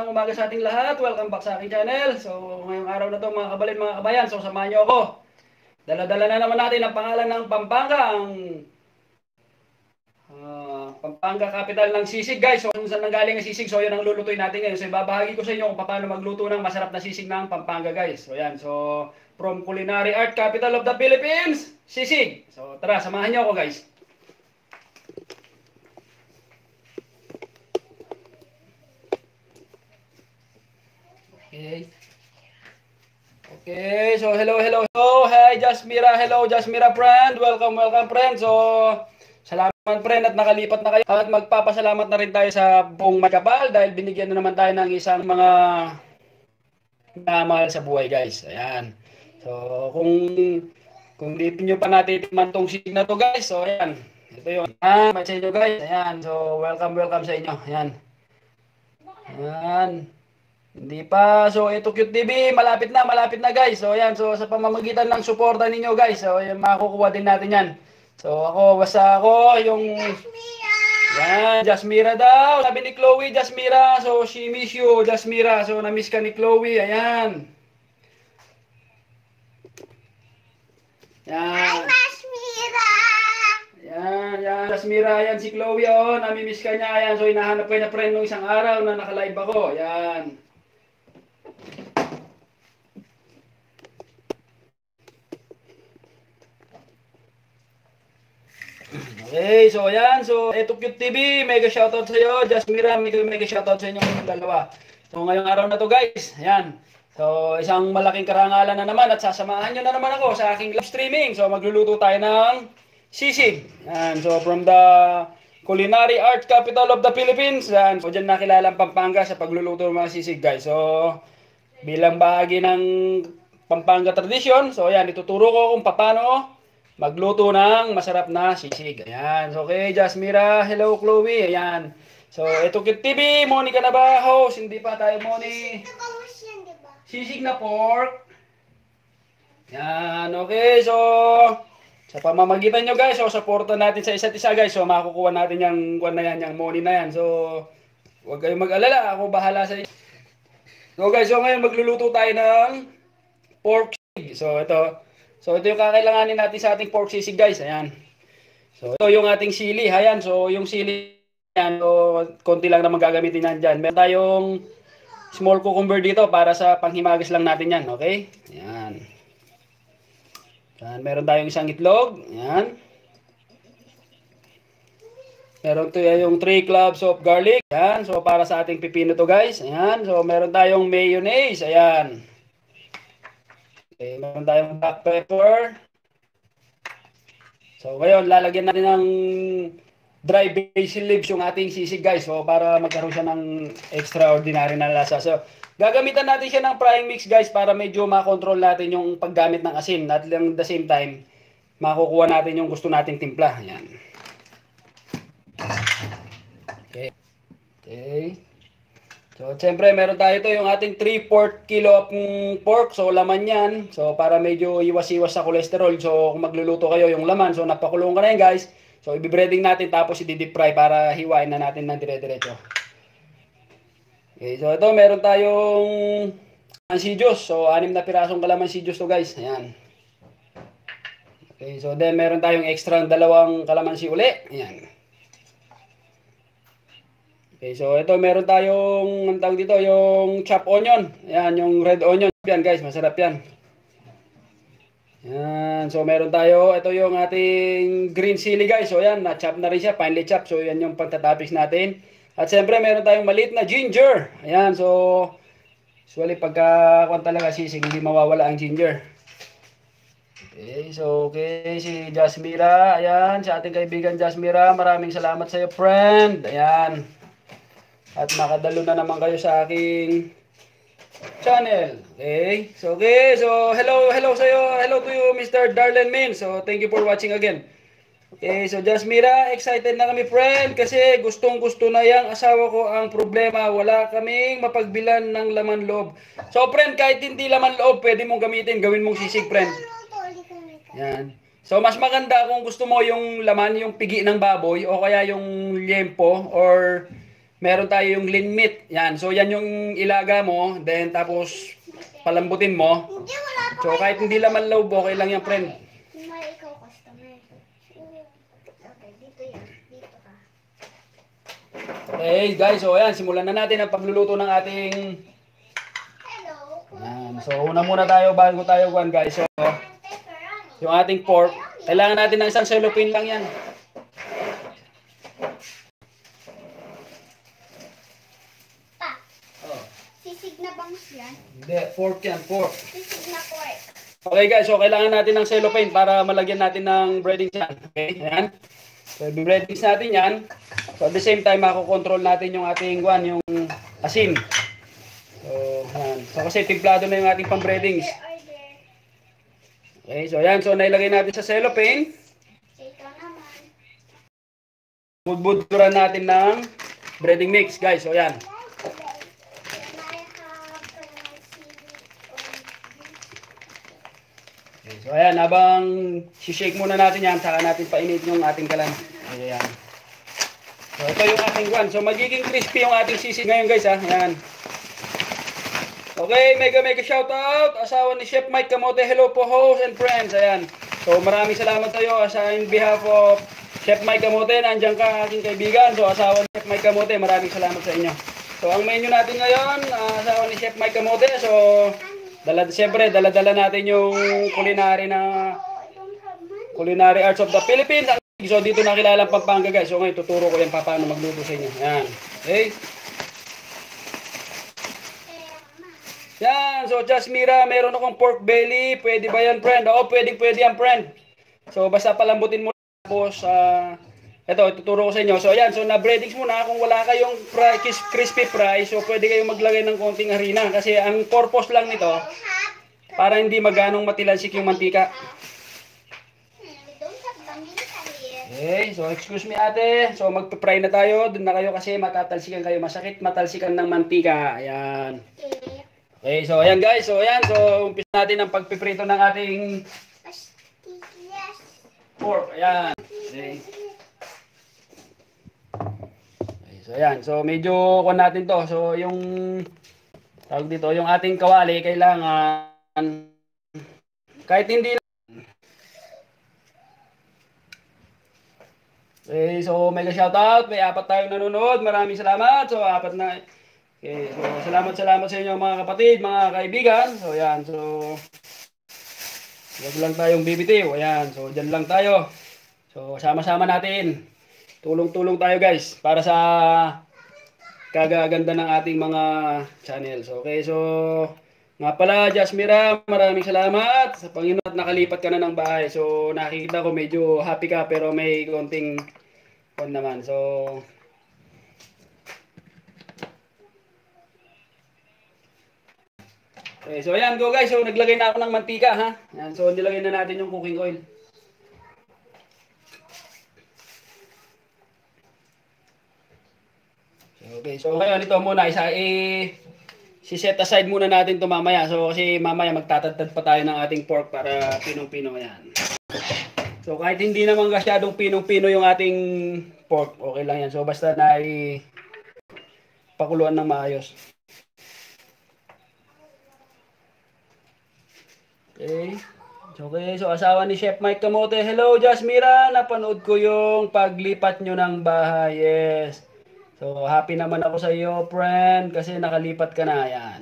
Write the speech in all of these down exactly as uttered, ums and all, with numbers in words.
magandang umaga sa ating lahat. Welcome back sa aking channel. So, ngayong araw na to mga kabalin, mga kabayan. So, samahan niyo ako. Dala-dala na naman natin ang pangalan ng Pampanga, ang uh, Pampanga capital ng sisig, guys. So, kung saan nanggaling ang sisig, so yan ang lulutuin natin ngayon. So, ibabahagi ko sa inyo kung paano magluto ng masarap na sisig ng Pampanga, guys. So, yan. So, from culinary art capital of the Philippines, sisig. So, tara, samahan niyo ako, guys. Okay. Okay, so hello, hello. So, hi Jasmira. Hello Jasmira friend. Welcome, welcome friend. So, salamat friend at nakalipat na kayo. At magpapasalamat na rin tayo sa buong Magkapal dahil binigyan na naman tayo ng isang mga namahal sa buhay, guys. Ayan. So, kung kung di nyo pa natitikman tong sisig na to, guys. So, ayan. Ito yun. Ah, sa inyo, guys. Ayan. So, welcome, welcome sa inyo. Ayan. Ayan. Hindi pa. So, ito Cute T V, malapit na, malapit na guys. So, ayan. So, sa pamamagitan ng suporta ninyo guys, so, ayan, makukuha din natin yan. So, ako, basta ako, yung... Yan, Jasmira daw. Sabi ni Chloe, Jasmira. So, she miss you, Jasmira. So, na-miss ka ni Chloe. Ayan. Yan. Hi, Jasmira. Yan, yan. Jasmira, yan si Chloe, oh. Nami-miss ka niya. Ayan. So, hinahanap ko niya friend nung isang araw na naka-live ako. Yan. Okay, so ayan. So, eto Cute T V, mega shoutout sa iyo. Jasmira, mega, mega shoutout sa inyong dalawa. So, ngayong araw na to guys, ayan. So, isang malaking karangalan na naman at sasamahan nyo na naman ako sa aking live streaming. So, magluluto tayo ng sisig. Ayan, so from the culinary art capital of the Philippines. Ayan, so dyan nakilala ang Pampanga sa pagluluto ng mga sisig guys. So, bilang bahagi ng Pampanga tradition, so ayan, ituturo ko kung paano magluto ng masarap na sisig. Ayan. So, okay, Jasmira. Hello, Chloe. Ayan. So, ito Cute T V. Monica na ba? Host. Hindi pa tayo, Moni. Sisig na pork. Ayan. Okay. So, sa pamamagitan nyo, guys. So, supportan natin sa isa't isa, guys. So, makukuha natin yung kwan na yan, yung Moni na yan. So, huwag kayong mag-alala. Ako bahala sa inyo. So, guys. So, ngayon magluluto tayo ng pork sisig. So, ito. So, ito yung kakailanganin natin sa ating pork sisig, guys. Ayan. So, ito yung ating sili. Ayan. So, yung sili, ayan. So, konti lang naman gagamitin yan dyan. Meron tayong small cucumber dito para sa panghimagas lang natin yan. Okay? Ayan. Ayan. Meron tayong isang itlog. Ayan. Meron to yung three cloves of garlic. Ayan. So, para sa ating pipino to, guys. Ayan. So, meron tayong mayonnaise. Ayan. Okay, meron tayong black pepper. So, ngayon, lalagyan natin ng dry basil leaves yung ating sisig, guys. So, para magkaroon siya ng extraordinary na lasa. So, gagamitan natin siya ng frying mix, guys, para medyo makontrol natin yung paggamit ng asin. At at the same time, makukuha natin yung gusto nating timpla. Ayan. Okay. Okay. So, siyempre, meron tayo ito yung ating three fourths kilo of pork. So, laman yan. So, para medyo iwas-iwas sa cholesterol. So, kung magluluto kayo yung laman, so, napakulong ka na yan, guys. So, ibibreading natin tapos i-deep fry para hiwain na natin ng dire-diretso. Okay, so, ito, meron tayong kalamansi juice. So, anim na pirasong kalamansi juice to, guys. Ayan. Okay, so, then, meron tayong extra dalawang kalamansi uli. Ayan. Okay, so ito meron tayong ang tawag dito, yung chopped onion. Ayan, yung red onion. Yan guys, masarap yan. Ayan, so meron tayo, ito yung ating green chili guys. So ayan, na-chop na rin siya, finely chop. So yan yung pagtatoppings natin. At siyempre meron tayong maliit na ginger. Ayan, so usually pagka kung talaga sisig, hindi mawawala ang ginger. Okay, so okay, si Jasmira. Ayan, sa ating kaibigan Jasmira. Maraming salamat sa iyo, friend. Ayan. At makadalo na naman kayo sa aking channel. Okay? So, okay. So, hello, hello sa iyo. Hello to you, Mister Darlen Min. So, thank you for watching again. Okay, so Jasmira, excited na kami, friend. Kasi gustong-gusto na yang asawa ko ang problema. Wala kaming mapagbilan ng laman loob. So, friend, kahit hindi laman loob, pwede mong gamitin. Gawin mong sisig, friend. Yan. So, mas maganda kung gusto mo yung laman, yung pigi ng baboy, o kaya yung liempo, or meron tayo yung lean meat. Yan. So, yan yung ilaga mo. Then, tapos, palambutin mo. So, kahit hindi laman loob, okay lang yan, friend. May ikaw customer. Okay, dito yan. Dito ka. Okay, guys. So, ayan. Simulan na natin ang pagluluto ng ating... Hello. Yan. So, una muna tayo bago tayo guwan, guys. So, yung ating pork. Kailangan natin ng isang cellophane lang yan. Pa, Oh. sisig na bangus yan. Hindi, pork yan, pork. Sisig na pork. Okay guys, so kailangan natin ng cellophane para malagyan natin ng breading yan. Okay, ayan. So, i-breadings natin yan. So, at the same time, makokontrol natin yung ating guwan, yung asin. So, ayan. So, kasi timplado na yung ating pang-breadings. Order. Okay, so ayan. So, nailagay natin sa cellophane. Ikaw naman. Budbuduran natin ng breading mix, guys. So, ayan. Can I have uh, seaweed or Okay, so, ayan. Habang shake muna natin yan, saka natin painitin yung ating kalan. Ayan. So, ito yung ating guwan. So, magiging crispy yung ating sisig ngayon, guys, ha. Ayan. Okay, mega mega shout out. Asawa ni Chef Mike Camote. Hello po, host and friends. Ayan. So, maraming salamat sa iyo. Sa in behalf of Chef Mike Camote, nandiyan ka aking kaibigan. So, asawa ni Chef Mike Camote, maraming salamat sa inyo. So, ang menu natin ngayon, uh, asawa ni Chef Mike Camote. So, dala, siyempre, dala-dala natin yung culinary na Culinary Arts of the Philippines. So, dito nakilala ang Pampanga, guys. So, ngayon, tuturo ko yan pa paano magluto sa inyo. Ayan. Okay. Yan, so Jasmira, meron akong pork belly. Pwede ba yan, friend? Oo, pwede, pwede yan, friend. So, basta palambutin mo. Tapos, uh, ito, ituturo ko sa inyo. So, ayan, so na-breadings muna. Kung wala kayong fry, crispy fry, so pwede kayong maglagay ng konting harina. Kasi ang purpose lang nito, para hindi maganong matilansik yung mantika. Okay, so excuse me ate. So, magpe-fry na tayo. Doon na kayo kasi matatalsikan kayo. Masakit matalsikan ng mantika. Ayan. Okay, so ayan guys, so ayan, so umpisa natin ang pagpiprito ng ating pork, ayan. Okay. Okay, so ayan, so medyo kuha natin to, so yung tawag dito, yung ating kawali, kailangan, kahit hindi na, okay, so mega shoutout, may apat tayong nanonood, maraming salamat, so apat na, okay, so salamat salamat sa inyo mga kapatid, mga kaibigan. So ayan, so wag lang tayong bibitiw. Ayan, so diyan lang tayo. So sama-sama natin. Tulong-tulong tayo guys para sa kagaganda ng ating mga channels. Okay, so nga pala Jasmira, maraming salamat sa Panginoon at nakalipat ka na ng bahay. So nakikita ko medyo happy ka pero may konting kon naman. So okay, so ayan, go guys. So naglagay na ako ng mantika, ha. Ayan, so nilagay na natin yung cooking oil. Okay, so ngayon ito muna isa i si-set aside muna natin 'to mamaya. So kasi mamaya magtatadtad pa tayo ng ating pork para pinong-pino yan. So kahit hindi naman masyadong pinong-pino yung ating pork, okay lang yan. So basta na i pakuluan ng maayos. Okay. Okay, so asawa ni Chef Mike Camote. Hello, Jasmira. Napanood ko yung paglipat nyo ng bahay. Yes. So, happy naman ako sa iyo, friend. Kasi nakalipat ka na. Yan.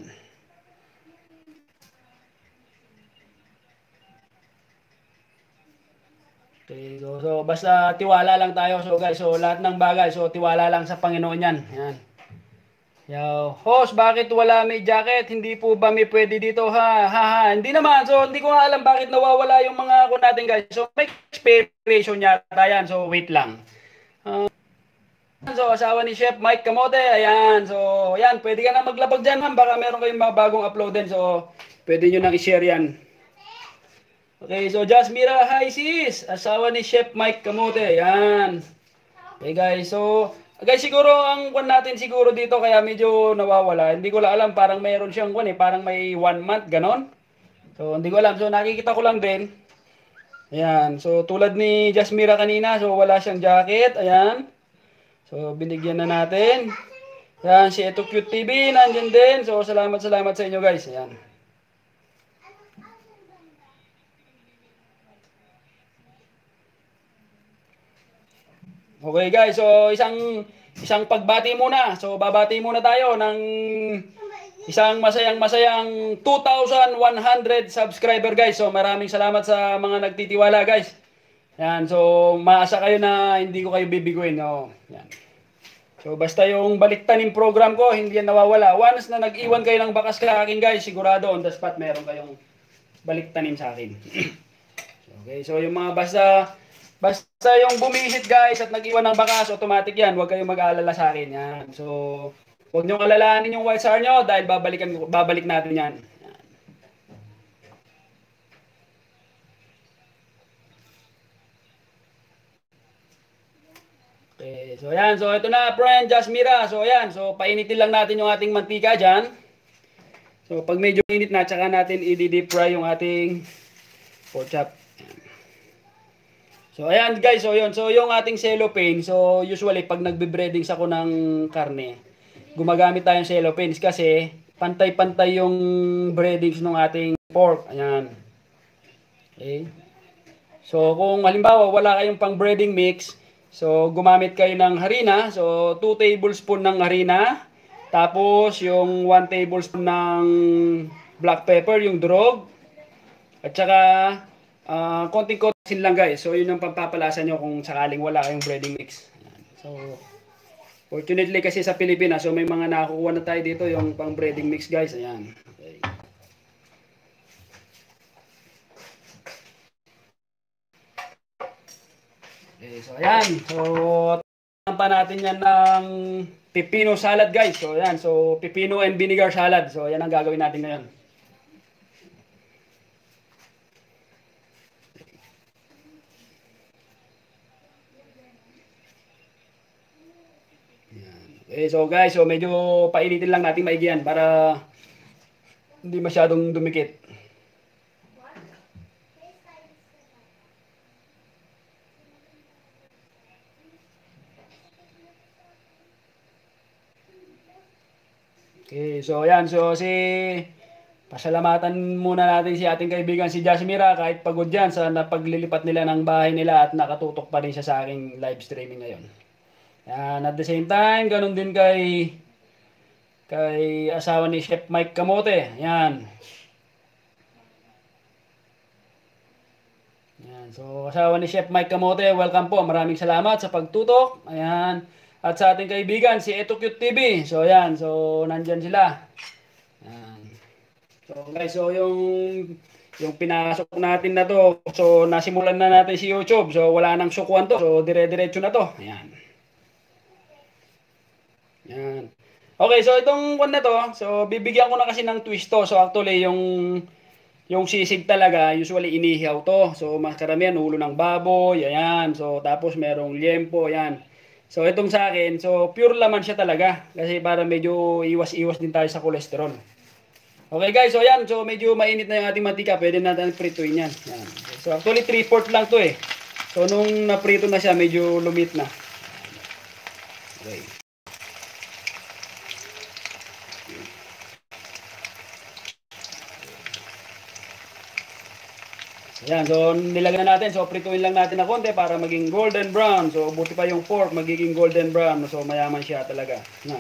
Okay, so, so basta tiwala lang tayo. So, guys, so lahat ng bagay. So, tiwala lang sa Panginoon yan. Yan. Yo, host, bakit wala may jacket? Hindi po ba may pwede dito ha? Ha ha, hindi naman. So, hindi ko nga alam bakit nawawala yung mga ako natin guys. So, may expiration yata yan. So, wait lang. Uh, so, asawa ni Chef Mike Camote. Ayan. So, ayan. Pwede ka na maglabag dyan, ma'am. Baka meron kayong mga bagong upload din. So, pwede nyo nang i-share yan. Okay, so, Jasmira, hi sis. Asawa ni Chef Mike Camote. Ayan. Okay guys, so... Guys, siguro ang kwan natin siguro dito kaya medyo nawawala. Hindi ko lang alam, parang mayroon siyang kwan eh, parang may one month ganon. So hindi ko alam. So nakikita ko lang din. Ayan, so tulad ni Jasmira kanina, so wala siyang jacket, ayan. So binigyan na natin. Yan, si Eto Cute T V, nandyan din. So, salamat, salamat sa inyo guys. Yan. Okay guys, so isang isang pagbati muna. So, babati muna tayo ng isang masayang-masayang two thousand one hundred subscriber guys. So, maraming salamat sa mga nagtitiwala guys. Yan, so maasa kayo na hindi ko kayo bibiguin. No? Yan. So basta yung baliktanin program ko, hindi yan nawawala. Once na nag-iwan kayo ng bakas sa akin guys, sigurado on the spot meron kayong baliktanin sa akin. Okay, so yung mga basta basta yung bumisit guys at nag-iwan ng bakas, automatic yan. Huwag kayong mag-aalala sa akin. Yan. So huwag niyo alalahanin yung white star nyo dahil babalikan babalik natin yan. Okay, so ayan, so ito na friend, Jasmira. So ayan, so painitin lang natin yung ating mantika dyan. So pag medyo init na, tsaka natin i-deep fry yung ating pork chop. Ayan. So ayan guys, so yun, so yung ating cellophane, so usually pag nagbe-breadings ako ng karne, gumagamit tayong cellophane kasi pantay-pantay yung breadings ng ating pork. Ayan. Okay. So kung halimbawa wala kayong pang breading mix, so, gumamit kayo ng harina. So, two tablespoon ng harina. Tapos, yung one tablespoon ng black pepper, yung durog. At saka, uh, konting-konting lang guys. So, yun yung pampapalasa nyo kung sakaling wala kayong breading mix. So, fortunately kasi sa Pilipinas, so may mga nakukuha na tayo dito yung pang breading mix guys. Ayan. Okay. Okay, so ayan. So, pa natin yan ng pipino salad guys. So, ayan. So, pipino and vinegar salad. So, ayan ang gagawin natin ngayon. Ayan. Okay, so guys, so medyo painitin lang natin maigi yan para hindi masyadong dumikit. Okay, so ayan, so si pasalamatan muna natin si ating kaibigan si Jasmira kahit pagod yan sa napaglilipat nila ng bahay nila at nakatutok pa rin siya sa aking live streaming ngayon. Yan, at the same time, ganun din kay kay asawa ni Chef Mike Camote. Yan. Yan, so asawa ni Chef Mike Camote, welcome po. Maraming salamat sa pagtutok. Ayan. At sa ating kaibigan, si Eto Cute T V. So, ayan. So, nandyan sila. Ayan. So, guys, so yung yung pinasok natin na to, so, nasimulan na natin si YouTube. So, wala nang sukuan to. So, dire-diretso na to. Ayan. Ayan. Okay, so, itong one na to, so, bibigyan ko na kasi ng twist to. So, actually, yung yung sisig talaga, usually inihaw to. So, mas karamihan, ulo ng baboy. Ayan. So, tapos merong liempo. Ayan. So, itong sa akin, so, pure laman siya talaga. Kasi para medyo iwas-iwas din tayo sa kolesterol. Okay guys, so yan. So, medyo mainit na yung ating mantika. Pwede natin prituin yan. Yan. So, actually, three fourths lang to eh. So, nung naprito na siya, medyo lumit na. Okay. Ayan, so nilagyan na natin. So, prituin lang natin na konti para maging golden brown. So, buti pa yung pork, magiging golden brown. So, mayaman siya talaga. Na.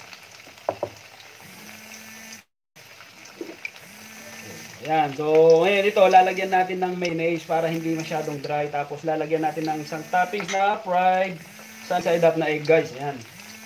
Ayan, so ngayon ito, lalagyan natin ng mayonnaise para hindi masyadong dry. Tapos, lalagyan natin ng isang toppings na fried sun-side up na egg guys. Ayan.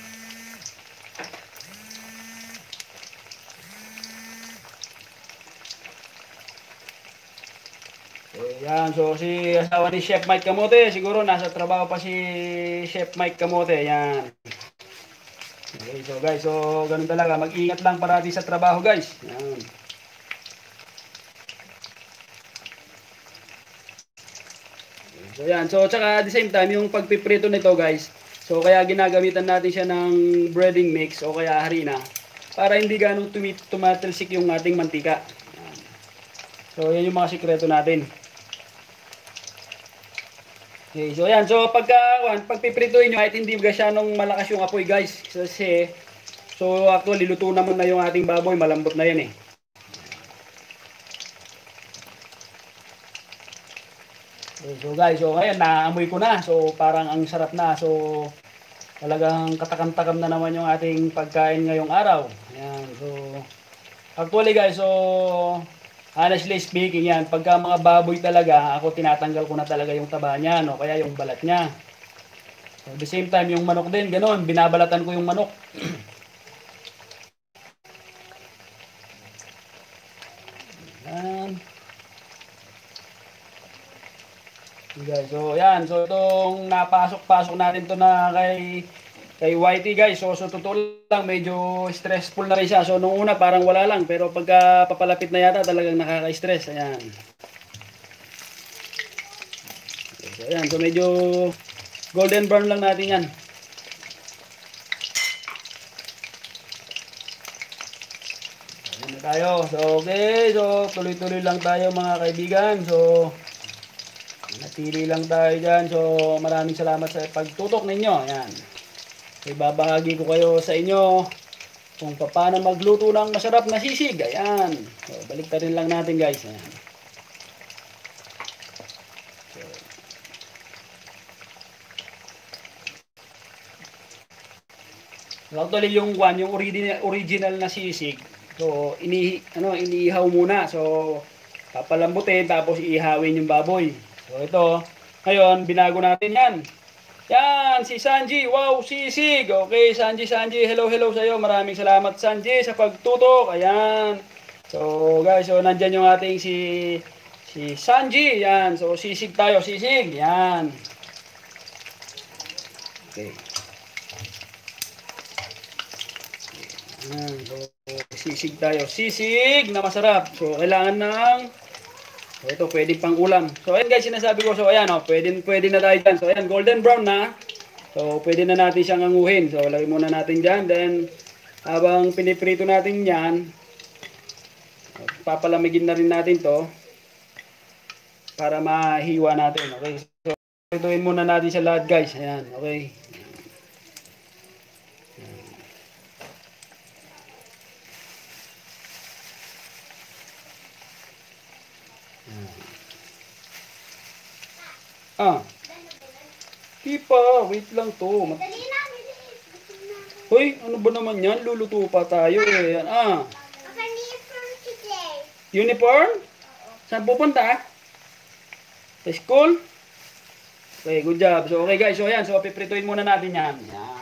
Ayan, so si asawa ni Chef Mike Camote, siguro nasa trabaho pa si Chef Mike Camote. Ayan. Okay, so guys, so ganun talaga. Mag-ingat lang parati sa trabaho guys. Ayan. So ayan, so tsaka at the same time, yung pagpiprito nito guys, so kaya ginagamitan natin siya ng breading mix o kaya harina para hindi ganong tumatalsik yung ating mantika. Ayan. So yan yung mga sikreto natin. Okay, so ayan, so pagka pagpiprituin nyo kahit hindi gasyadong malakas yung apoy guys, kasi So actually luto naman na yung ating baboy, malambot na yan eh. So guys, so ngayon naamoy ko na. So parang ang sarap na. So talagang katakam-takam na naman yung ating pagkain ngayong araw. Ayan. So actually guys, so honestly speaking yan, pagka mga baboy talaga, ako tinatanggal ko na talaga yung taba niya, no? Kaya yung balat niya. So, at the same time, yung manok din, ganun, binabalatan ko yung manok. Ayan. Guys, so yan, so itong napasok-pasok natin to na kay kay Whitey guys, so so totoo lang medyo stressful na rin siya. So nung una parang wala lang, pero pagka papalapit na yata talagang nakaka-stress. Ayan. So ayan, so medyo golden brown lang natin yan. Ayan na tayo. So okay, so tuloy-tuloy lang tayo mga kaibigan. So natili lang tayo dyan. So maraming salamat sa pagtutok ninyo. Ayan. Ibabahagi ko kayo sa inyo kung paano magluto ng masarap na sisig. Ayan. So, balik ta rin lang natin guys. Ayan. So, actually yung one, yung original, original na sisig. So, ini ano, iniihaw muna. So, papalambutin tapos iihawin yung baboy. So, ito. Ngayon, binago natin yan. Yan, si Sanji. Wow, sisig. Okay, Sanji, Sanji. Hello, hello sa iyo. Maraming salamat, Sanji, sa pagtutok. Ayan. So, guys, so nandyan yung ating si si Sanji. Yan. So, sisig tayo, sisig. Yan. Okay. Yan. So, sisig tayo. Sisig na masarap. So, kailangan ng so, ito, pwede pang ulam. So, ayan guys, sinasabi ko. So, ayan, oh, pwede, pwede na tayo dyan. So, ayan, golden brown na. So, pwede na natin siyang anguhin. So, lagay muna natin dyan. Then, habang piniprito natin yan, papalamigin na rin natin to para mahiwa natin. Okay? So, prituin muna natin sa lahat guys. Ayan, okay. Ah. Di pa, wait lang to. Dali na, bilis. Hoy, ano ba naman yan? Luluto pa tayo eh. Yan, ah. Okay, uniform today. Uniform? Saan pupunta? Sa school? Okay, good job. So, okay guys. So, ayan. So, piprituin muna natin yan. Yan.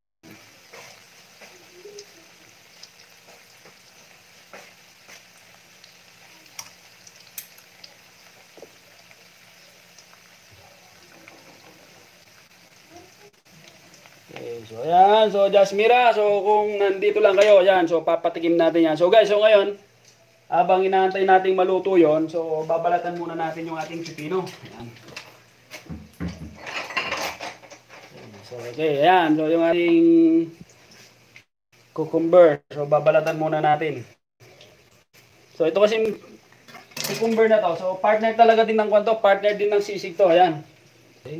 Okay, so ayan, so Jasmira, so kung nandito lang kayo, ayan, so papatikim natin yan. So guys, so ngayon, habang inaantay nating maluto yon, so babalatan muna natin yung ating pipino. Ayan. So okay, ayan, so yung ating cucumber, so babalatan muna natin. So ito kasi cucumber na to, so partner talaga din ng kwanto, partner din ng sisig to, ayan. Okay.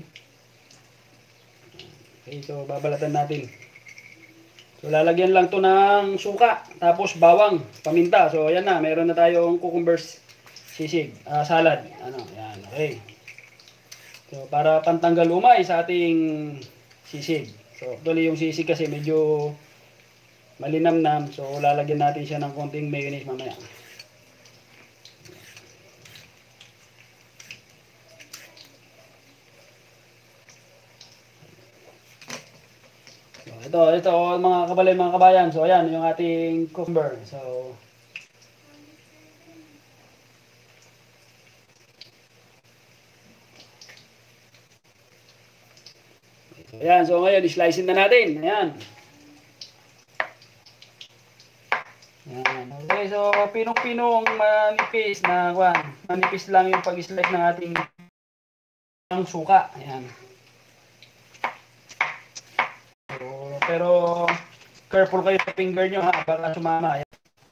Okay, so babalatan natin. So lalagyan lang to ng suka, tapos bawang, paminta. So ayan na, meron na tayong cucumber sisig, uh, salad. Ano, ayan, okay. So para pantanggal umay sa ating sisig. So actually yung sisig kasi medyo malinamnam, so lalagyan natin siya ng konting mayonnaise mamaya. Ito, ito mga kabalay, mga kabayan. So ayan yung ating cucumber. So ayan, so ngayon i-slice na natin. Ayan. Ayan. Okay, so pinong-pinong manipis na kwan. Manipis lang yung pag-slice ng ating ng suka. Ayan. Pero careful kayo sa finger nyo ha, baka sumama. Ayan.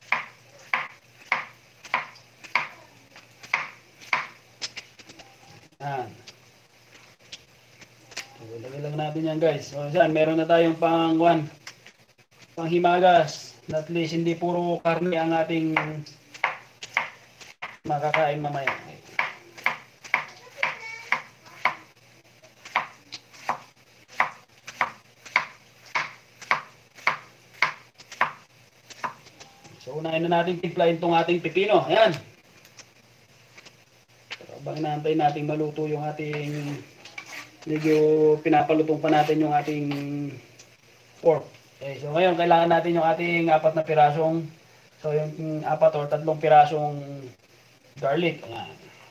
Ayan. So, lagay lang natin yan guys. So yan, meron na tayong pang one. panghimagas. At least hindi puro karne ang ating makakain mamaya. So unahin na natin timplahin itong ating pipino. Ayan. Habang inaantay natin maluto yung ating, medyo pinapalutong pa natin yung ating pork. Okay, so ngayon kailangan natin yung ating apat na pirasong, so yung apat or tatlong pirasong garlic. Ayan.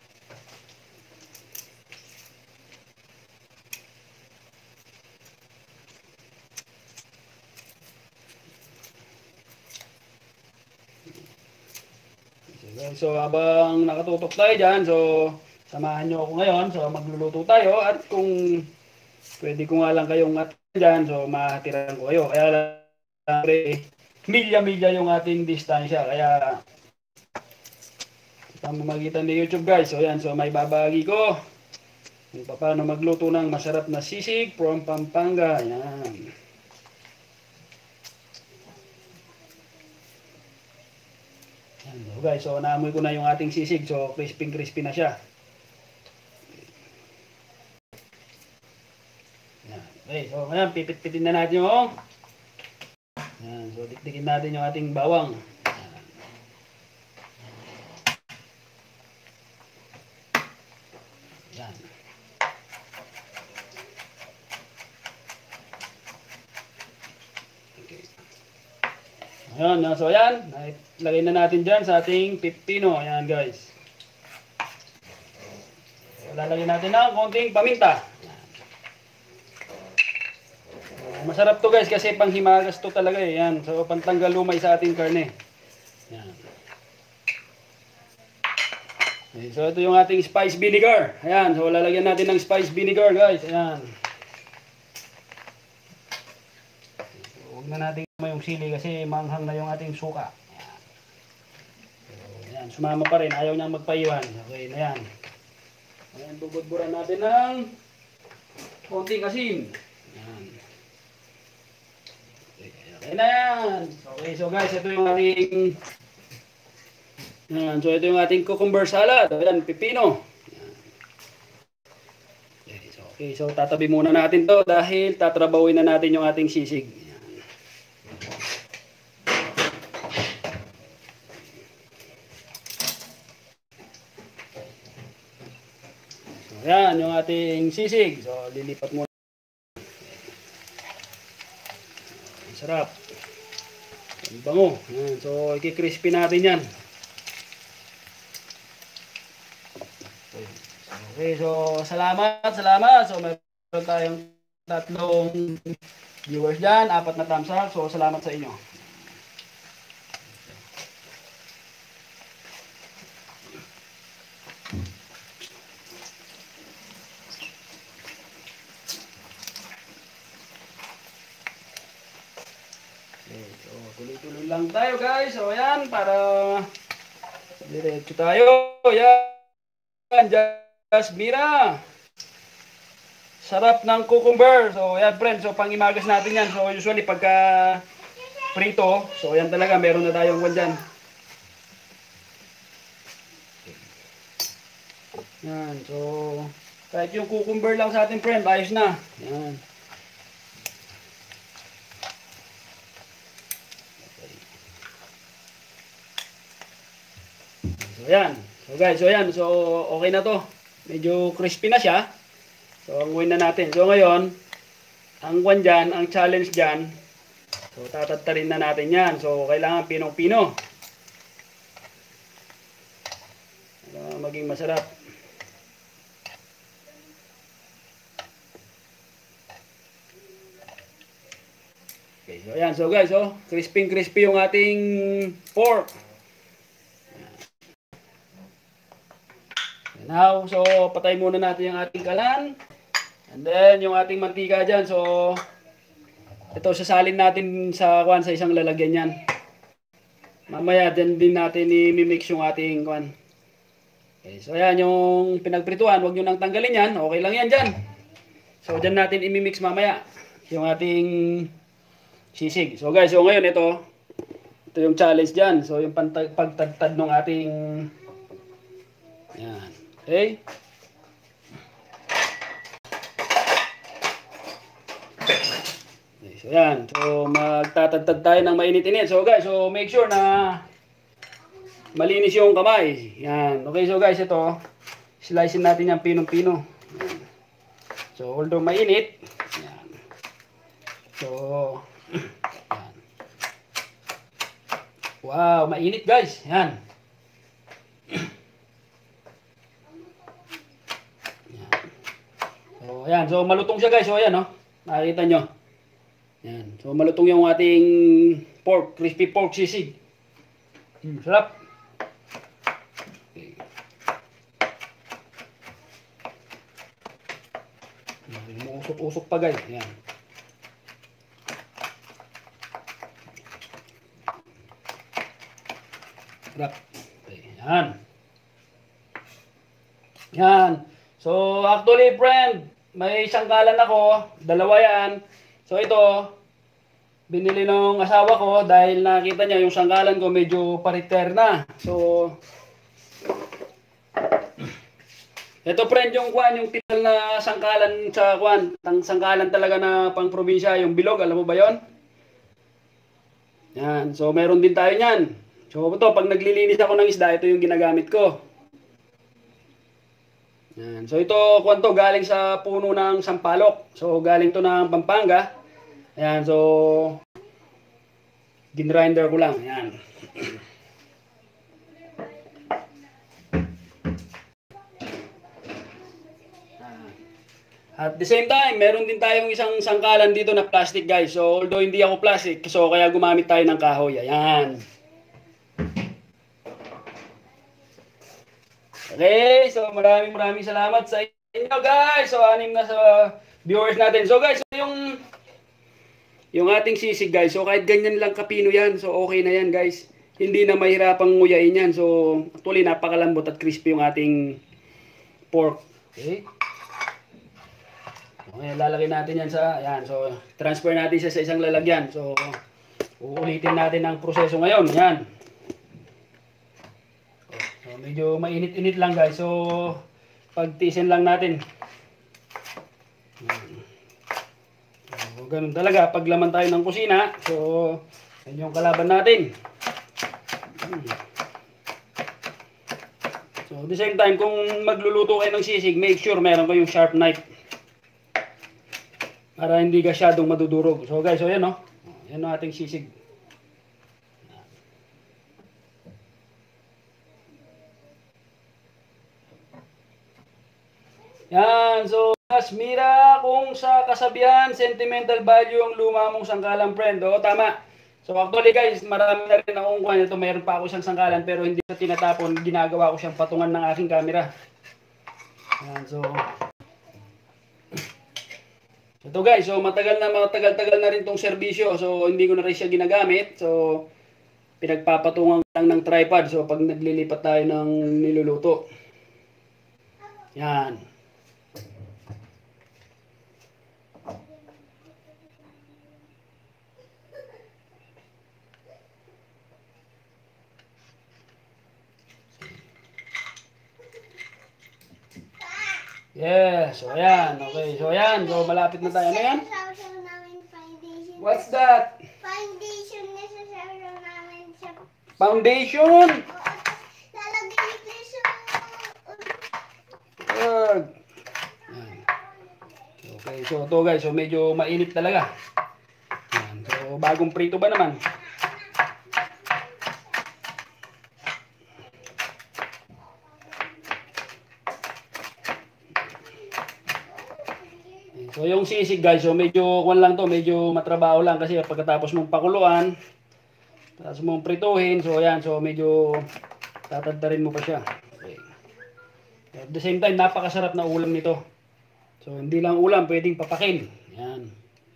So habang nakatutok tayo dyan, so samahan nyo ako ngayon. So magluluto tayo at kung pwede ko nga lang kayong at dyan, so mahatiran ko kayo. Kaya lang, milya-milya yung ating distansya. Kaya sa mamagitan ni YouTube guys, so yan, so may babagi ko kung paano magluto ng masarap na sisig from Pampanga. Yan. So guys, so naamoy ko na yung ating sisig. So crispy crispy na siya. Yan. Okay, so ngayon pipit-pitin na natin yung yan, so dikdikin natin yung ating bawang. Yan. Okay. Ayan, so ayan, lagay na natin dyan sa ating pipino. Ayan guys. Lalagyan natin ng konting paminta. Masarap to guys kasi panghimagas to talaga eh. Ayan, so pantanggal lumay sa ating karne. Ayan. Okay, so ito yung ating spice vinegar. Ayan, so lalagyan natin ng spice vinegar guys. Ayan. Huwag na natin yung sili kasi manghang na yung ating suka. Ayan. So, ayan, sumama pa rin. Ayaw niyang magpaiwan. Okay, na yan. Ayan, bubudburan natin ng konting asin. Ayan. Okay, okay na yan. Okay, so guys, ito yung ating ayan, so ito yung ating cucumber salad. Ayan, pipino. Ayan. Okay, so, okay, so tatabi muna natin to dahil tatrabawin na natin yung ating sisig. Ayan, yung ating sisig. So, lilipat muna. Ang sarap. Ang bango. Ayan, so, i-crispy natin yan. Okay, so, salamat, salamat. So, meron tayong tatlong viewers dyan. Apat na thumbs up. So, salamat sa inyo. Tuloy-tuloy lang tayo guys. So ayan, para diretso tayo. Ayan, Jasmira. Sarap ng cucumber. So ayan friends, so pangimagas natin yan. So usually pagka prito, so ayan talaga, meron na tayong kwan dyan. Ayan, so kahit yung cucumber lang sa ating friend, ayos na. Ayan. So ayan. So guys, so ayan. So okay na to. Medyo crispy na siya. So anguin na natin. So ngayon, ang kwan dyan, ang challenge dyan, so tatatarin na natin yan. So kailangan pinong-pino. Para maging masarap. Okay, so ayan. So guys, so crispy crispy yung ating pork. Now, so patay muna natin yung ating kalan. And then yung ating mantika dyan. So ito sasalin natin sa kwan, sa isang lalagyan yan. Mamaya din din natin i-mix yung ating kwan. Okay, so ayan yung pinagprituan. Huwag nyo nang tanggalin yan. Okay lang yan dyan. So dyan natin i-mix mamaya yung ating sisig. So guys, so ngayon ito, ito yung challenge dyan. So yung pagtagtad ng ating, yan. Okay? Okay, so yan. So magtatagtad tayo ng mainit-init. So guys, so make sure na malinis yung kamay. Yan. Okay, so guys, ito, slicein natin yung pinong-pino. So although mainit, yan. So, yan. Wow, mainit guys. Yan. Yan. So, yan. So, malutong siya guys. So, ayan, no? Nakikita nyo. Yan. So, malutong yung ating pork, crispy pork sisig. Hmm, sarap. Okay. Usok-usok pa guys. Yan. Sarap. Okay. Yan. Yan. So, actually, friend, may sangkalan ako. Dalawa yan. So, ito, binili ng asawa ko dahil nakita niya yung sangkalan ko medyo pariter na. So, ito, friend, yung kwan, yung tinal na sangkalan sa kwan. Ang sangkalan talaga na pang probinsya, yung bilog. Alam mo ba yon? Yan. So, meron din tayo niyan. So, ito, pag naglilinis ako ng isda, ito yung ginagamit ko. Yan. So, ito, kwanto, galing sa puno ng sampalok. So, galing to ng Pampanga. Ayan, so, ginrinder ko lang. Ayan. At the same time, meron din tayong isang sangkalan dito na plastic, guys. So, although hindi ako plastic, so kaya gumamit tayo ng kahoy. Ayan. Okay, so maraming maraming salamat sa inyo guys. So anim na sa viewers natin. So guys, so yung yung ating sisig guys. So kahit ganyan lang kapino yan. So okay na yan guys. Hindi na mahirapang nguyain yan. So actually napakalambot at crispy yung ating pork. Okay. Okay, lalagay natin yan sa yan. So transfer natin siya sa isang lalagyan. So uulitin natin ang proseso ngayon. Yan. So, medyo mainit-init lang guys. So, pagtiisin lang natin. So, ganun talaga. Pag laman tayo ng kusina, so, yan yung kalaban natin. So, at the same time, kung magluluto kayo ng sisig, make sure meron kayong sharp knife. Para hindi kasyadong madudurog. So, guys, so yan o. Oh. Yan ang ating sisig. Yan, so Mira, kung sa kasabihan, sentimental value yung luma mong sangkalan, friend. O, tama. So actually guys, marami na rin akong kuhan. Ito, mayroon pa ako siyang sangkalan pero hindi ko tinatapon. Ginagawa ko siyang patungan ng aking camera. Yan, so ito guys, so matagal na matagal-tagal na rin tong serbisyo. So hindi ko na rin siya ginagamit. So pinagpapatungan lang ng tripod. So pag naglilipat tayo ng niluluto. Yan. Yes, so ayan, okay, so ayan, so malapit na tayo. Ano yan? What's that? Foundation na sa sarang namin sa... Foundation? Lalagyan ito sa... Good. Okay, so ito guys, so medyo mainit talaga. Ayan, so bagong prito ba naman? So yung sisig guys, so medyo kuwan lang to, medyo matrabaho lang kasi pagkatapos mong pakuluan, tapos mong prituhin, so ayan, so medyo tatadtarin mo pa siya. Okay. At the same time, napakasarap na ulam nito. So hindi lang ulam, pwedeng papakin. Ayan.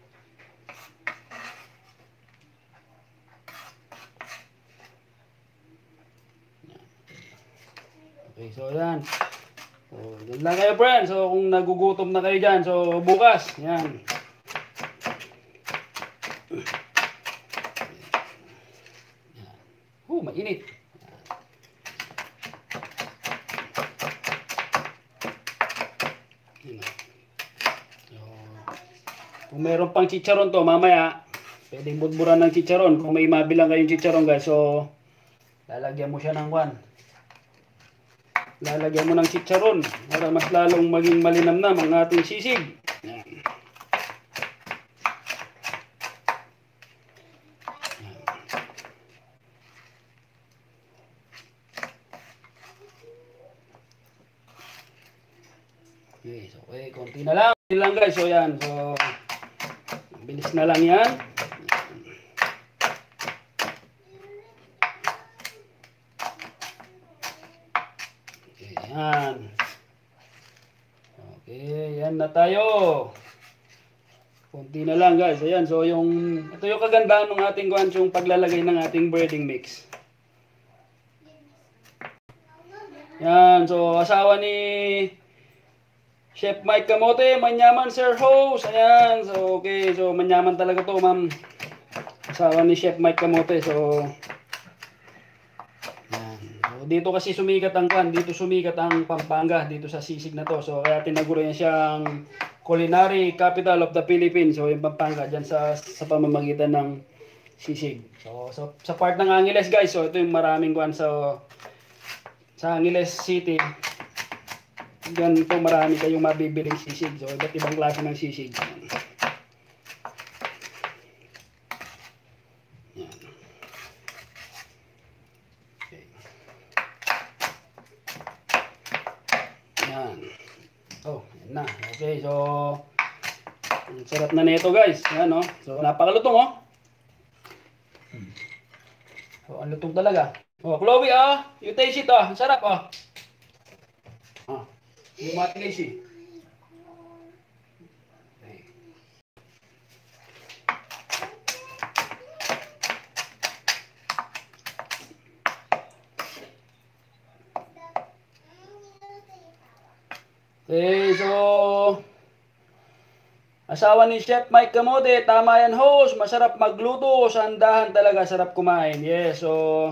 Okay, so ayan. So, yun lang kayo friends. So, kung nagugutom na kayo dyan, so bukas, yan. Kung meron pang chicharon to, mamaya, pwedeng budburan ng chicharon. Kung may mabilang kayong chicharon guys, so, lalagyan mo siya ng kwan. Lalagyan mo ng chicharon para mas lalong maging malinamnam ang ating sisig. Yan. Okay, so okay, konti na lang. Konti lang guys, so yan. So, bilis na lang yan. Okay, yan. Okay, yan na tayo. Konti na lang guys. Ayan, so yung, ito yung kagandahan ng ating guwan, yung paglalagay ng ating breading mix. Yan, so asawa ni Chef Mike Camote, manyaman sir host. Ayan, so okay, so manyaman talaga to ma'am. Asawa ni Chef Mike Camote, so yan. So dito kasi sumikat ang kwan, dito sumikat ang Pampanga, dito sa sisig na to. So kaya tinaguro niya siyang culinary capital of the Philippines. So yung Pampanga, dyan sa, sa pamamagitan ng sisig. So, so sa part ng Angeles guys, so ito yung maraming kwan sa, sa Angeles City. Ganito marami kayong mabibiling sisig. So, iba't ibang klase ng sisig. Yan. Okay. Yan. Oh, yan na. Okay, so ang sarap na nito guys. Yan, no? So, napakalutong, oh. So, ang lutong talaga. Oh, Chloe, ah. You taste it, ah. Ang sarap, ah. Ah. Yung matilis eh. Okay. Okay, so asawa ni Chef Mike Camote, tama yan host, masarap magluto, sandahan talaga, sarap kumain. Yes, so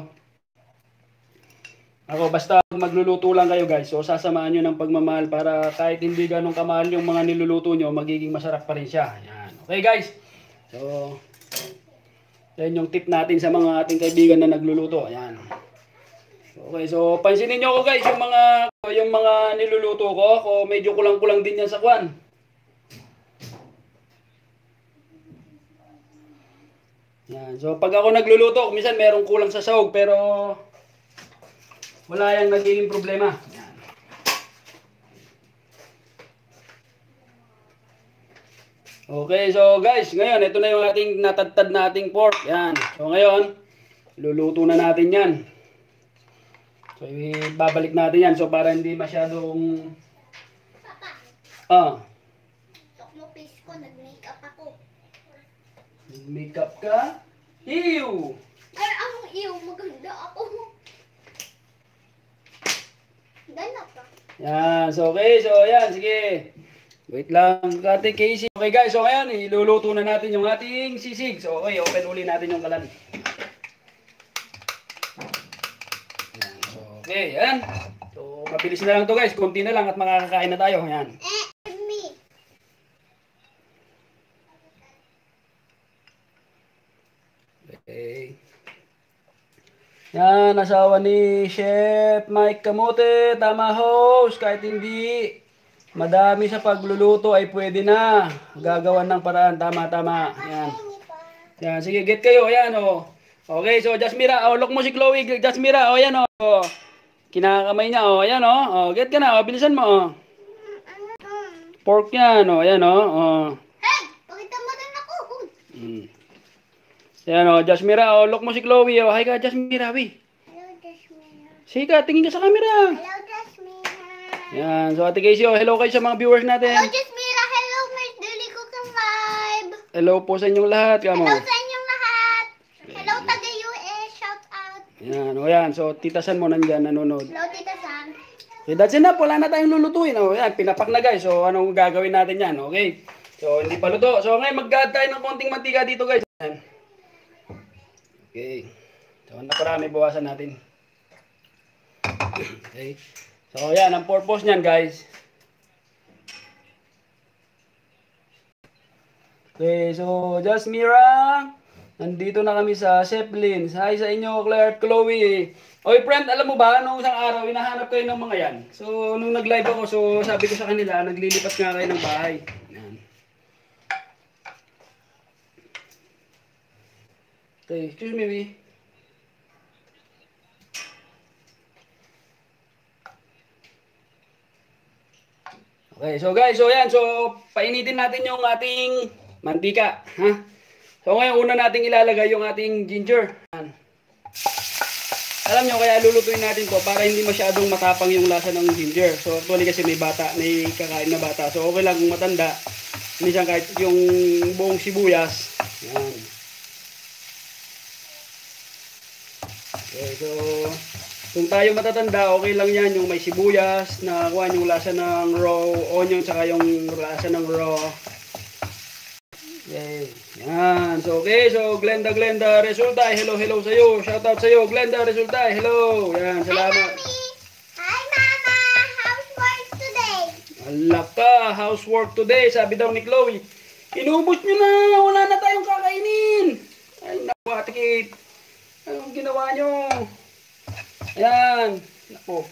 ako, basta magluluto lang kayo guys, so sasamahan nyo ng pagmamahal para kahit hindi ganong kamahal yung mga niluluto nyo, magiging masarap pa rin siya. Yan. Okay guys, so yan yung tip natin sa mga ating kaibigan na nagluluto. Yan. Okay, so pansinin nyo ko guys, yung mga, yung mga niluluto ko, ko medyo kulang-kulang din yan sa kwan. Yan. So pag ako nagluluto, minsan merong kulang sa sahog, pero wala yang nagiging problema. Yan. Okay, so guys, ngayon ito na yung ating natadtad na ating pork. Yan. So ngayon, luluto na natin yan. So ibabalik natin yan so para hindi masyadong Papa, ah, tok mo face ko, nag-makeup ako. Nag-makeup ka? Ew! Ay, ang iyo, maganda ako. Ganap ka. Yan, so okay, so yan, sige. Wait lang, Ate Casey. Okay guys, so ngayon, iluluto na natin yung ating sisig. So okay, open uli natin yung kalan. Yan, so okay, yan. So mabilis na lang to guys, konti na lang at makakakain na tayo. Yan. Eh, me. Okay. Yan, asawa ni Chef Mike Camote, tama host, kahit hindi madami sa pagluluto ay pwede na. Gagawan ng paraan, tama, tama. Yan. Yan, sige, get kayo, yan o. Oh. Okay, so Jasmira, oh, look mo si Chloe, Jasmira, oh, yan o. Oh. Kinakamay niya, oh, yan o. Oh. Oh, get ka na, oh, bilisan mo, oh. Pork yan, oh, yan o. Oh. Hey, pakita mo din ako. Hmm. Yan o, Jasmira, oh, look mo si Chloe, oh. Hi ka, Jasmira, we. Hello, Jasmina. Sige ka, tingin ka sa camera. Hello, Jasmina. Yan, so Ate Casey, oh, hello kayo sa mga viewers natin. Hello, Jasmina. Hello, Miss Dili ko kang vibe. Hello po sa inyong lahat, kamo. Hello sa inyong lahat. Hello, taga-U S. Shout out. Yan, o yan, so Tita San mo nandyan, nanonood. Hello, Tita Sam. Okay, that's enough, wala na tayong lulutuin. O yan, pinapak na guys, so anong gagawin natin yan, okay? So, hindi pa luto. So, ngayon mag-add tayo ng konting mantika dito guys. Yan. Okay. So, naparami, bawasan natin. Okay. So, yan, ang purpose niyan guys. Okay, so Jasmira, nandito na kami sa Zeppelin. Hi sa inyo, Claire at Chloe. Oy, friend, alam mo ba, nung isang araw, hinahanap kayo ng mga yan. So, nung nag-live ako, so sabi ko sa kanila, naglilipat nga kayo ng bahay. Yan. Okay, excuse me, we. Okay, so guys, so yan, so painitin natin yung ating mantika, ha? So ngayon, una nating ilalagay yung ating ginger. Yan. Alam nyo, kaya lulutuin natin to para hindi masyadong matapang yung lasa ng ginger. So actually kasi may bata, may kakain na bata. So okay lang kung matanda. Minsan kahit yung buong sibuyas. Yan. Okay, so kung tayo matatanda, okay lang yan yung may sibuyas, na kuha yung lasa ng raw onion, saka yung lasa ng raw. Okay. Yan. So, okay. So, Glenda, Glenda, Resulta. Hello, hello sa'yo. Shoutout sa'yo. Glenda, Resulta. Hello. Yan. Salamat. Hi, Mama. Housework today. Alak ka. Housework today. Sabi daw ni Chloe. Inubos nyo na. Wala na tayong kakainin. Ay, naku, Ate Kate. Anong ginawa nyo? Ayan. Naku.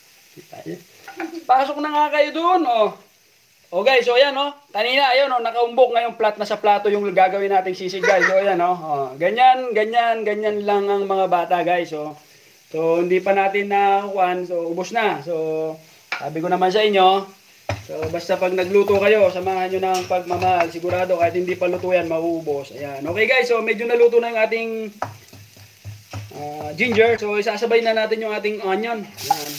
Pasok na nga kayo dun. Oh. O guys, so ayan oh. Kanina ayun oh, nakaumbok ngayong plat na sa plato yung gagawin nating sisig guys. So ayan oh. Oh, ganyan, ganyan, ganyan lang ang mga bata guys. So, so hindi pa natin nakukuhan. So ubos na. So sabi ko naman sa inyo, so basta pag nagluto kayo, samahan niyo ng pagmamahal. Sigurado kahit hindi pa luto yan, mauubos. Ayan. Okay guys, so medyo naluto na yung ating uh, ginger. So isasabay na natin yung ating onion. Ayan.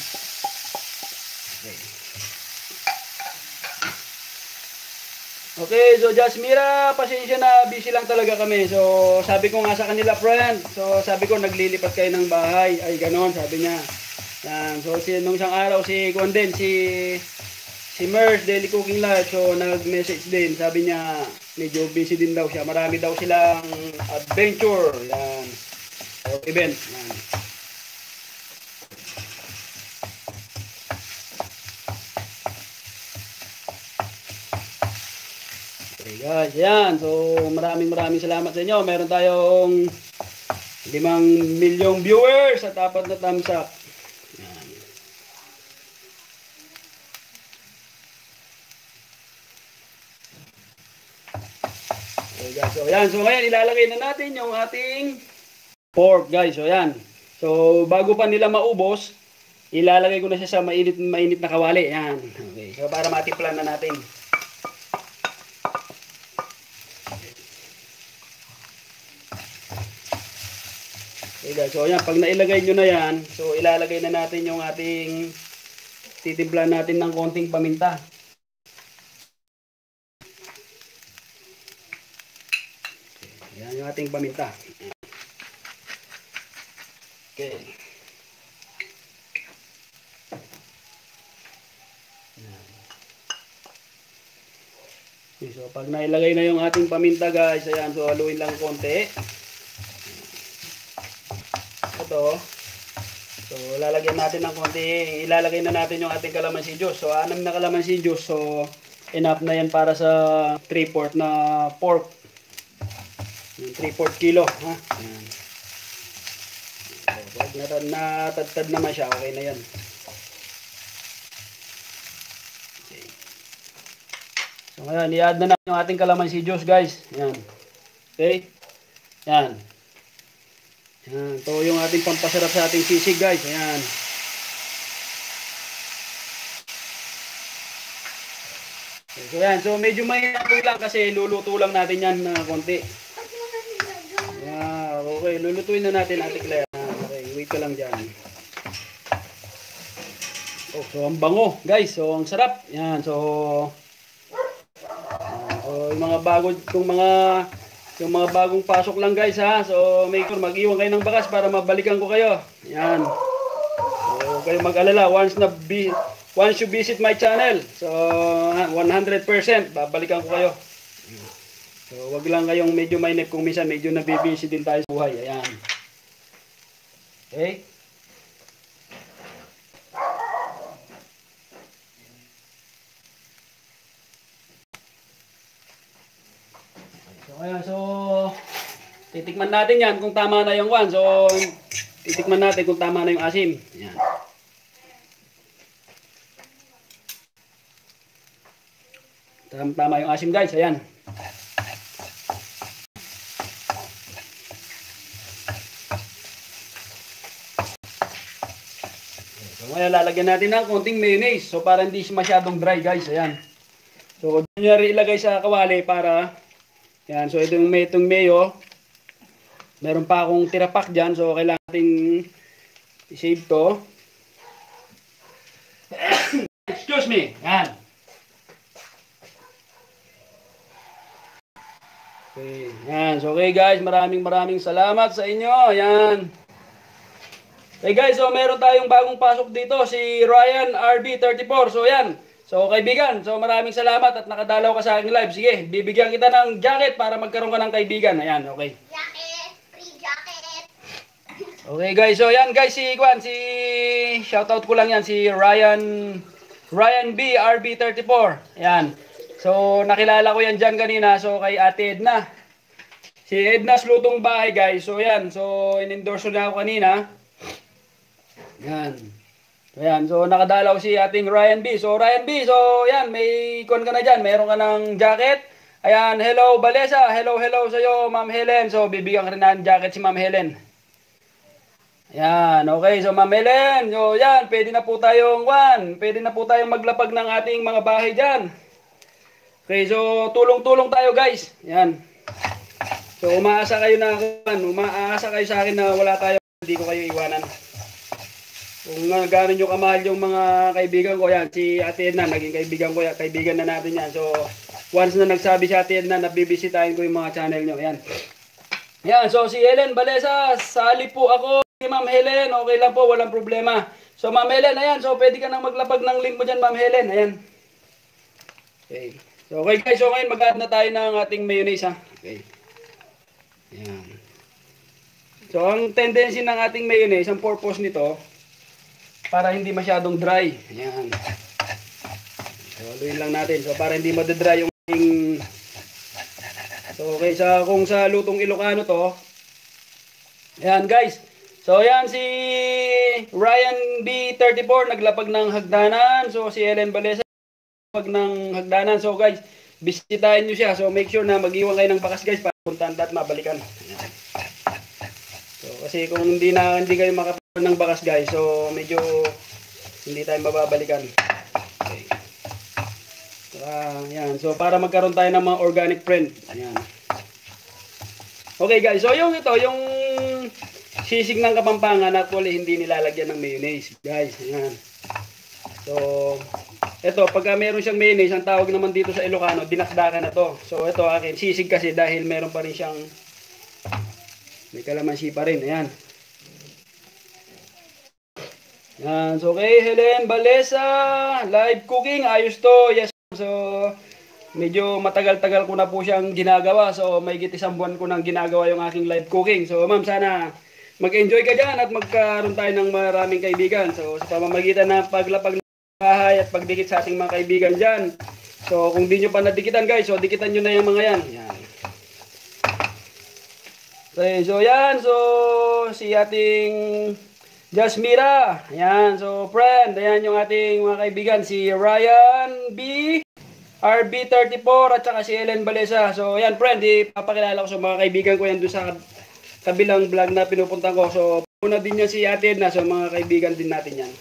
Okay, so Jasmira, pasensya na, busy lang talaga kami. So, sabi ko nga sa kanila, friend. So, sabi ko, naglilipat kayo ng bahay. Ay, ganon, sabi niya. Yan. So, si, nung isang araw, si Kwan din, si, si Mers, Daily Cooking Live. So, nag-message din. Sabi niya, medyo busy din daw siya. Marami daw silang adventure. Yan. Or event. Yan. Okay guys, yan. So maraming maraming salamat sa inyo. Meron tayong limang milyong viewers at apat na thumbs up. Yan. Okay guys, so yan. So ngayon ilalagay na natin yung ating pork guys. So yan. So bago pa nila maubos, ilalagay ko na siya sa mainit mainit na kawali. Yan. Okay. So para matimplan na natin. Okay guys, so ayan, pag nailagay nyo na yan, so ilalagay na natin yung ating, titimplan natin ng konting paminta. Ayan yung ating paminta. Okay. Okay, so pag nailagay na yung ating paminta guys, ayan, so haluin lang konti. Ito. So lalagyan natin ng konti, ilalagay na natin yung ating calamansi juice. So anim na calamansi juice. So enough na yan para sa three fourths na pork. three fourths kilo, ha. Ayan. So, pag natadtad naman siya, okay na yan. Okay. So ngayon, i-add na natin yung ating calamansi juice guys. Ayan. Okay. Yan. Yan, ito yung ating pampasarap sa ating sisig guys. Ayan. Okay, so yan, so medyo may apoy lang kasi luluto lang natin yan na konti. Yan, okay, lulutuin na natin Ate Claire. Okay, wait ka lang dyan. Oh, so ang bango guys, so ang sarap. Yan, so yan, so yung mga bago kung mga yung mga bagong pasok lang guys ha. So make sure mag-iwan kayo ng bakas para mabalikan ko kayo. Yan. So kayo mag-alala once na bi once you visit my channel. So one hundred percent babalikan ko kayo. So wag lang kayong medyo mainip kung minsan medyo nabibisi din tayo sa buhay. Ayan. Okay? titikman natin yan kung tama na yung one. So, titikman natin kung tama na yung asim. Yan. Tama, tama yung asim guys. Ayan. So, ngayon lalagyan natin ng konting mayonnaise. So, para hindi masyadong dry guys. Ayan. So, doon nyo ilagay sa kawali para, yan. So, ito yung, itong mayo. Meron pa akong tirapak dyan. So, kailangan natin i-save to. Excuse me. Yan. Okay. Yan. So, okay guys. Maraming maraming salamat sa inyo. Yan. Okay guys. So, meron tayong bagong pasok dito. Si Ryan R B thirty-four. So, yan. So, kaibigan. So, maraming salamat at nakadalaw ka sa aking live. Sige. Bibigyan kita ng jacket para magkaroon ka ng kaibigan. Ayan. Okay. Jacket. Free jacket. Okay guys. So, yan guys. Si Kwan. Si... Shoutout ko lang yan. Si Ryan... Ryan B R B thirty-four. Ayan. So, nakilala ko yan dyan kanina. So, kay Ate Edna. Si Edna's Lutong Bahay, guys. So, yan. So, in-endorse na ako kanina. Yan. So, yan. So, nakadalaw si ating Ryan B. So, Ryan B. So, yan. May ikon ka na dyan. Meron ka ng jacket. Ayan. Hello, Balesa. Hello, hello sa'yo, Ma'am Helen. So, bibigyan ka rin ng jacket si Ma'am Helen. Yan, okay. So, Ma'am Helen, so, yan, pwede na po tayong, one, pwede na po tayong maglapag ng ating mga bahay dyan. Okay, so, tulong-tulong tayo, guys. Yan. So, umaasa kayo na, umaasa kayo sa akin na wala tayo, hindi ko kayo iwanan. Kung uh, gano'n nyo kamahal yung mga kaibigan ko, yan, si Ate Edna, naging kaibigan ko, yan, kaibigan na natin yan. So, once na nagsabi si Ate Edna, nabibisitahin ko yung mga channel nyo, yan. Yan, so, si Helen Balesa, sali po ako. Ma'am Helen, okay lang po, walang problema. So, Ma'am Helen, ayan. So, pwede ka nang maglapag ng link mo dyan, Ma'am Helen. Ayan. Okay. So, okay guys. So, ngayon mag-add na tayo ng ating mayonnaise, ha. Okay. Ayan. So, ang tendency ng ating mayonnaise, ang purpose nito, para hindi masyadong dry. Ayan. So, haluin lang natin. So, para hindi madadry yung ating... So, okay. Sa, kung sa lutong Ilocano to, ayan guys. So, yan si Ryan B thirty-four naglapag ng hagdanan. So, si Helen Balesa naglapag ng hagdanan. So, guys, bisitahin nyo siya. So, make sure na mag-iwan kayo ng bakas, guys, para puntahan at mabalikan. So, kasi kung hindi na hindi kayo makapunta ng bakas, guys, so, medyo hindi tayo mababalikan. Okay. So, uh, yan. So, para magkaroon tayo ng mga organic print. Ayan. Okay, guys. So, yung ito, yung... sisig ng Kapampangan, actually hindi nilalagyan ng mayonnaise, guys. Ayan. So, ito, pagka meron siyang mayonnaise, ang tawag naman dito sa Ilocano, dinakdakan na to. So, ito akin, sisig kasi dahil meron pa rin siyang, may kalamansi pa rin. Ayan. Ayan. So, okay, Helen Balesa, live cooking, ayos to. Yes. So, medyo matagal-tagal ko na po siyang ginagawa. So, may git isang buwan ko nang ginagawa yung aking live cooking. So, ma'am, sana mag-enjoy ka dyan at magkaroon tayo ng maraming kaibigan. So, sa pamamagitan ng paglapag ng bahay at pagdikit sa ating mga kaibigan dyan. So, kung di nyo pa nadikitan guys, so dikitan nyo na yung mga yan. Yan. Okay, so yan. So, si ating Jasmira. Yan. So, friend, ayan yung ating mga kaibigan. Si Ryan B R B thirty-four at saka si Helen Balesa. So, yan, friend, ipapakilala ko sa mga kaibigan ko yan doon sa kabilang vlog na pinupuntan ko. So, una din yan si Ate Edna. So, mga kaibigan din natin yan.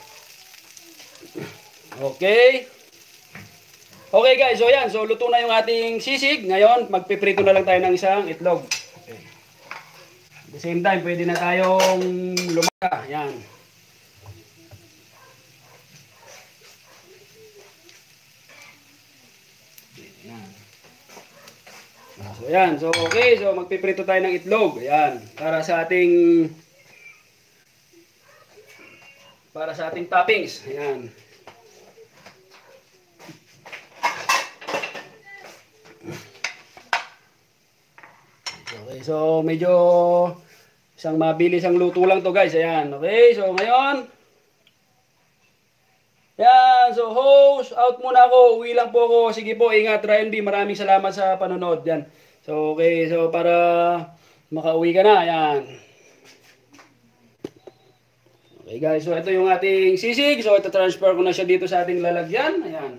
Okay. Okay guys, so yan. So, luto na yung ating sisig. Ngayon, magpiprito na lang tayo ng isang itlog. Okay. At the same time, pwede na tayong lumaka. Yan. So, yan. So, okay. So, magpiprito tayo ng itlog. Ayan. Para sa ating para sa ating toppings. Ayan. Okay. So, medyo isang mabilis ang luto lang to guys. Ayan. Okay. So, ngayon yan, so host, out muna ako, uwi lang po ako. Sige po, ingat Ryan B, maraming salamat sa panonood. Yan. So okay, so para makauwi ka na. Ayan. Okay guys, so ito yung ating sisig. So ito transfer ko na siya dito sa ating lalagyan. Ayan.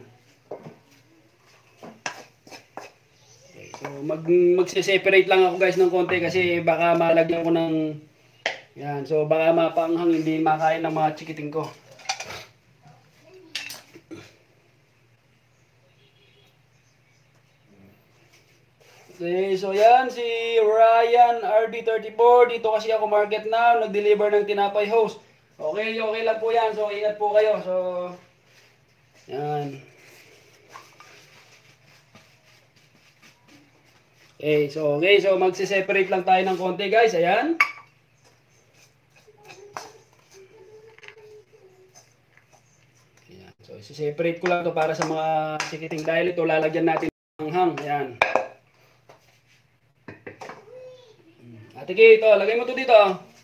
Okay, so mag magse-separate lang ako guys ng konti kasi baka malagyan ko ng yan. So baka mapanghang hindi makain ng mga chikiting ko. Okay, so yan si Ryan R B thirty-four. Dito kasi ako market now, nag-deliver ng tinapay host. Okay, okay lang po yan. So, ingat po kayo. So, yan. Okay, so, okay. So, magsiseparate lang tayo ng konti, guys. Ayan. Ayan. So, isiseparate ko lang to para sa mga sikiting dahil ito lalagyan natin ng hang. Ayan. Ate Kay, ito. Lagay mo to dito.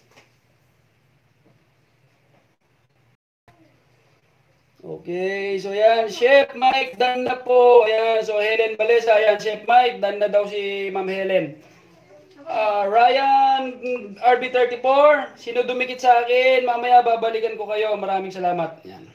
Okay, so yan, Chef Mike, done na po. Ayan, so Helen Balesa, ayan, Chef Mike, done na daw si Ma'am Helen. Uh, Ryan R B thirty-four, sino dumikit sa akin, mamaya babalikan ko kayo. Maraming salamat. Ayan.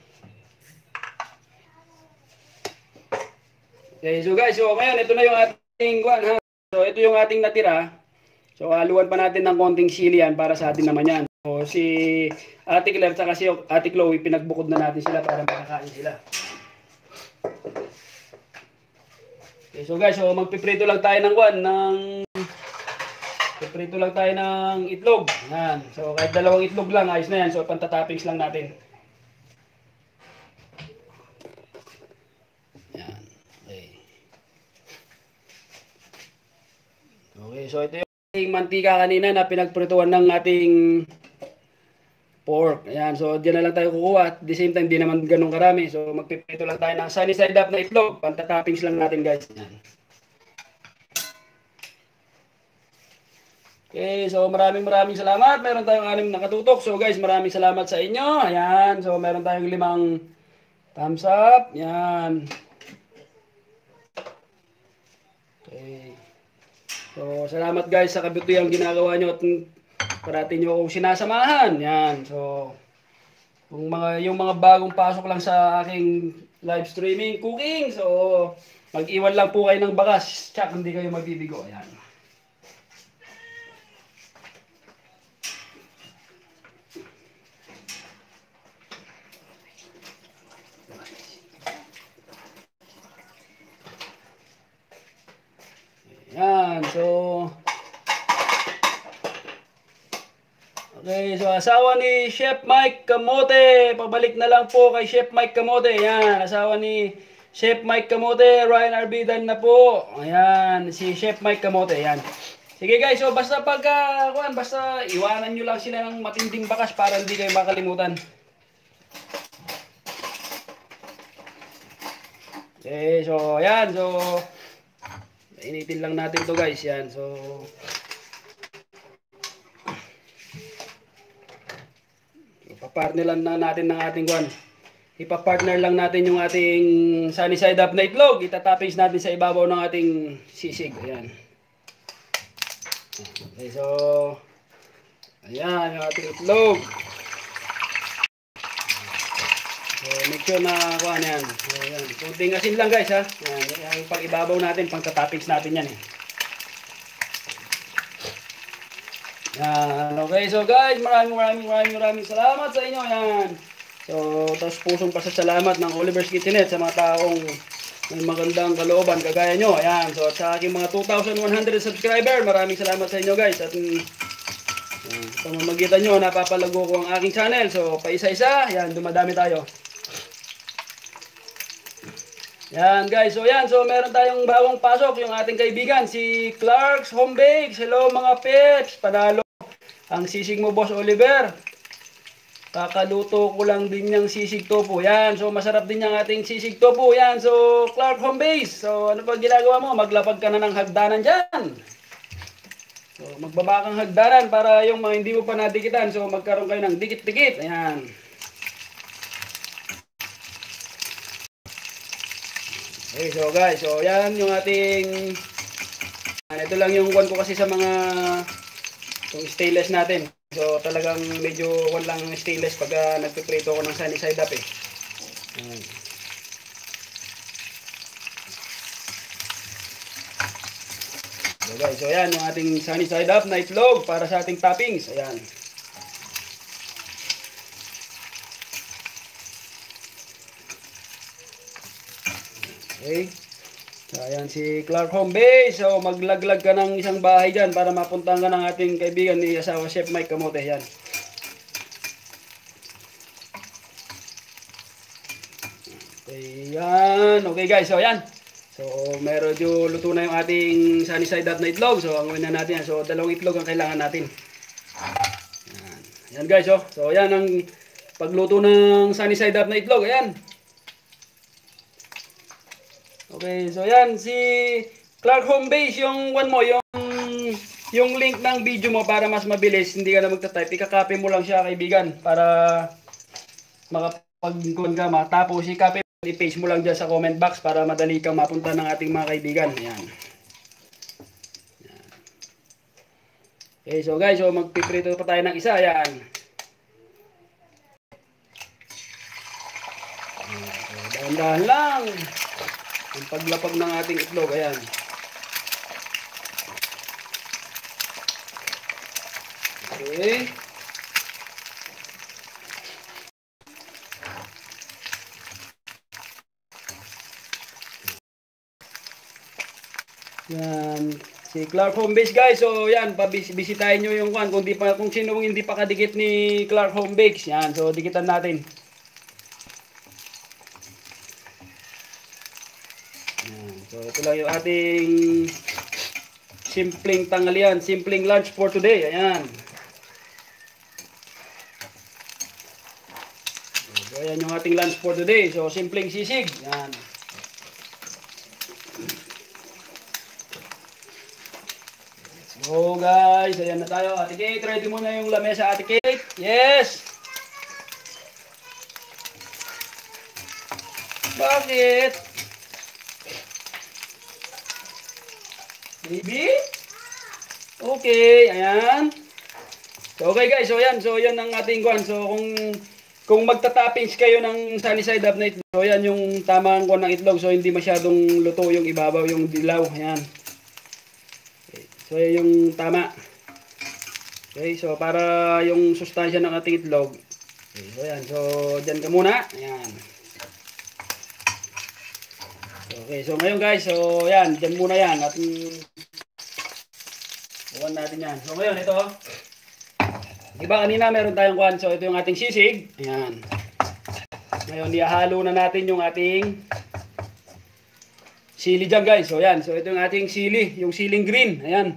Okay, so guys, so ngayon, ito na yung ating one, ha? So ito yung ating natira. So haluan pa natin ng konting sili yan para sa atin naman yan. So si Ate Claire at si Ate Chloe, pinagbukod na natin sila para makakain sila. Okay, so guys, so magpiprito lang tayo ng one, ng piprito lang tayo ng itlog. Yan. So kahit dalawang itlog lang, ayos na yan. So pantatoppings lang natin. Yan. Okay. Okay, so ito yung mantika kanina na pinagprituan ng ating pork. Ayan, so diyan na lang tayo kukuha. At the same time, di naman ganun karami. So magpiprito lang tayo ng sunny side up na itlog. Pantatoppings lang natin, guys. Ayan. Okay, so maraming maraming salamat. Meron tayong anim na katutok. So guys, maraming salamat sa inyo. Ayan, so meron tayong limang thumbs up. Ayan. Okay. So, salamat guys sa kabutihang ginagawa nyo at parati nyo akong sinasamahan. Yan. So, kung mga, yung mga bagong pasok lang sa aking live streaming, cooking. So, mag-iwan lang po kayo ng bakas. Tsak, hindi kayo magbibigo. Yan. Yan. So, okay, so asawa ni Chef Mike Kamote, pabalik na lang po kay Chef Mike Kamote. Ayan, asawa ni Chef Mike Kamote, Ryan R B dan na po. Ayan, si Chef Mike Kamote. Ayan. Sige guys, so basta pagka, kuan, basta iwanan nyo lang sila ng matinding bakas para hindi kayo makalimutan. Okay, so ayan, so initin lang natin to guys. Yan, so ipapartner lang na natin ng ating one. Ipapartner lang natin yung ating sunny side up na itlog. Itatoppings natin sa ibabaw ng ating sisig. Ayan. Okay, so ayan yung ating itlog. So make sure na kuha na yan. So ayan, kunting asin lang guys ha. Ayan, yung pang ibabaw natin, pang toppings natin yan eh. Yan. Okay, so guys, maraming maraming maraming maraming salamat sa inyo. Yan. So, tapos pusong pasasalamat ng Oliver's Kitchenette sa mga taong may magandang kalooban kagaya nyo. Ayan. So, at sa aking mga two thousand one hundred subscriber, maraming salamat sa inyo guys. At um, pamamagitan nyo, napapalago ko ang aking channel. So, paisa-isa, yan, dumadami tayo. Yan guys, so yan, so meron tayong bagong pasok, yung ating kaibigan, si Clark's Home Bakes. Hello mga peps, panalo ang sisig mo Boss Oliver. Kakaluto ko lang din yung sisig tofu. Yan, so masarap din yung ating sisig tofu. Yan, so Clark Home Base. So ano pa ginagawa mo? Maglapag ka na ng hagdanan dyan. So magbaba kang hagdanan para yung mga hindi mo pa nadikitan. So magkaroon kayo ng dikit-dikit. Ayan. Okay, so guys, so yan yung ating, ito lang yung one ko kasi sa mga Itong stainless natin. So talagang medyo walang stainless pag uh, nagpiprito ako ng sunny side up eh. Ayan. So guys, so ayan yung ating sunny side up na itlog para sa ating toppings. Ayan. Okay. So ayan si Clark Home Base. So maglaglag ka ng isang bahay dyan para mapuntahan ka ng ating kaibigan ni asawa Chef Mike Camote. Ayan. Okay, yan. Okay guys, so ayan. So, meron yung luto na yung ating sunny side up na itlog. So, ang gawin na natin yan. So, dalawang itlog ang kailangan natin. Ayan. Ayan guys, oh. So, ayan ang pagluto ng sunny side up na itlog. Ayan. Okay, so ayan. Si Clark Home Base, yung one mo, yung, yung link ng video mo para mas mabilis. Hindi ka na magta-type. Ika-copy mo lang siya, kaibigan. Para makapag-kuhan ka. Tapos, i-copy i-paste mo lang dyan sa comment box para madali kang mapunta ng ating mga kaibigan. Ayan. Ayan. Okay, so guys, so magpiprito pa tayo ng isa. Ayan. So, dahan-dahan lang ang paglapag ng ating itlog. Ayan. Okay. Yan, si Clark Home Base guys. So yan, pabisitahin nyo yung kwan kung di pa kung sino hindi pa kadikit ni Clark Home Base. Yan, so dikitan natin. Yan, so ito lang yung ating simpleng tanghalian, simpleng lunch for today. Ayan. So ayan yung ating lunch for today. So simpleng sisig. Yan. So guys, ayan na tayo. Ate Kate, ready mo na yung lamesa, Ate Kate? Yes! Bakit? Baby? Okay, ayan. So okay guys, so ayan. So yan ang ating kwan. So kung kung magta-toppings kayo ng sunny side up na itlog, so yan yung tamang kwan ng itlog. So hindi masyadong luto yung ibabaw, yung dilaw. Ayan. So, yung tama. Okay, so para yung sustansya ng ating itlog. Okay, so yan. So, dyan ka muna. Ayan. Okay, so ngayon guys, so yan, dyan muna yan. At buwan natin yan. So ngayon, ito. Diba kanina meron tayong kwan. So, ito yung ating sisig. Ayan. Ngayon, ihahalo na natin yung ating sili dyan guys. So yan. So ito yung ating sili. Yung siling green. Ayan.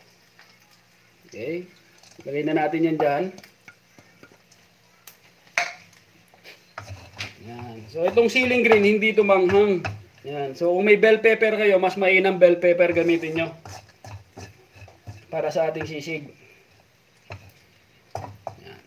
Okay. Lagay na natin yan dyan. Ayan. So itong siling green hindi ito manghang. Ayan. So kung may bell pepper kayo, mas mainam bell pepper gamitin nyo. Para sa ating sisig. Ayan.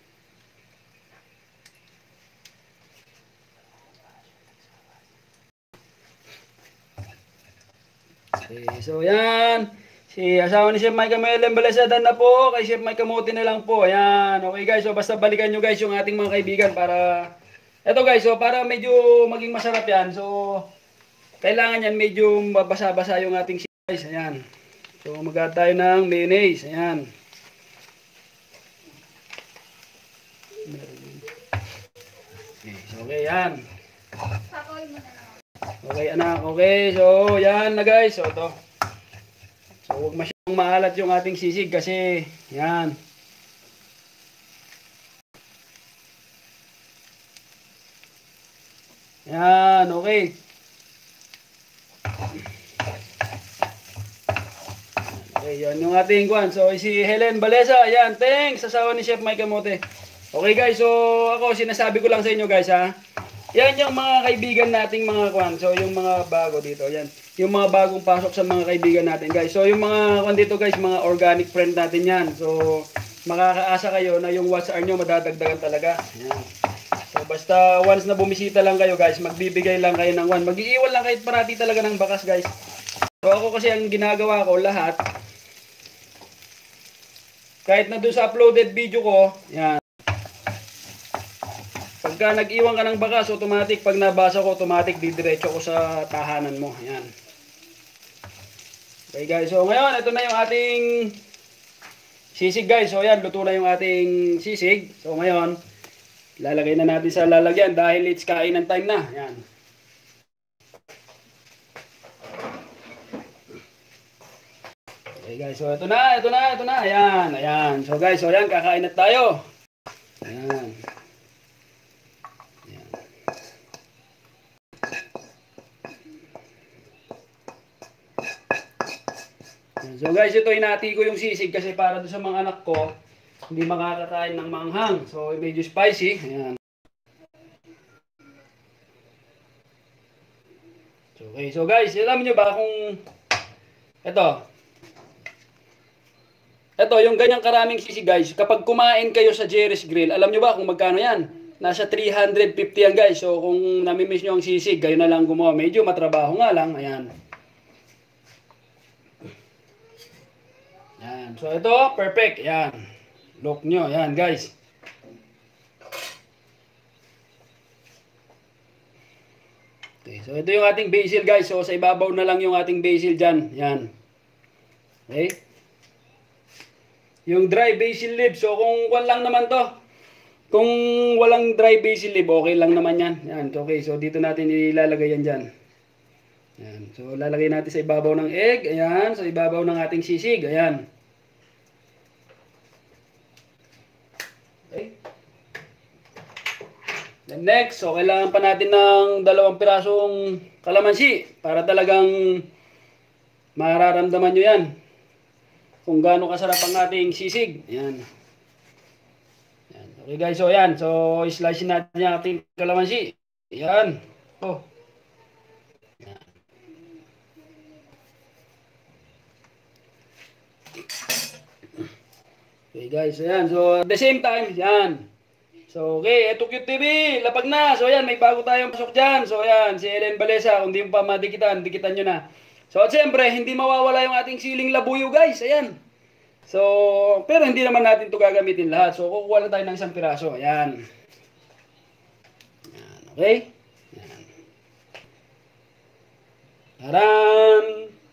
Okay, so yan. Si asawa ni Chef Mike Camote Balasadan na po. Kay Chef Mike Camote na lang po. Ayan. Okay guys, so basta balikan nyo guys yung ating mga kaibigan para... Ito guys, so para medyo maging masarap yan. So, kailangan yan medyo mabasa-basa yung ating sisig guys. Ayan. So, mag-add tayo ng mayonnaise. Ayan. Okay, so okay yan. Okay anak, okay. So, yan na guys. So, ito. So, huwag masyadong maalat yung ating sisig kasi, yan. Yan, okay. Okay, yan yung ating kwan. So, si Helen Balesa, yan. Thanks, asawa ni Chef Mike Camote. Okay guys, so ako sinasabi ko lang sa inyo guys ha. Yan yung mga kaibigan nating mga kwan. So yung mga bago dito, yan. Yung mga bagong pasok sa mga kaibigan natin guys. So yung mga kwan dito guys, mga organic friend natin yan. So makakaasa kayo na yung watch hour nyo madadagdagan talaga. Yan. So basta once na bumisita lang kayo guys, magbibigay lang kayo ng kwan. Mag-iiwan lang kahit parati talaga ng bakas guys. So ako kasi ang ginagawa ko lahat. kahit na doon sa uploaded video ko, yan. Pagka nag-iwan ka ng bakas, automatic, pag nabasa ko, automatic, didiretso ko sa tahanan mo. Yan. Okay guys, so ngayon, ito na yung ating sisig guys. So yan, luto na yung ating sisig. So ngayon, lalagay na natin sa lalagyan dahil it's kainan time na. Yan. Okay guys, so ito na, ito na, ito na. Ayan, ayan. So guys, so yan, kakain na tayo. Ayan. Ayan. So guys, ito hinati ko yung sisig kasi para doon sa mga anak ko, hindi makakakain ng manghang. So medyo spicy. Ayan. So, okay, so guys, alam niyo ba kung ito, ito, yung ganyang karaming sisig guys, kapag kumain kayo sa Jerry's Grill, alam nyo ba kung magkano yan? Nasa three hundred fifty yan guys. So kung namimiss nyo ang sisig, kayo na lang gumawa. Medyo matrabaho nga lang. Ayan. Ayan. So ito, perfect. Ayan. Look nyo. Ayan guys. Okay, so ito yung ating basil guys. So sa ibabaw na lang yung ating basil dyan. Ayan. Okay. Yung dry basil leaf. So kung wala lang naman to. Kung walang dry basil leaf, okay lang naman yan. Yan. Okay. So dito natin ilalagay yan dyan. Yan. So lalagay natin sa ibabaw ng egg. Ayan. Sa ibabaw ng ating sisig. Ayan. Okay. Then next. So kailangan pa natin ng dalawang pirasong kalamansi. Para talagang mararamdaman nyo yan. Kung gaano kasarap ang ating sisig. Ayan. Ayan. Okay guys, so ayan. So, slice natin yung ating kalamansi. Ayan. Oh. Ayan. Okay guys, ayan. So, at the same time, ayan. So, okay. Ito Q T V. Lapag na. So, ayan. May bago tayong pasok dyan. So, ayan. Si Ellen Balesa. Kung di mo pa madikitan, dikitan nyo na. So, at siyempre, hindi mawawala yung ating siling labuyo, guys. Ayan. So, pero hindi naman natin ito gagamitin lahat. So, kukuha lang tayo ng isang piraso. Ayan. Ayan. Okay? Ayan. Taran!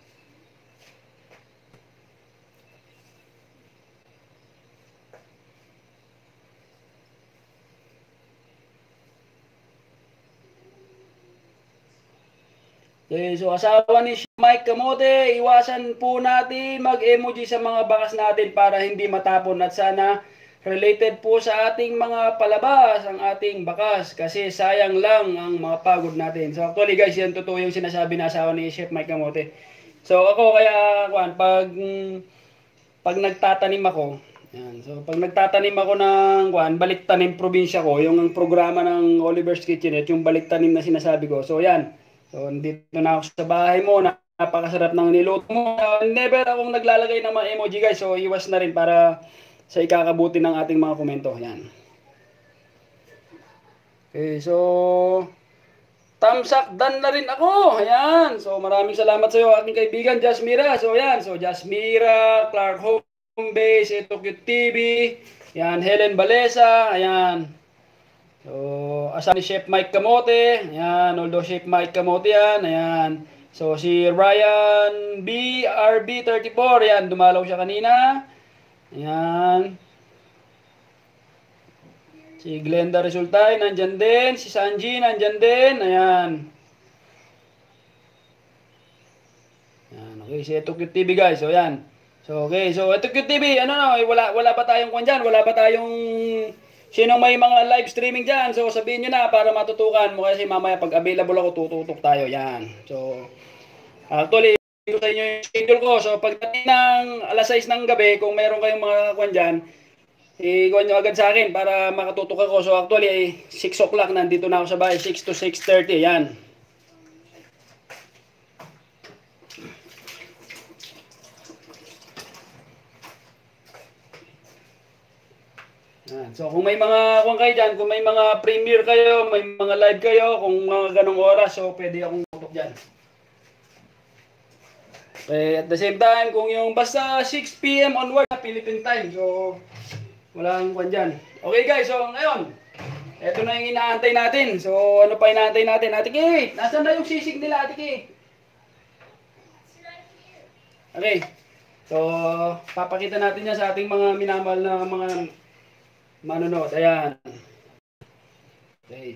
Okay, so asawa ni Mike Kamote, iwasan po natin mag-emoji sa mga bakas natin para hindi matapon at sana related po sa ating mga palabas ang ating bakas kasi sayang lang ang mga pagod natin. So actually guys, yan totoo yung sinasabi na asawa ni Chef Mike Kamote. So ako kaya, kuan, pag pag nagtatanim ako, yan. So pag nagtatanim ako ng kuan, balik-tanim probinsya ko, yung ang programa ng Oliver's Kitchenette, yung balik-tanim na sinasabi ko. So yan. So, dito na ako sa bahay mo, napakasarap ng niluto mo. Uh, never akong naglalagay ng mga emoji guys, so iwas na rin para sa ikakabuti ng ating mga komento. Yan. Okay, so, thumbs up, done na rin ako. Ayan, so maraming salamat sa iyo aking kaibigan, Jasmira. So, yan, so Jasmira, Clark Home Base, ito Q T V, yan, Helen Balesa, ayan. So, asawa ni Chef Mike Kamote. Ayan, although Chef Mike Kamote yan. Ayan. So, si Ryan B, R B thirty-four. Ayan, dumalaw siya kanina. Ayan. Si Glenda Resultay, nandyan din. Si Sanji, nandyan din. Ayan. Ayan, okay. Si ito Q T V guys. So, ayan. So, okay. So, ito Q T V. Ano no? Wala, wala pa tayong kwan dyan. Wala pa tayong... Sino may mga live streaming dyan, so sabihin nyo na para matutukan mo kasi mamaya pag available ako, tututok tayo. Yan. So, actually, ito sa inyo yung schedule ko. So, pagdating ng alas sais ng gabi, kung meron kayong mga kwan dyan, i-kwan nyo agad sa akin para makatutok ako. So, actually, six o'clock nandito na ako sa bahay. six to six thirty. Yan. So kung may mga kung kayo dyan, kung may mga premiere kayo, may mga live kayo, kung mga ganong oras, so pwede akong tutok dyan. Okay, at the same time, kung yung basta six p m onward, Philippine time. So, wala yung kwan dyan. Okay guys, so ngayon, eto na yung inaantay natin. So, ano pa inaantay natin? Ate Kate, nasaan na yung sisig nila, Ate Kate? Okay. So, papakita natin yan sa ating mga minamahal na mga manonood. Ayan. Okay.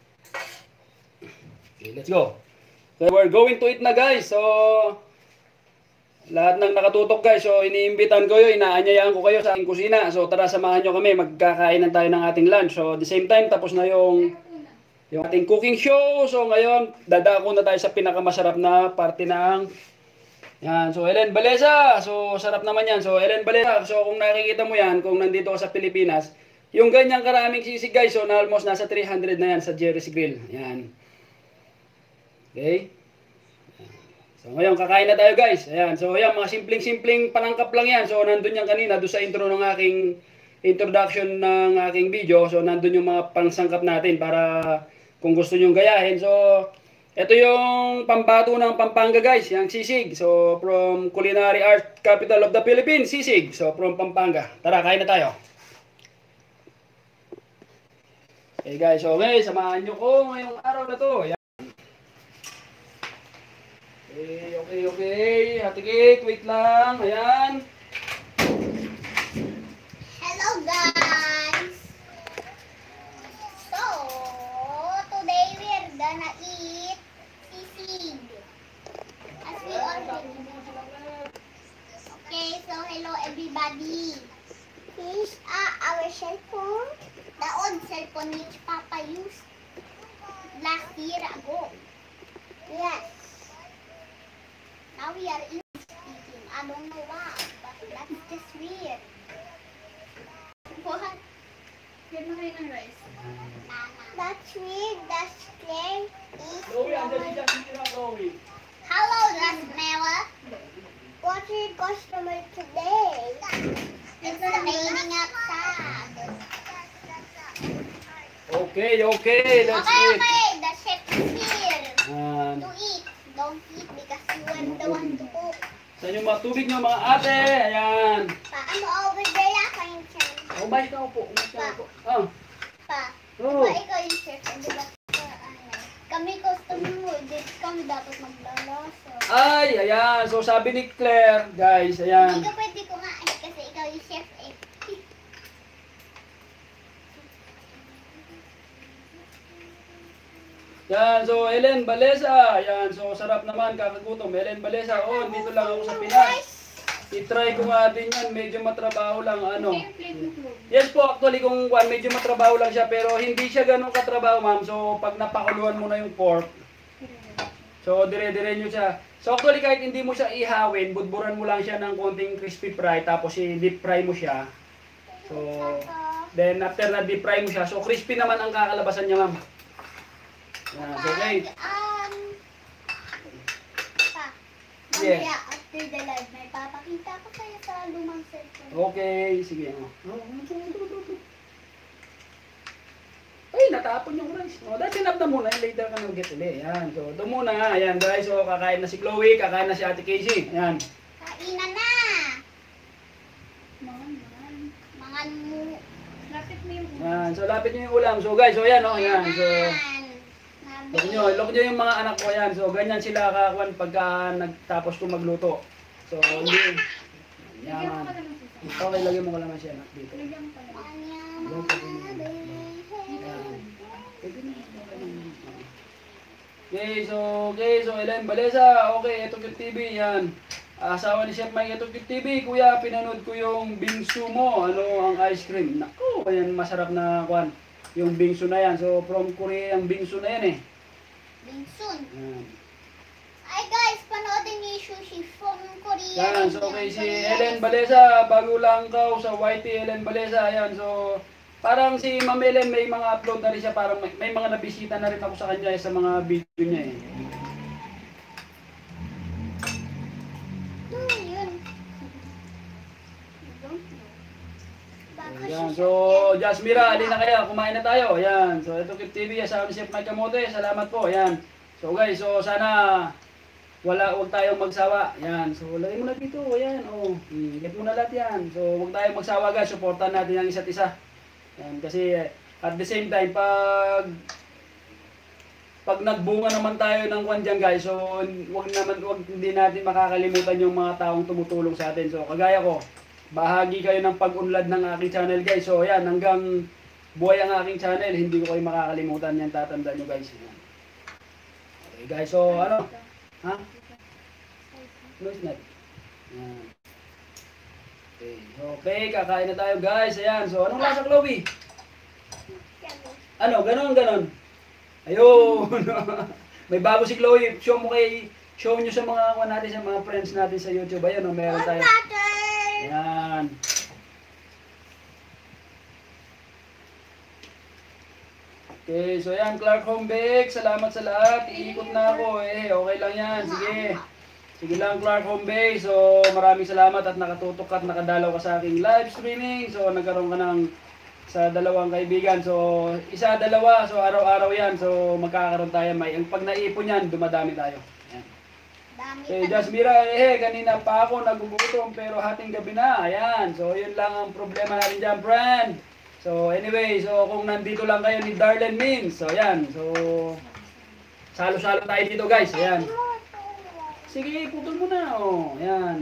Okay, let's go. So, we're going to eat na guys. So, lahat ng nakatutok guys. So, iniimbitan ko yun. Inaanyayaan ko kayo sa aking kusina. So, tara samahan nyo kami. Magkakainan tayo ng ating lunch. So, at the same time, tapos na yung yung ating cooking show. So, ngayon, dadako na tayo sa pinakamasarap na parte ng yan. So, Ellen Balesa. So, sarap naman yan. So, Ellen Balesa. So, kung nakikita mo yan, kung nandito ka sa Pilipinas, yung ganyang karaming sisig guys, so, na almost nasa three hundred na yan sa Jerry's Grill. Yan. Okay? So, ngayon, kakain na tayo guys. Ayan. So, yan, mga simpleng-simpleng panangkap lang yan. So, nandun yan kanina, doon sa intro ng aking introduction ng aking video. So, nandun yung mga pangsangkap natin para kung gusto nyong gayahin. So, ito yung pambato ng Pampanga guys, yung sisig. So, from Culinary Art Capital of the Philippines, sisig. So, from Pampanga. Tara, kain na tayo. Okay guys, okay, samahan nyo ko ngayong araw na to. Ayan. Okay, okay, okay. Ate Kate, wait lang. Ayan. Hello guys! So, today we're gonna eat sisig. As we already Okay, so hello everybody. Here's uh, our cell phone. The old cell phone which Papa used last year ago. Yes. Now we are English speaking. I don't know why, but that's just weird. What? Yan na kayo ng rice. That's weird. That's clear. Hello, Rasmela. What's your customer today? It's raining outside. Okay, okay, let's Okay, eat. okay. The chef is here Ayan. to eat. Don't eat because you are the one to cook. Sa inyo mga tubig nyo mga ate. Ayan. Pa, ano over there lang kayong chef? Umay ka po, umay ka po. Ah, Pa, oh. pa ikaw yung chef. Hindi ba ka, ano? Kami customer mo. Hindi kami dapat maglalasa. Ay, ayan. So sabi ni Claire, guys, ayan. Hindi ka pwede kumain kasi ikaw yung chef eh. Yan, so Ellen Balesa. Yan, so sarap naman, kakagutom. Ellen Balesa, oh, dito lang ako sa Pinas. I-try ko nga din yan, medyo matrabaho lang, ano. Yes po, actually, kung one, medyo matrabaho lang siya, pero hindi siya ganun katrabaho, ma'am. So, pag napakuluan mo na yung pork, so, dire-dire nyo siya. So, actually, kahit hindi mo siya ihawin, budburan mo lang siya ng konting crispy fry, tapos i-deep fry mo siya. So, then after na deep fry mo siya, so crispy naman ang kakalabasan niya, ma'am. Yan, so, okay. Um, pa, Yes. mamaya after the live, may papakita ko kayo sa lumang cellphone. Okay, sige. Oh. Ay, natapon yung rice. Oh, that's enough na muna. Later ka na mag-get ulit. Yan. So, doon muna nga. Ayan, guys. So, kakain na si Chloe. Kakain na si Ate Casey. Ayan. Kainan na! Mangan, mangan. Mangan mo. Lapit mo yung Yan. So, lapit nyo yung ulam. So, guys. So, ayan. Oh, ayan. So, look nyo. Look nyo yung mga anak ko. Ayan. So, ganyan sila kakakuan pagka nagtapos ko magluto. So, hindi. Yaman. Okay, lagyan mo ko lang siya anak dito. Okay, so, okay, so, Ellen Balesa, okay, ito yung T V, yan. Asawa ni Chef Mike, ito yung T V, kuya, pinanood ko yung bingsu mo, ano, ang ice cream. Naku, ayan, masarap na, kwan, yung bingsu na yan. So, from Korea, yung bingsu na yan eh. Bingsun. Yan. Ay guys, panoodin niyo yung sushi from Korea. Yan, so, okay, si Ellen Balesa, bago lang ka sa Y T, Ellen Balesa, yan, so, parang si Ma'am Ellen, may mga upload na rin siya, parang may, may mga nabisita na rin ako sa kanya sa mga video niya eh. Ano yun? Baka Yan, si so, Jasmira, alin na kaya, kumain na tayo. Yan, so, ito Kip T V, asawa ni Chef Mike Camote, salamat po, yan. So, guys, so, sana wala, huwag tayong magsawa. Yan. So, lagay mo na dito. Ayan. Oh. Hmm, get mo na lahat yan. So, huwag tayong magsawa guys. Supportan natin ang isa't isa. Yan. Kasi, at the same time, pag pag nagbunga naman tayo ng kwan dyan guys, so, wag naman, wag hindi natin makakalimutan yung mga taong tumutulong sa atin. So, kagaya ko, bahagi kayo ng pag-unlad ng aking channel guys. So, ayan. Hanggang buhay ang aking channel, hindi ko kayo makakalimutan yan. Tatandaan nyo guys. Yan. Okay guys, so, ano? Ha? No, it's not. Yan. Okay. Okay, kakain na tayo guys. Ayan. So, anong lasa, Chloe? Ano? Ganon, ganon. Ayun. May bago si Chloe. Show mo kay, show nyo sa mga kuha natin, sa mga friends natin sa YouTube. Ayan, oh, meron tayo. Ayan. Okay, so yan, Clark Home Bake. Salamat sa lahat. Iikot na ako eh. Okay lang yan. Sige. Sige lang, Clark Home Bake. So, maraming salamat at nakatutok at nakadalaw ka sa aking live streaming. So, nagkaroon ka ng sa dalawang kaibigan. So, isa, dalawa. So, araw-araw yan. So, magkakaroon tayo. May, pag naipon yan, dumadami tayo. Ayan. Eh, Jasmira, eh, kanina pa ako nagugutom pero hating gabi na. Ayan. So, yun lang ang problema natin dyan, friend. So, anyway, so kung nandito lang kayo ni Darlene Means, so ayan, so salo-salo tayo dito guys, ayan. Sige, putol mo na, oh, ayan.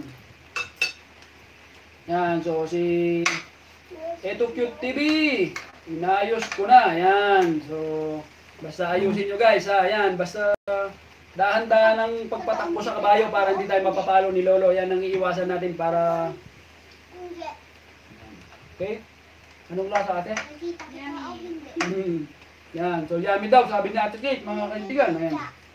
Ayan, so si Eto Cute T V, inayos ko na, ayan. So, basta ayusin nyo guys, ha, ayan, basta dahan-dahan ng pagpatakbo sa kabayo para hindi tayo mapapalo ni Lolo, ayan ang iiwasan natin para, okay? Anong lasa ate? Yummy. Mm. Yan. So, yummy daw. Sabi ni Ate Kate, mga kaibigan. Ayan.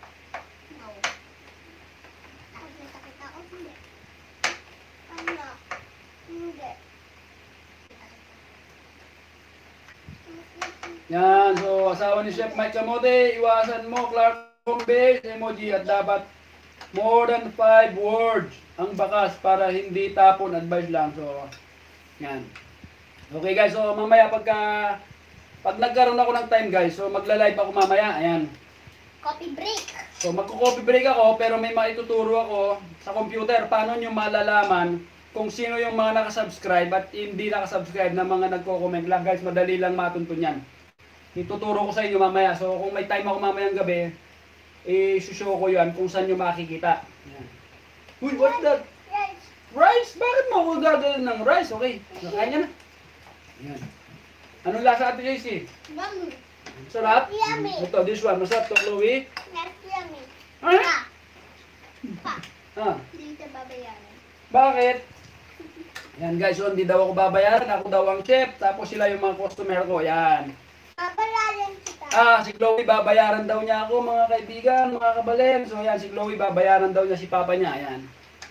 Yan. So, asawa ni Chef Mike Camote, iwasan mo, Clark Home Base, emoji, at dapat more than five words ang bakas para hindi tapon. Advice lang. So, yan. Okay guys, so mamaya pagka pag nagkaroon ako ng time guys, so magla-live ako mamaya, ayan. Coffee break. So magko-coffee break ako pero may maituturo ako sa computer paano nyo malalaman kung sino yung mga nakasubscribe at hindi nakasubscribe na mga nagko-comment lang guys, madali lang matuntun yan. Ituturo ko sa inyo mamaya, so kung may time ako mamayang gabi, i-show ko yan kung saan nyo makikita. Ayan. Uy, what's that? Rice. Rice? Bakit mo ako gagawin ng rice? Okay, nakain ka na. Ayan. Anong lasa Ate J C? Yummy. Sarap? Yummy. Ito, this one. Masarap to, Chloe. That's yummy. Ha? Pa. Pa. Ha? Hindi ka babayaran. Bakit? Yan guys, so hindi daw ako babayaran. Ako daw ang chef. Tapos sila yung mga customer ko. Yan. Babayaran kita. Ah, si Chloe babayaran daw niya ako mga kaibigan, mga kabalen. So yan, si Chloe babayaran daw niya si papa niya. Yan.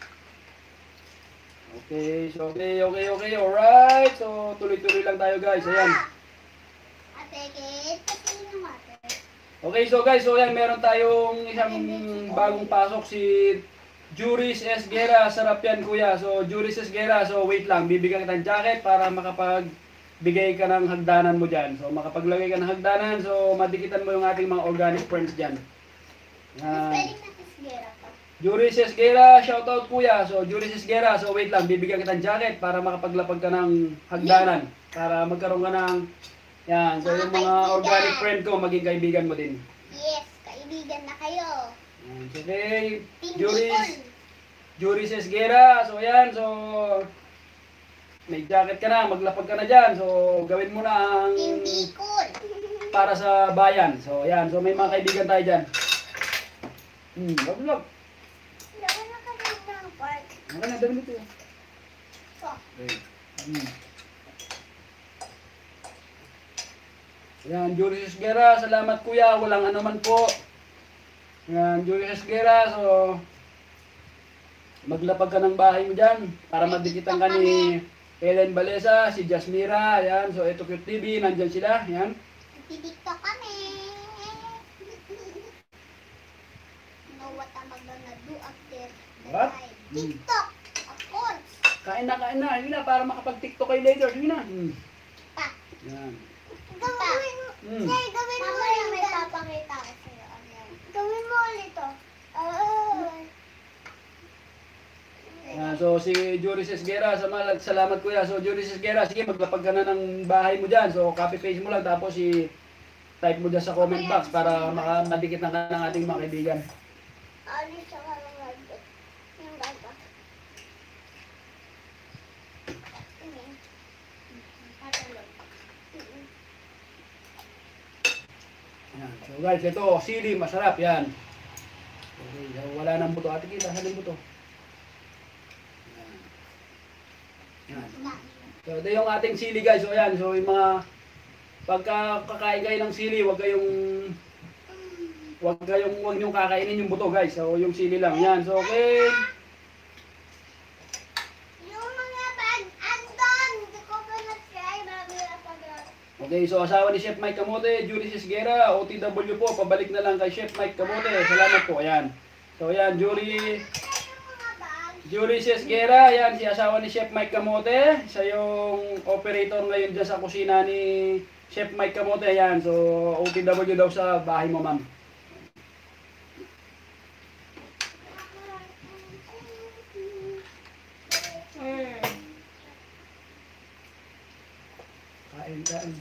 Okay, so okay, okay, okay, alright. So, tuloy-tuloy lang tayo guys, ayan. Ate Kate, pati ng ate. Okay, so guys, so ayan, meron tayong isang bagong pasok si Juris Esguera. Sarap yan kuya. So, Juris Esguera, so wait lang, bibigyan kita ng jacket para makapagbigay ka ng hagdanan mo dyan. So, makapaglagay ka ng hagdanan, so madikitan mo yung ating mga organic friends dyan. Yan. Pwede na tisgera pa. Juris Esguera, shoutout kuya. So, Juris Esguera, so wait lang, bibigyan kita ng jacket para makapaglapag ka ng hagdanan. Para magkaroon ka ng, yan, so yung mga organic friend ko, maging kaibigan mo din. Yes, kaibigan na kayo. Yan, so, okay, Team Juris, Bicol. Juris Esguera, so yan, so, may jacket ka na, maglapag ka na dyan. So, gawin mo na ang Team Bicol. para sa bayan. So, yan, so may mga kaibigan tayo dyan. Hmm, wag vlog. Lawan na kami ng park. Ano na, dami nito. So, Okay. Hmm. Yan, Julius Esguera, salamat kuya, walang anuman po. Yan, Julius Esguera, so maglapag ka ng bahay mo dyan para madikitan ka ni Ellen Balesa, si Jasmira, yan, so ito Cute T V, nandyan sila, yan. TikTok kami. Know what I'm gonna do after the What? live? Hmm. TikTok, of course. Kain na, kain na, hindi na, para makapag-tiktok kayo later, sige na. Hmm. Pa. Yan. Gawin mo. Hmm. Say, gawin mo ulit. May papakita ko sa'yo. Ano yan? Gawin mo ulit to. Oh. so si Juris Esguera, sama, salamat kuya. So Juris Esguera, sige maglapag ka na ng bahay mo dyan. So copy paste mo lang tapos i type mo dyan sa comment box para maka madikit na ka ng ating mga kaibigan. Alis sa kalawag. Yung baga. Mm. Patulog. Mm. Yan. So guys, ito, sili, masarap yan. Okay, so, wala nang buto. Ate kita, saan yung buto? Yan. So ito yung ating sili guys. So yan, so yung mga pagka kakain kayo ng sili, wag kayong wag kayong wag niyo kakainin yung buto guys. So yung sili lang. Yan. So okay. Yung mga bag, andon! Hindi ko pa na-try. Bago na pag- Okay, so asawa ni Chef Mike Camote, Juris Esguera, O T W po, pabalik na lang kay Chef Mike Camote. Salamat po. Ayan. So ayan, Jury Yung mga bag. Juris Esguera, yan si asawa ni Chef Mike Camote. Siya yung operator ngayon dyan sa kusina ni Chef Mike Camote. Yan, so O T W daw sa bahay mo, ma'am. Mm. Kain, kain.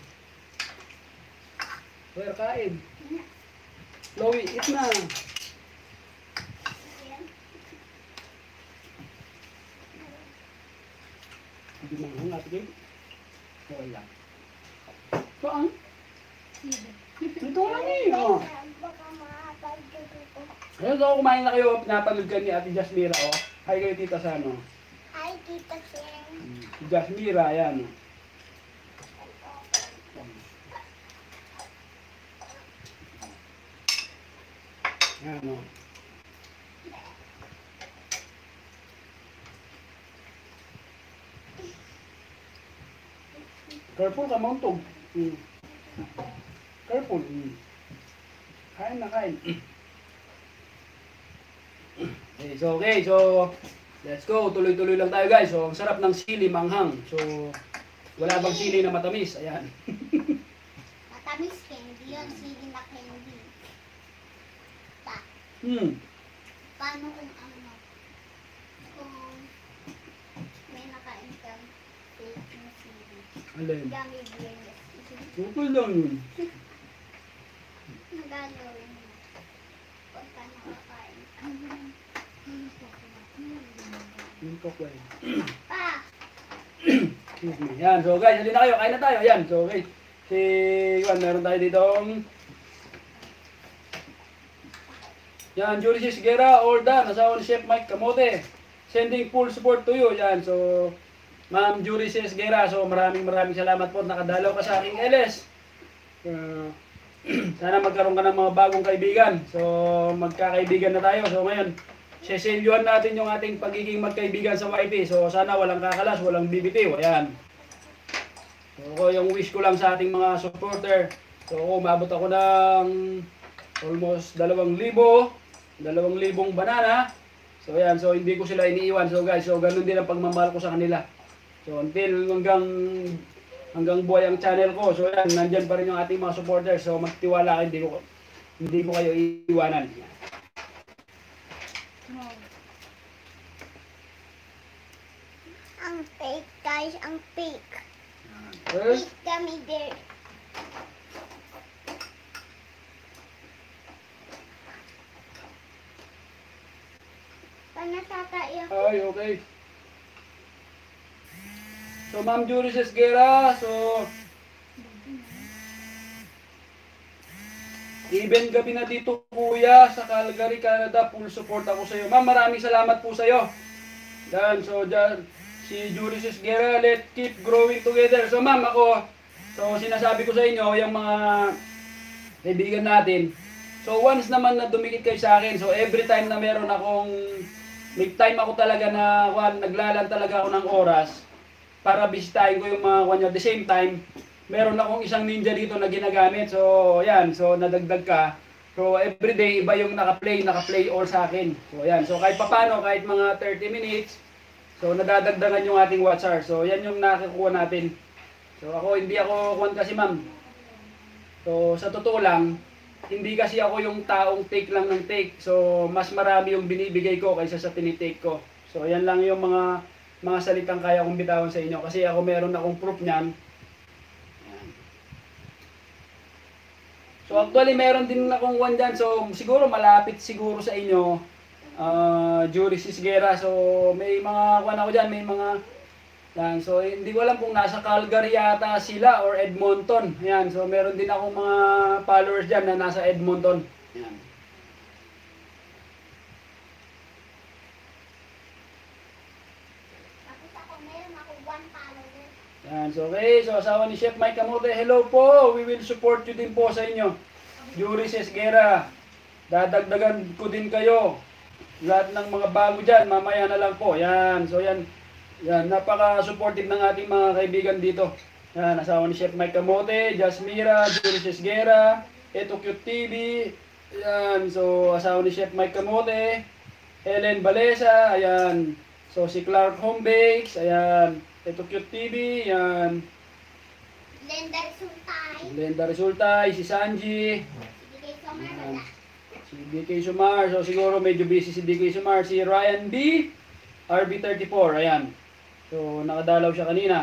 Where, kain. Chloe, eat na. Hindi mo nga natin. Okay lang. Saan? Ito lang eh. Oh. Baka makapag ka dito. Ayun, so kumain na kayo. Pinapanood ka ni Ate Jasmira. Oh. Hi kayo tita sa ano. Hi, Tita Sing. Si Jasmira, ayan. Ayan o. Careful ka, mauntog. Mm. Careful. Mm. Kain na, kain. Okay, so okay, so let's go. Tuloy-tuloy lang tayo guys. So ang sarap ng sili manghang. So wala bang sili na matamis? Ayan. Matamis candy yun. Sili na candy. Ta. Hmm. Paano kung ano? Kung may nakain kang fake na sili. Alin? Gummy bears. Okay lang yun. Nagagawin mo. Pagka nakakain ka. Yung kokway. Pa! Excuse me. Yan. So guys, halina kayo. Kain na tayo. Yan. So okay. Si Juan, meron tayo dito. Yan. Juris Esguera, all done. Asawa ni Chef Mike Camote. Sending full support to you. Yan. So, Ma'am Juris Esguera. So, maraming maraming salamat po. Nakadalaw ka sa aking L S. Uh, sana magkaroon ka ng mga bagong kaibigan. So, magkakaibigan na tayo. So, ngayon, seselyuhan natin yung ating pagiging magkaibigan sa Y T. So, sana walang kakalas, walang bibitiw. Ayan. So, yung wish ko lang sa ating mga supporter. So, umabot ako ng almost dalawang libo. Dalawang libong banana. So, ayan. So, hindi ko sila iniiwan. So, guys, so, ganun din ang pagmamahal ko sa kanila. So, until hanggang hanggang buhay ang channel ko. So, ayan. Nandyan pa rin yung ating mga supporters. So, magtiwala kayo. Hindi ko, hindi ko kayo iiwanan. Ang fake, guys. Ang fake. First, Fake gummy bear. Panatatayo. ay, okay. So, Ma'am Juris Esguera, so, even gabi na dito, kuya, sa Calgary, Canada, full support ako sa iyo. Ma'am, maraming salamat po sa iyo. Yan, so, dyan, si Juris Esguera, let's keep growing together. So, ma'am, ako, so, sinasabi ko sa inyo, yung mga kaibigan natin, so, once naman na dumikit kayo sa akin, so, every time na meron akong, may time ako talaga na, one, naglalan talaga ako ng oras, para bisitahin ko yung mga kanya. At the same time, meron akong isang ninja dito na ginagamit. So, yan. So, nadagdag ka. So, everyday, iba yung naka-play, naka-play all sa akin. So, yan. So, kahit papano, kahit mga thirty minutes, so, nadadagdagan yung ating watch hour. So, yan yung nakukuha natin. So, ako, hindi ako kuwan kasi, ma'am. So, sa totoo lang, hindi kasi ako yung taong take lang ng take. So, mas marami yung binibigay ko kaysa sa tinitake ko. So yan lang yung mga mga salitang kaya kong bitawan sa inyo kasi ako meron akong proof niyan. Ayan. So actually meron din akong one dyan. So siguro malapit siguro sa inyo. Uh, Juris Isguera. So may mga kuwan ako dyan. May mga yan. So hindi ko alam kung nasa Calgary yata sila or Edmonton. Yan. So meron din akong mga followers dyan na nasa Edmonton. Yan. Yan, so okay, so asawa ni Chef Mike Camote, hello po, we will support you din po sa inyo. Juris Esguera, dadagdagan ko din kayo. Lahat ng mga bago dyan, mamaya na lang po. Yan, so yan, yan, napaka-supportive ng ating mga kaibigan dito. Yan, asawa ni Chef Mike Camote, Jasmira, Juris Esguera, Eto Cute T V. Yan, so asawa ni Chef Mike Camote, Helen Balesa, ayan. So si Clark Home Bakes, ayan. Ito Cute T V, yan. Lenda Resultay. Lenda Resultay, si Sanji. Si D K Sumar, wala. Si D K Sumar, so siguro medyo busy si D K Sumar. Si Ryan B, R B thirty-four, ayan. So nakadalaw siya kanina.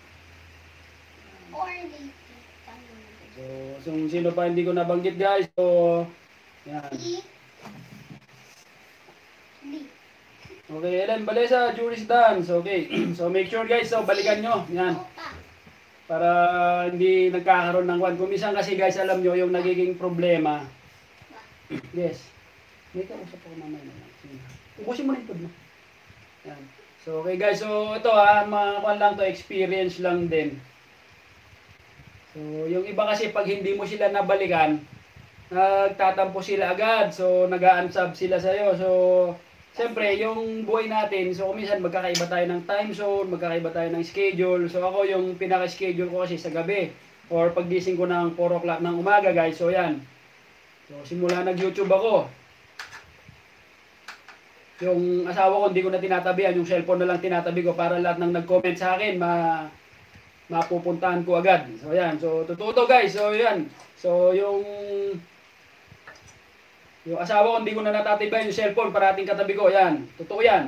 Orly. So, so sino pa hindi ko nabanggit guys, so yan. Lee. Lee. Okay, Ellen Balesa, Juris Dance. Okay. So make sure guys, so balikan nyo. Yan. Para hindi nagkakaroon ng kwan. Kung minsan kasi guys, alam nyo yung nagiging problema. Yes. May kausap ako mamaya. Ubusin mo na yung food mo. Yan. So okay guys, so ito ha, mga kwan lang to, experience lang din. So yung iba kasi pag hindi mo sila nabalikan, nagtatampo sila agad. So nag-a-unsub sila sa'yo. So siyempre, yung buhay natin, so minsan magkakaiba tayo ng time zone, magkakaiba tayo ng schedule. So ako yung pinaka-schedule ko kasi sa gabi or paggising ko ng four o'clock ng umaga guys. So yan. So simula nag-YouTube ako. Yung asawa ko hindi ko na tinatabihan, yung cellphone na lang tinatabi ko para lahat ng nag-comment sa akin ma mapupuntahan ko agad. So yan. So totoo to guys. So yan. So yung Yung asawa ko, hindi ko na natatibay yung cellphone, parating katabi ko. Yan. Totoo yan.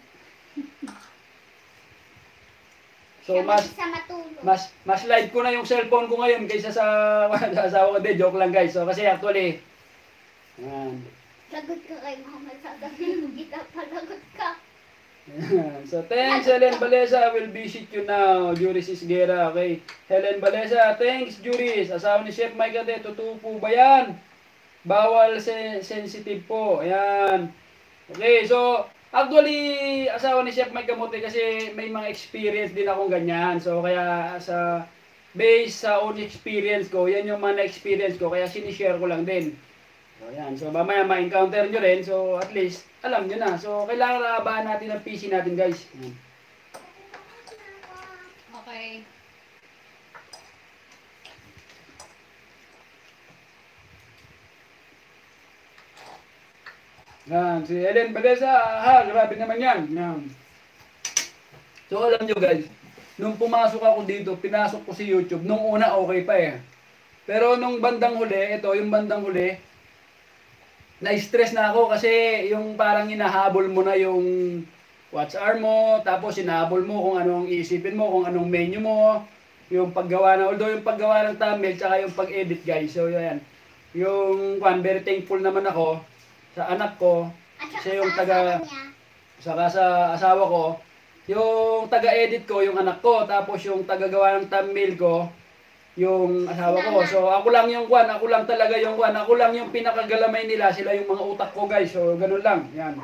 So, mas, mas, mas live ko na yung cellphone ko ngayon kaysa sa, sa asawa ko. Hindi, joke lang guys. So, kasi actually, yan. Lagot ka kay mama, sasabihin mo kita, palagot ka. Yan. So, thanks Helen Balesa. I will visit you now. Juris Isguera. Okay. Helen Balesa. Thanks, Juris. Asawa ni Chef Mike Ade. Totoo po ba yan? Bawal sen sensitive po. Ayan. Okay, so actually asawa ni Chef Mike Camote kasi may mga experience din akong ganyan. So kaya sa based sa own experience ko, yan yung mga na-experience ko kaya sinishare ko lang din. So ayan. So mamaya ma-encounter nyo rin. So at least alam nyo na. So kailangan naabahan natin ang P C natin guys. Ayan. Okay. Yan, si Helen Balesa, ha, grabe naman yan. Yan. So alam nyo guys, nung pumasok ako dito, pinasok ko si YouTube, nung una okay pa eh. Pero nung bandang huli, ito yung bandang huli, na-stress na ako kasi yung parang hinahabol mo na yung watch hour mo, tapos hinahabol mo kung anong iisipin mo, kung anong menu mo, yung paggawa na, although yung paggawa ng thumbnail, tsaka yung pag-edit guys. So yan, yung one, very thankful naman ako sa anak ko, siya yung taga, saka sa asawa ko, yung taga-edit ko, yung anak ko, tapos yung taga-gawa ng thumbnail ko, yung asawa ko. So ako lang yung kwan, ako lang talaga yung kwan, ako lang yung pinakagalamay nila, sila yung mga utak ko guys. So ganun lang, yan.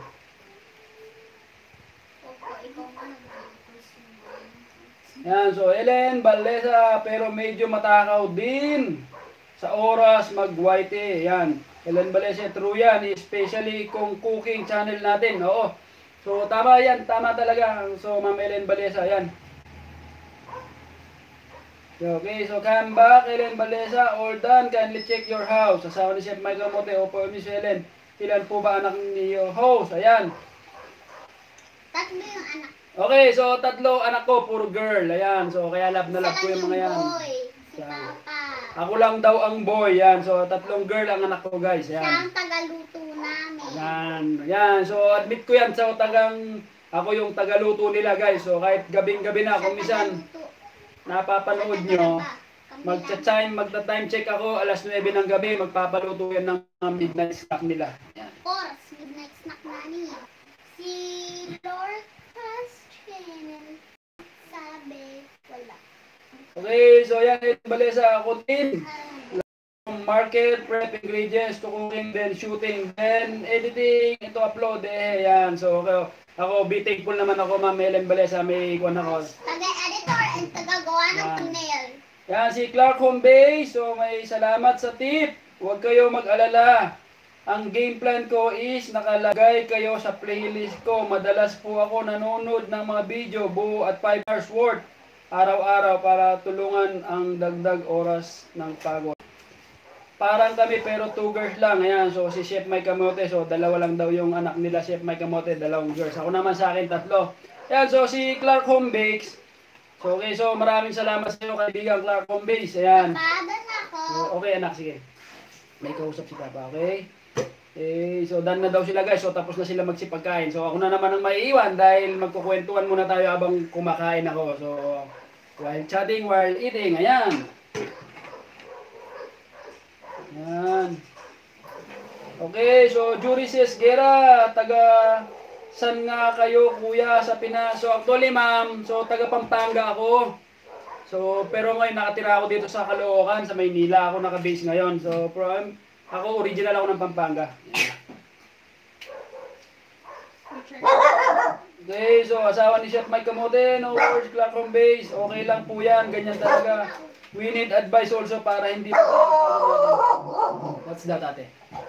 Yan, so Ellen Balesa, pero medyo matakaw din sa oras mag-white, yan. Ellen Balesa, true yan, especially kung cooking channel natin, oo. So, tama yan, tama talaga. So, Ma'am Ellen Balesa, yan. Okay, so come back, Ellen Balesa, all done, kindly check your house. Asawa ni Chef Mike Camote, opo, Miss Ellen. Ilan po ba anak niyo host? Ayan. Tatlo yung anak. Okay, so tatlo anak ko, puro girl. Ayan, so kaya love na love ko yung mga yan. Boy, si Papa. Ako lang daw ang boy, yan. So, tatlong girl ang anak ko, guys. Yan. Siya ang tagaluto namin. Yan. Yan. So, admit ko yan. So, tagang ako yung tagaluto nila guys. So kahit gabing-gabi na, kung minsan napapanood nyo, magcha-time, magta-time check ako, alas nuwebe ng gabi, magpapaluto yan ng midnight snack nila. Yan. Of course, midnight snack nani. Si Lorca's channel sabi, wala. Okay, so yan, bali sa ako din. Um, Market, prep, ingredients, to cooking, then shooting, then editing, ito upload, eh, yan. So, okay, ako, be thankful naman ako, Ma'am Helen Balesa, may kuwan ako. taga-editor and taga-gawa ng Yan. thumbnail. Yan, si Clark Home Base, so may salamat sa tip. Huwag kayo mag-alala. Ang game plan ko is nakalagay kayo sa playlist ko. Madalas po ako nanonood ng mga video, buo at five hours worth, araw-araw para tulungan ang dagdag oras ng pagod. Parang kami pero two girls lang. Ayan, so si Chef Mike Camote, so dalawa lang daw yung anak nila, Chef Mike Camote, dalawang girls. Ako naman sa akin, tatlo. Ayan, so si Clark Home Bakes. So okay, so maraming salamat sa iyo kaibigan Clark Home Bakes. Ayan. Padan ako. So, okay anak, sige. May kausap si Papa, okay? Eh, so done na daw sila guys, so tapos na sila magsipagkain. So ako na naman ang maiiwan dahil magkukwentuhan muna tayo habang kumakain ako. So, while chatting, while eating, ayan. Yan. Okay, so Jurices Gera, taga san nga kayo kuya sa Pinas? So actually ma'am, so taga Pampanga ako. So pero ngayon nakatira ako dito sa Caloocan, sa Maynila ako naka-base ngayon. So from ako original ako ng Pampanga. Yan. Okay, so asawa ni Chef Mike Camote, no words, Clark Home Base. Okay lang po yan, ganyan talaga. We need advice also para hindi po tayo. What's that, ate?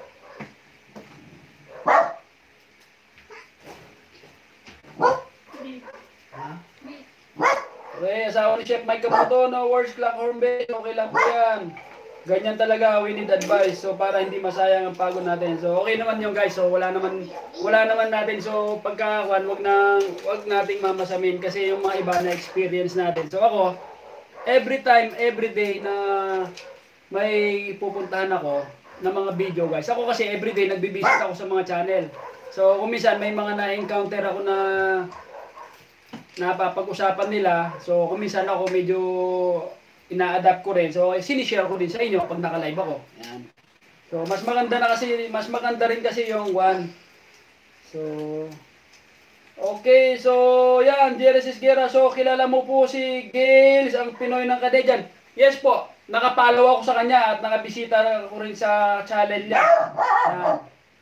Ha? Okay, asawa ni Chef Mike Camote, no words, Clark Home Base. Okay lang po yan. Ganyan talaga, we need advice. So para hindi masayang ang pagod natin. So okay naman yung guys. So wala naman wala naman natin. So pagka wag nang wag nating mamasamin kasi yung mga iba na experience natin. So ako every time, every day na may pupuntahan ako ng mga video guys. Ako kasi every day nagbi-visit ako sa mga channel. So kung minsan may mga na-encounter ako na napapag-usapan nila. So kung minsan ako medyo ina-adapt ko rin. So sinishare ko din sa inyo pag naka-live ako. Yan. So mas maganda na kasi, mas maganda rin kasi yung one. So okay, so yan, Genesis Guerra. So kilala mo po si Gales, ang Pinoy ng Kadejan. Yes po, nakapollow ako sa kanya at nakabisita ko rin sa channel niya. Yan.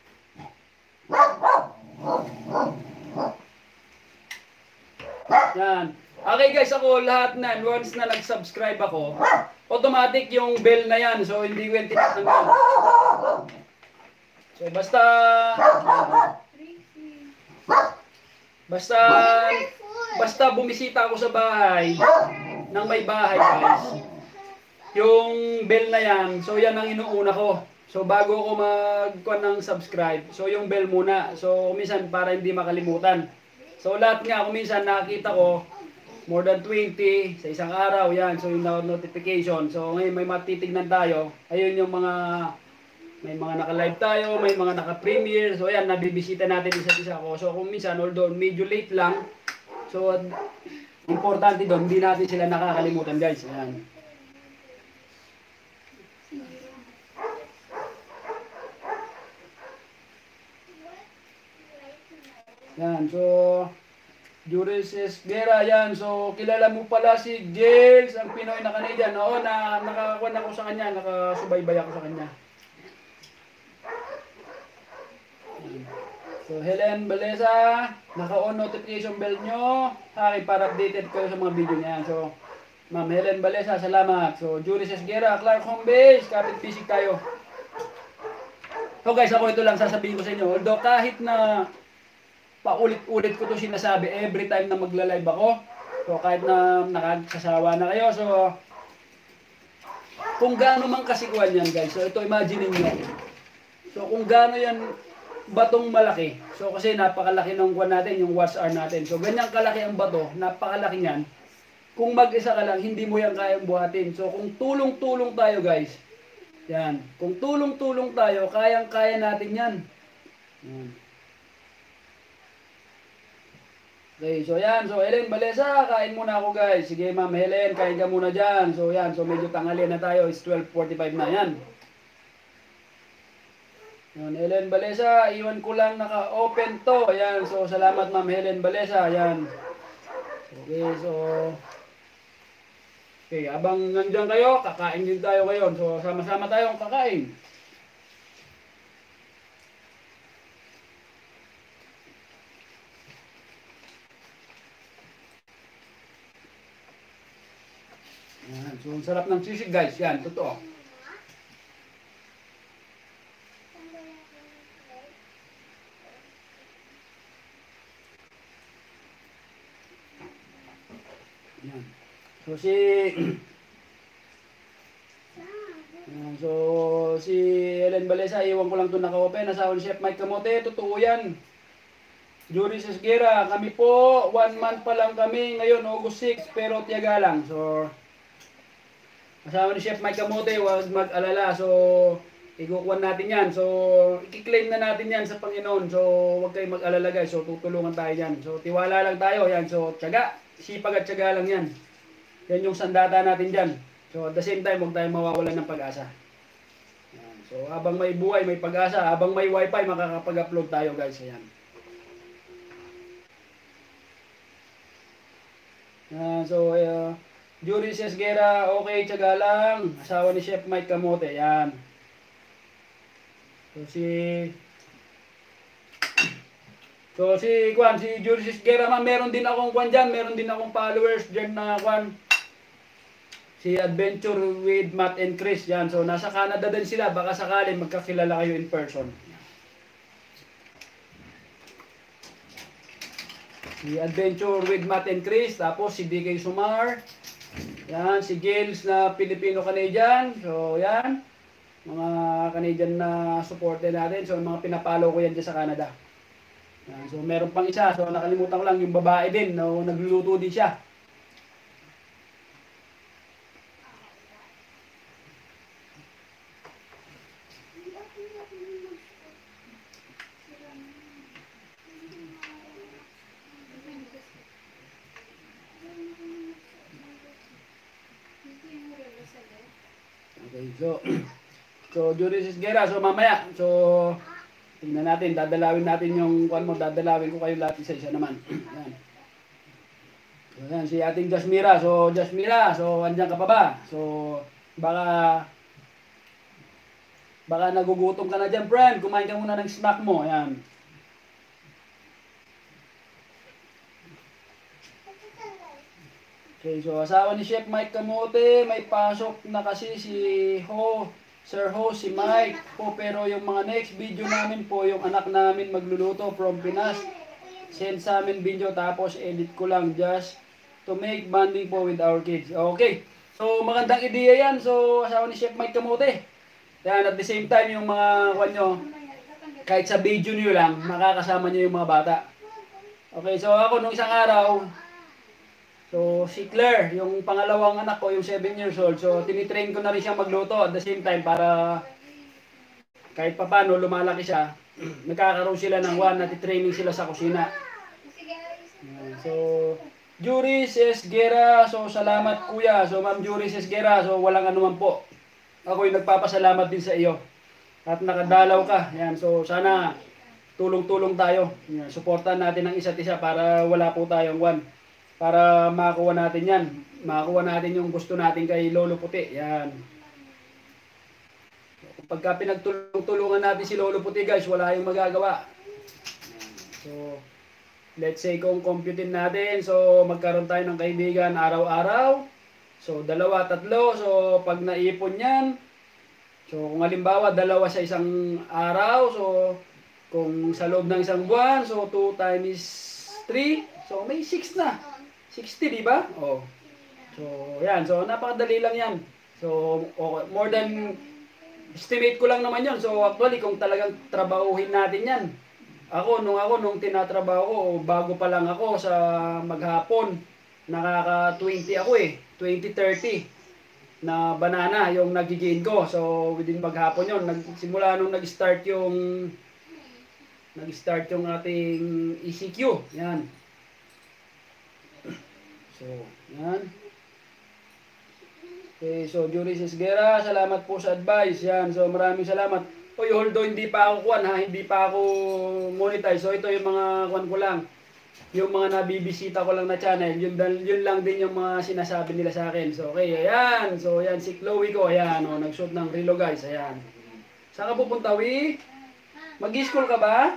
Yan. Okay guys, ako lahat na, once na nag-subscribe ako, automatic yung bell na yan. So hindi ko yung tinatanggal. So basta Basta basta bumisita ako sa bahay ng may bahay guys. Yung bell na yan, so yan ang inuuna ko. So bago ako magkuha ng subscribe, so yung bell muna. So minsan para hindi makalimutan. So lahat nga kung minsan nakita ko more than twenty sa isang araw yan. So yung notification. So ngayon may matitignan tayo. Ayun yung mga may mga naka-live tayo, may mga naka-premiere. So ayan, nabibisita natin isa't isa ko. So kung minsan, although medyo late lang, so importante doon, hindi natin sila nakakalimutan guys. Ayan. Yan, so Jurises Guerra, yan. So kilala mo pala si Gales, ang Pinoy na Canadian. Oo, na nakakuha ako sa kanya, nakasubaybay ako sa kanya. So Helen Balesa, naka-on notification bell nyo akin para updated kayo sa mga video niya. So Ma'am Helen Balesa, salamat. So Jurises Guerra, Clark Home Base, kapit pisik tayo. So guys, ako ito lang sasabihin ko sa inyo. Although kahit na paulit-ulit ko to sinasabi every time na magla-live ako, so kahit na nakagsasawa na kayo, so kung gaano man kasikuan yan guys, so ito imagine niyo. So kung gaano yan batong malaki. So kasi napakalaki ng kuwan natin, yung watts hour natin. So ganyan kalaki ang bato, napakalaki niyan. Kung mag-isa ka lang, hindi mo yan kayang buhatin. So kung tulong-tulong tayo guys, yan. Kung tulong-tulong tayo, kayang-kaya natin yan. Yan. Okay, so yan. So, Helen Balesa, kain muna ako guys. Sige, Ma'am Helen, kain ka muna dyan. So, yan. So, medyo tanghali na tayo. It's twelve forty-five na. Yan. Yan, Helen Balesa, iwan ko lang naka-open to. Yan. So, salamat Ma'am Helen Balesa. Yan. Okay, so... Okay, abang nandiyan kayo, kakain din tayo ngayon. So, sama-sama tayong kakain. Yan. So, ang sarap ng sisig guys. Yan, totoo. Yan. So, si... Yan. So, si Helen Balesa, iwan ko lang ito naka-open. Asawa ni Chef Mike Camote. Totoo yan. Juris Esguera, kami po, one month pa lang kami. Ngayon, August six, pero tiyaga lang. So, asawa ni Chef Mike Camote, huwag mag-alala. So, ikukuha natin yan. So, i-claim na natin yan sa Panginoon. So, huwag kayong mag-alala guys. So, tutulungan tayo yan. So, tiwala lang tayo. Yan. So, tiyaga. Sipag at tiyaga lang yan. Yan yung sandata natin dyan. So, at the same time, huwag tayong mawawalan ng pag-asa. Yan. So, habang may buhay, may pag-asa. Habang may wifi, makakapag-upload tayo guys. Ayan. Yan. So, uh, Juris Esguera, okay, tiyaga lang. Asawa ni Chef Mike Camote. Yan. So, si... So, si Kwan, si Juris Esguera, man, meron din akong Kwan dyan. Meron din akong followers dyan na Kwan. Si Adventure with Matt and Chris. Yan. So, nasa Canada din sila. Baka sakali magkakilala kayo in person. Si Adventure with Matt and Chris, tapos si D K Sumar, yan, si Gales na Filipino-Canadian, so yan, mga Canadian na supporter natin, so mga pinapalo ko yan dyan sa Canada. Yan, so meron pang isa, so nakalimutan ko lang yung babae din, no, nagluluto din siya. Okay, so, so Juris Esguera, so mamaya, so, tingnan natin, dadalawin natin yung, kuan mo, dadalawin ko kayo lahat isa-isa naman. Yan. So, yan, si ating Jasmira, so, Jasmira, so, andyan ka pa ba? So, baka, baka nagugutom ka na dyan, friend, kumain ka muna ng snack mo, yan. Okay, so asawa ni Chef Mike Camote, may pasok na kasi si Ho, Sir Ho, si Mike po, pero yung mga next video namin po, yung anak namin magluluto from Pinas, send sa amin video, tapos edit ko lang just to make bonding po with our kids. Okay, so magandang ideya yan, so asawa ni Chef Mike Camote. Yan, at the same time, yung mga kwan nyo, kahit sa video nyo lang, makakasama nyo yung mga bata. Okay, so ako nung isang araw, so, si Claire, yung pangalawang anak ko, yung seven years old. So, tinitrain ko na rin siya magluto at the same time para kahit papano lumalaki siya, nagkakaroon sila ng one, natitraining sila sa kusina. So, Juris Esguera, so salamat kuya. So, Ma'am Juris Esguera, so walang anuman po. Ako'y nagpapasalamat din sa iyo. At nakadalaw ka. Yan, so sana tulong-tulong tayo. Yan, suportahan natin ang isa't isa para wala po tayong one. Para makakuha natin yan. Makakuha natin yung gusto natin kay Lolo Puti. Yan. Pagka pinagtulungan natin si Lolo Puti guys, wala yung magagawa. So, let's say kung computein natin, so magkaroon tayo ng kaibigan araw-araw. So, dalawa, tatlo. So, pag naipon yan, so kung halimbawa dalawa sa isang araw, so kung sa loob ng isang buwan, so two times three, so may six na. sixty, di ba? Oh. So, yan. So, napakadali lang yan. So, okay. More than, estimate ko lang naman yun. So, actually, kung talagang trabahuhin natin yan. Ako, nung ako, nung tinatrabaho ko, bago pa lang ako sa maghapon, nakaka twenty ako eh. twenty thirty na banana yung nagigain ko. So, within maghapon yun. Nagsimula nung nag-start yung, nag-start yung ating E C Q. Yan. So, yan. Okay, so Jury Sisgera, salamat po sa advice. Yan, so maraming salamat. Oy, although hindi pa ako kuan ha, hindi pa ako monetize. So ito yung mga kuan ko lang. Yung mga nabibisita ko lang na channel, yun, yun lang din yung mga sinasabi nila sa akin. So okay, ayan. So ayan, si Chloe ko, ayan, oh, nag-shoot ng relo guys, ayan. Saan ka pupunta, Wi? Mag-school ka ba?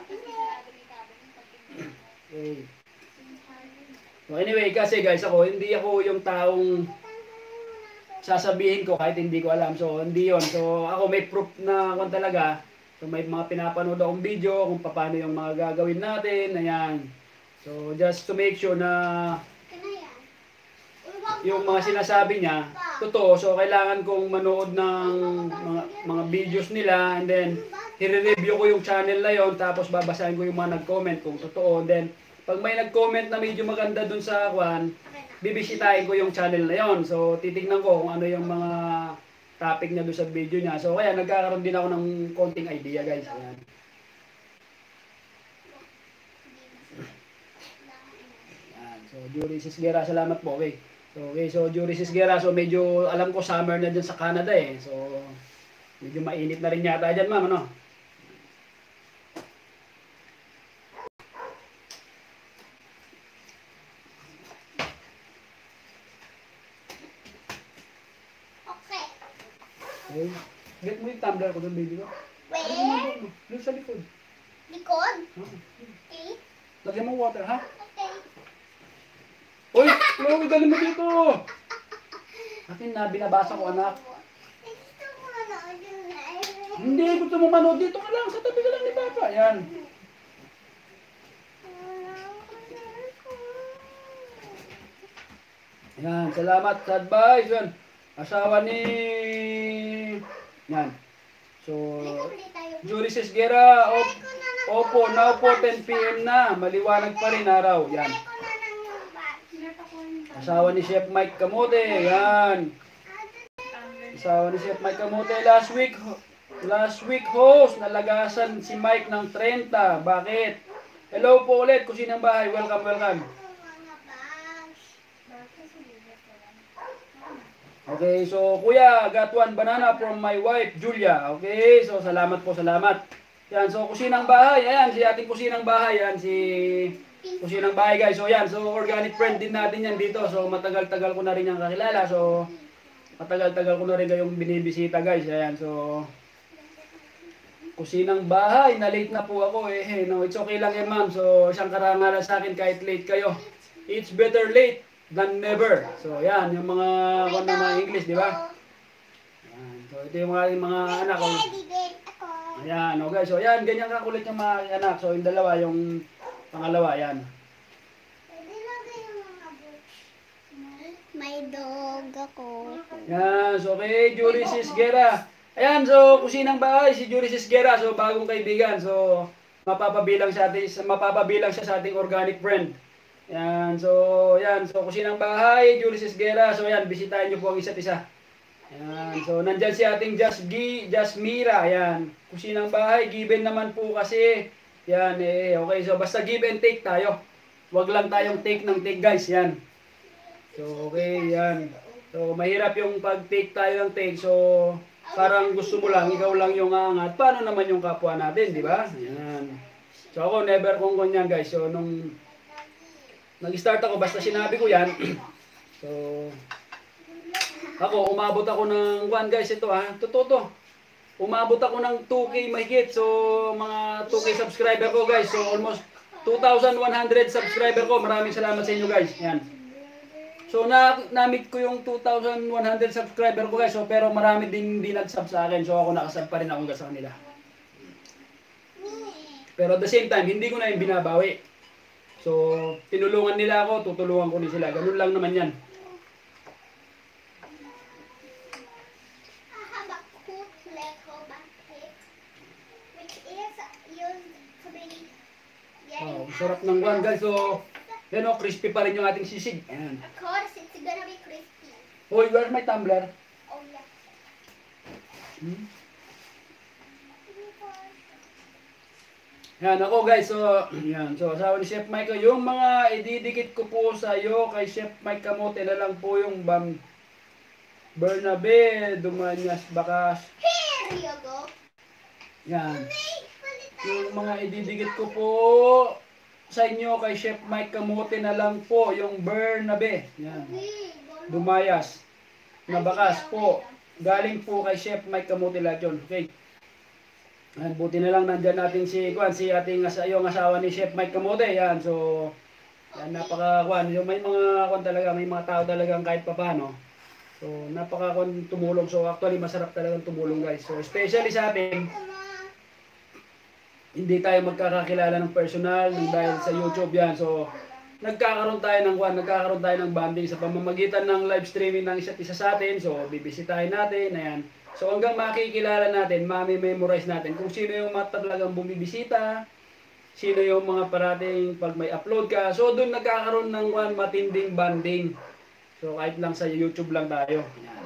Okay. So anyway, kasi guys, ako, hindi ako yung taong sasabihin ko kahit hindi ko alam. So, hindi yon. So, ako may proof na kung talaga. So, may mga pinapanood akong video kung paano yung mga gagawin natin. Ayan. So, just to make sure na yung mga sinasabi niya, totoo. So, kailangan kong manood ng mga, mga videos nila. And then, i-review ko yung channel na yon. Tapos, babasahin ko yung mga nag-comment kung totoo. And then, pag may nag-comment na medyo maganda dun sa kwan, bibisitahin ko yung channel na yon. So, titignan ko kung ano yung mga topic niya doon sa video niya. So, kaya nagkakaroon din ako ng konting idea, guys. Ayan. Ayan. So, Jury Sisgera, salamat po. Okay. So, okay. So, Jury Sisgera, so medyo alam ko summer na dyan sa Canada eh. So, medyo mainit na rin yata dyan, ma'am, ano? Okay. Get mo yung tumbler ko doon, baby ko. Where? Doon sa likod. Likod? Huh? Okay. Lagyan mo water, ha? Okay. Uy! Chloe, dali mo dito! Akin na, binabasa ko, anak. Gusto ko manood yung live. Hindi, gusto mo manood dito ka lang. Sa tabi ka lang ni Papa. Yan. Yan, salamat sa advice. Yan. Asawa ni... Yan. So, Jury Sisgera, op, opo, now po ten p m na. Maliwanag pa rin araw. Yan. Asawa ni Chef Mike Camote. Yan. Asawa ni Chef Mike Camote. Last week, last week host, nalagasan si Mike ng thirty. Bakit? Hello po ulit, kusinang bahay. Welcome, welcome. Okay, so kuya, got one banana from my wife, Julia. Okay, so salamat po, salamat. Yan, so kusinang bahay. Ayan, si ating kusinang bahay. Yan, si kusinang bahay guys. So yan, so organic friend din natin yan dito. So matagal-tagal ko na rin yung kakilala. So matagal-tagal ko na rin kayong binibisita guys. Ayan, so kusinang bahay. Na late na po ako eh. No, it's okay lang yan ma'am. So isang karangalan sa akin kahit late kayo. It's better late than never. So, yan, yung mga kung na mga English, di ba? Yan. So, ito yung mga, yung mga anak ko. Ayan, o guys. So, yan, ganyan kakulit yung mga anak. So, yung dalawa, yung pangalawa, yan. May dog ako. Yan, so, okay, Jury Sisgera. Ayan, so, kusinang bahay, si Jury Sisgera. So, bagong kaibigan. So, mapapabilang sa ating, mapapabilang siya sa ating organic friend. Yan, so, yan, so, kusinang bahay, Jury Sisgera, so, yan, bisitahin nyo po ang isa't isa. Yan, so, nandyan si ating Just G, Jasmira, yan, kusinang bahay, given naman po kasi, yan, eh, okay, so, basta give and take tayo. Huwag lang tayong take ng take, guys, yan. So, okay, yan. So, mahirap yung pag-take tayo ng take, so, parang gusto mo lang, ikaw lang yung aangat, paano naman yung kapwa natin, di ba? Yan. So, ako, never kong ganyan, guys, so, nung nag-start ako, basta sinabi ko yan. So, ako, umabot ako ng, one guys, ito ha, totoo to. Umabot ako ng two K mahigit. So, mga two K subscriber ko guys. So, almost two thousand one hundred subscriber ko. Maraming salamat sa inyo guys. Yan. So, na, na-meet ko yung two thousand one hundred subscriber ko guys. So, pero marami din hindi nag-sub sa akin. So, ako nakasub pa rin ako sa kanila. Pero at the same time, hindi ko na yung binabawi. So, tinulungan nila ako, tutulungan ko din sila. Ganun lang naman yan. I have a cool Lego basket, which is used to be Wow, sarap ng guwan guys. So, yan o, crispy pa rin yung ating sisig. Ayan. Of course, it's gonna be crispy. Hoy, where's my tumbler? Oh, yeah. Hmm? Yan ako guys, so yan. So asawa ni Chef Mike, yung mga ididikit ko po sa iyo kay Chef Mike Kamote na lang po yung Bam Bernabe, Dumanyas, Bakas. Here you go. Yan. Yung mga ididikit ko po sa inyo kay Chef Mike Kamote na lang po yung Bernabe. Yan. Dumayas. Na Bakas po. Galing po kay Chef Mike Kamote lahat yun. Okay. Yan, buti na lang nandyan natin si Kwan, si ating asa, yung asawa ni Chef Mike Kamote. Yan, so yan, napaka Kwan, yung may mga Kwan talaga, may mga tao talagang kahit papaano. So napaka Kwan tumulong. So actually masarap talagang tumulong guys. So especially sa atin, hindi tayo magkakakilala ng personal ng dahil sa YouTube yan. So nagkakaroon tayo ng Kwan, nagkakaroon tayo ng bonding sa pamamagitan ng live streaming ng isa't isa sa atin. So bibisitahin natin, ayan. So hanggang makikilala natin, mami-memorize natin kung sino yung mga talagang bumibisita, sino yung mga parating pag may upload ka. So doon nagkakaroon ng one matinding banding. So kahit lang sa YouTube lang tayo. Yan.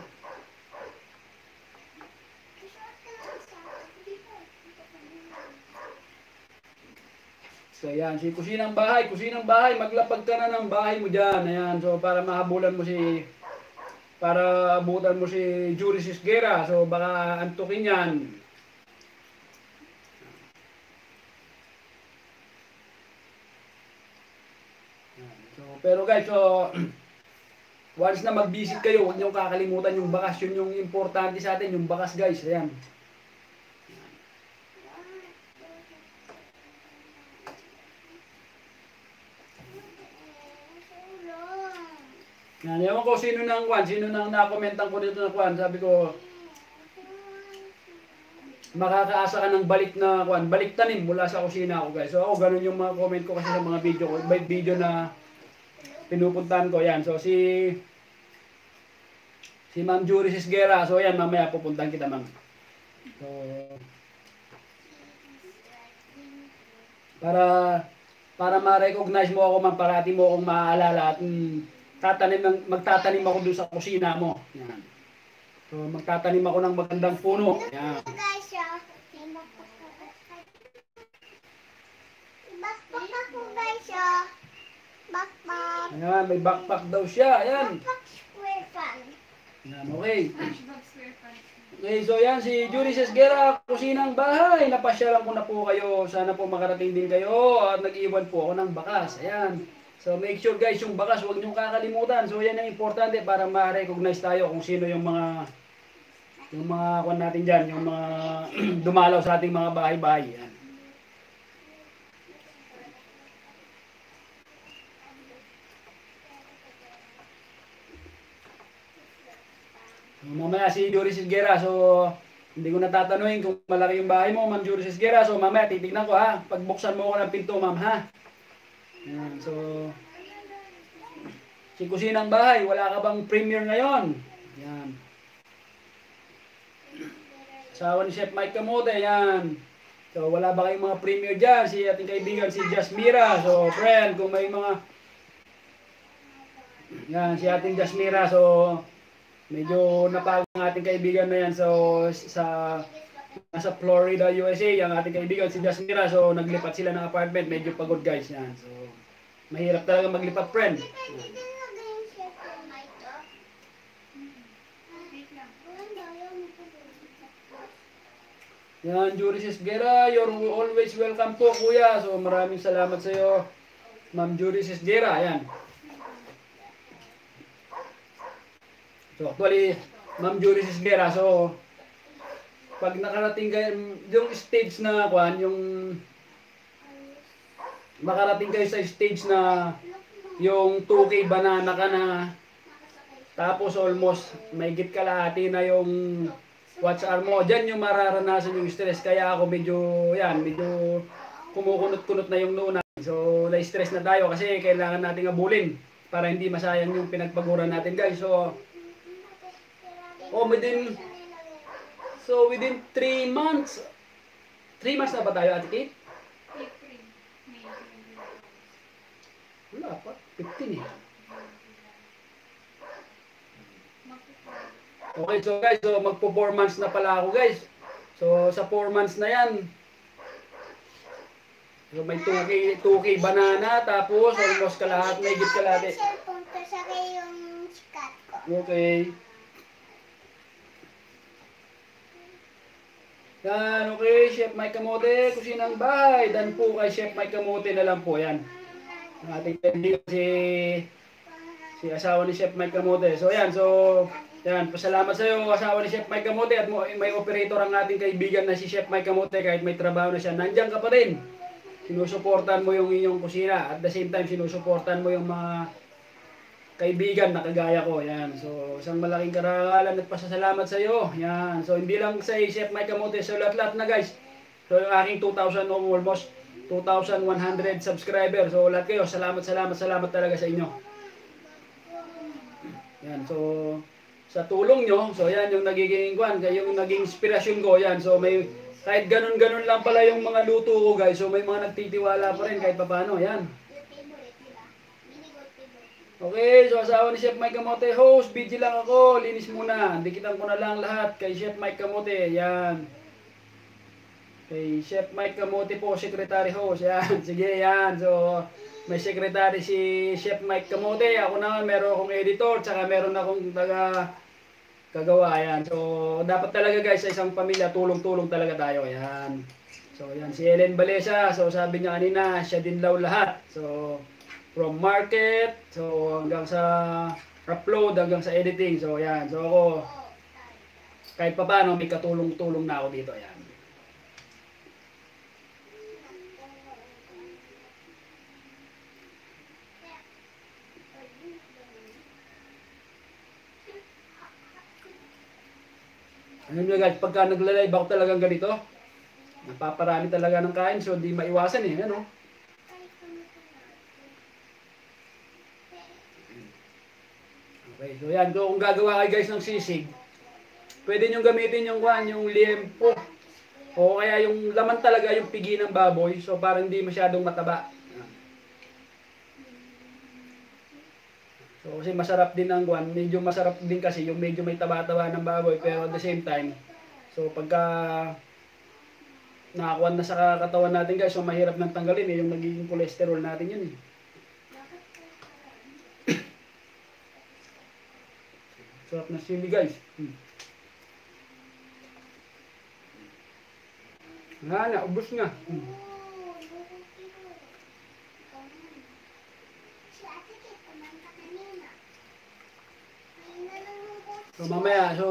So yan, si kusinang bahay, kusinang bahay, maglapag ka na ng bahay mo dyan. Ayan, so para mahabulan mo si para abutan mo si Jury Sisgera. So baka antukin yan. So, pero guys, so once na mag-visit kayo, huwag niyong kakalimutan yung bakas. Yun yung importante sa atin, yung bakas guys. Ayan. Yan, ewan ko sino nang kwan, sino nang nakomentan ko dito na kwan. Sabi ko, makakaasa ka ng balik na kwan, balik tanim mula sa kusina ko guys. So ako, ganun yung mga comment ko kasi sa mga video ko, may video na pinupuntahan ko. Yan, so si si Ma'am Jury Sisgera. So yan, mamaya pupuntahan kita ma'am. So, para para ma-recognize mo ako ma'am, parati mo akong maaalala at mm, tatanim ng, magtatanim ako doon sa kusina mo. Yan. So magtatanim ako ng magandang puno. Yan. Backpack ako guys, ah. Backpack. Ayan, may backpack daw siya. Ayan. Backpack square fan. Yan, okay. Okay, so yan si Jury Sisgera, kusinang bahay. Napasyalan ko na po kayo. Sana po makarating din kayo at nag-iwan po ako ng bakas. Ayan. So make sure guys, yung bakas huwag niyong kakalimutan. So yan ang importante para ma-recognize tayo kung sino yung mga yung mga kwan natin diyan, yung mga dumalaw sa ating mga bahay-bahay. Yan. So, mamaya si Jury Sisgera, so hindi ko natatanungin kung malaki yung bahay mo, Ma'am Jury Sisgera. So mamaya titignan ko ha. Pagbuksan mo ako ng pinto, ma'am ha. Yan, so si kusinang bahay, wala ka bang premiere ngayon? Yan. Asawa ni Chef Mike Kamote, yan. So wala ba kayong mga premiere dyan? Si ating kaibigan si Jasmira. So friend, kung may mga yan, si ating Jasmira. So medyo napagod ang ating kaibigan na yan. So sa nasa Florida, U S A, ang ating kaibigan si Jasmira. So naglipat sila ng apartment, medyo pagod guys. Yan. So mahirap talaga maglipat, friend. Yan, Jury Sisgera, you're always welcome po, kuya. So maraming salamat sa iyo, Ma'am Jury Sisgera. Yan. So actually, Ma'am Jury Sisgera, so pag nakarating kayo yung stage na kwan, yung makarating kayo sa stage na yung two K banana ka na, tapos almost may git kalahati na yung watch hour mo, dyan yung mararanasan yung stress. Kaya ako medyo yan, medyo kumukunot-kunot na yung nuna. So na-stress na tayo kasi kailangan nating abulin para hindi masayang yung pinagpaguran natin guys. So oh, within so within three months three months na ba tayo, Ate Kate? Wala pa, fifteen eh. Okay, so guys, so magpo four months na pala ako guys. So sa four months na yan, So may two K, two K banana, tapos almost kalahat, may git kalahati. Cellphone ko sa yung sikat ko. Okay. Yan, okay, Chef Mike Kamote, kusinang bahay. Dan po kay Chef Mike Kamote na lang po, yan. Ang ating kaibigan si, si asawa ni Chef Mike Kamote. So yan, so, yan, pasalamat sa iyo, asawa ni Chef Mike Kamote, at may operator ang ating kaibigan na si Chef Mike Kamote, kahit may trabaho na siya. Nandiyan ka pa rin. Sinusuportan mo yung inyong kusina. At the same time, sinusuportan mo yung mga kaibigan na kagaya ko. Yan. So, isang malaking karangalan at pasasalamat sa iyo. Yan. So, hindi lang sa Chef Mike Kamote. So, lahat-lahat na guys. So, yung aking two thousand, almost two thousand one hundred subscribers. So, lahat kayo. Salamat, salamat, salamat talaga sa inyo. Yan. So, sa tulong nyo. So, yan yung nagiging kwan. Yung naging inspirasyon ko. Yan. So, may kahit ganun-ganun lang pala yung mga luto ko guys. So, may mga nagtitiwala pa rin kahit paano. Yan. Okay, so asawa ni Chef Mike Kamote, host, busy lang ako, linis muna. Dikitan ko na lang lahat kay Chef Mike Kamote, yan. Kay Chef Mike Kamote po, secretary host, yan. Sige, yan. So, may secretary si Chef Mike Kamote. Ako naman, meron akong editor, tsaka meron akong taga kagawa, yan. So, dapat talaga guys, sa isang pamilya, tulong-tulong talaga tayo, yan. So, yan. Si Ellen Balesa, so sabi niya kanina, siya din daw lahat. So, from market, so hanggang sa upload, hanggang sa editing. So yan, so ako kahit pa paano may katulong-tulong na ako dito. Yan. Ano nyo guys, pagka nagla-live ako talagang ganito, napaparami talaga ng kain, so di maiwasan eh, ano? Okay, so yan, so kung gagawa kayo guys ng sisig, pwede nyo gamitin yung kwan, yung liempo. O kaya yung laman talaga, yung pigi ng baboy, so parang hindi masyadong mataba. So kasi masarap din ang kwan, medyo masarap din kasi yung medyo may taba-taba ng baboy, pero at the same time, so pagka nakakuan na sa katawan natin guys, so mahirap nang tanggalin eh, yung nagiging cholesterol natin yun eh. Sarap na sili guys. Hmm. Nga na, ubos nga. Hmm. So mamaya, so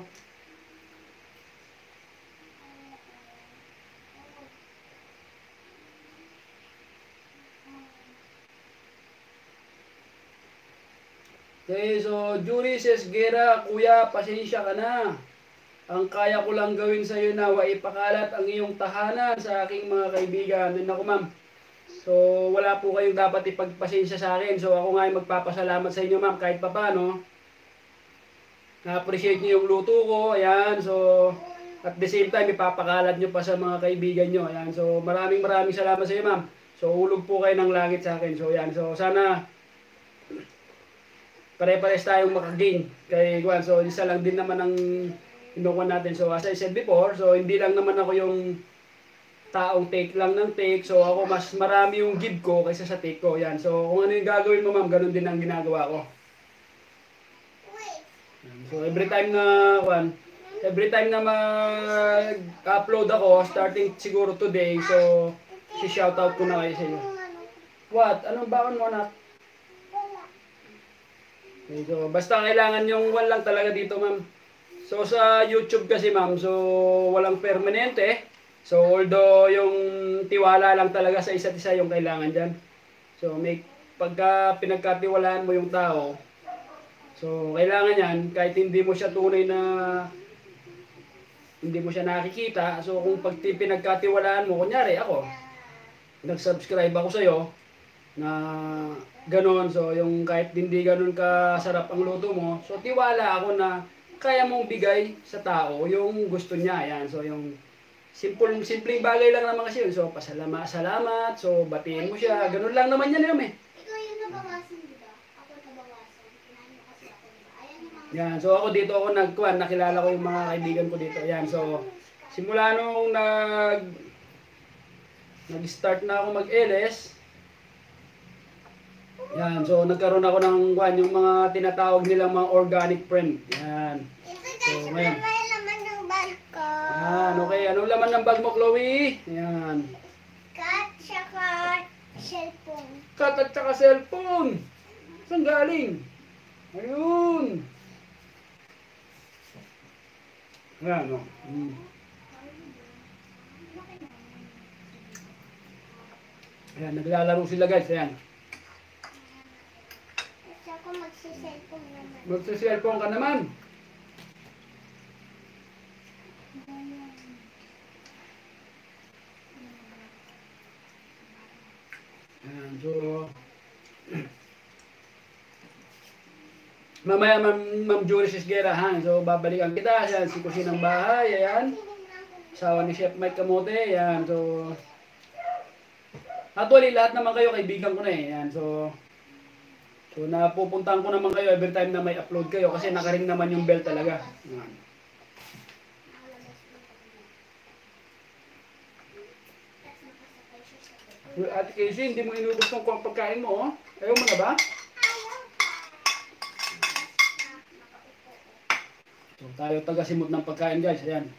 okay, so Jury says, Gera, kuya, pasensya ka na. Ang kaya ko lang gawin sa iyo na waipakalat ang iyong tahanan sa aking mga kaibigan. Ano ko ma'am? So wala po kayong dapat ipagpasensya sa akin. So ako nga ay magpapasalamat sa inyo ma'am kahit papano. Na-appreciate niyo yung luto ko. Ayan, so at the same time ipapakalat niyo pa sa mga kaibigan niyo. Ayan, so maraming maraming salamat sa iyo ma'am. So hulog po kayo ng langit sa akin. So ayan, so sana pare-pares tayong makagain kay Juan. So isa lang din naman ang inukuha natin. So as I said before, so hindi lang naman ako yung taong take lang ng take. So ako mas marami yung give ko kaysa sa take ko. Yan. So kung ano yung gagawin mo ma'am, ganun din ang ginagawa ko. So every time na Juan, every time na mag-upload ako, starting siguro today, so si-shoutout ko na kayo sa inyo. What? Anong baon mo anak? Okay, so basta kailangan yung one lang talaga dito ma'am. So sa YouTube kasi ma'am, so walang permanente. So although yung tiwala lang talaga sa isa't isa yung kailangan dyan. So may pagka pinagkatiwalaan mo yung tao, so kailangan yan kahit hindi mo siya tunay na hindi mo siya nakikita. So kung pag pinagkatiwalaan mo, kunyari ako, nag-subscribe ako sa'yo na ganon, so yung kahit hindi ganon kasarap ang luto mo, so tiwala ako na kaya mong bigay sa tao yung gusto niya. Yan, so yung simple, simpleng bagay lang naman kasi yun. So pasalamat, salamat, so batiin mo siya, ganon lang naman yan yun eh. Ikaw yung nabawasan dito. Ako nabawasan. Kinain mo kasi ako diba? Ayan yung mga... Yan, so ako dito ako nagkuhan, nakilala ko yung mga kaibigan ko dito. Yan, so simula nung nag nag-start na ako mag-L S. Yan, so nagkaroon ako ng kwan, yung mga tinatawag nilang mga organic friend. Yan. Ito So, guys, ngayon. may laman ng bag ko. Yan, okay. Anong laman ng bag mo, Chloe? Yan. Cat, tsaka cellphone. Cut at saka cellphone. Saan galing? Ayun. Yan, o. Hmm. Ayan, naglalaro sila guys. Ayan. At ako magsi-cellphone naman. Magsa-cellphone ka naman. Ayan, so... Mamaya, Ma'am Ma'am Julie Sisgera, ha? So, babalikan kita. Ayan, si Kusinang Bahay. Ayan. Asawa ni Chef Mike Camote. Ayan, so... Actually, lahat naman kayo, kaibigan ko na eh. Ayan, so... So, napupuntahan ko naman kayo every time na may upload kayo kasi nakaring naman yung bell talaga. Ayan. Ate Casey, hindi mo inubos ng kuwang pagkain mo, oh. Ayaw mo na ba? So, tayo taga-simot ng pagkain, guys. Ayan.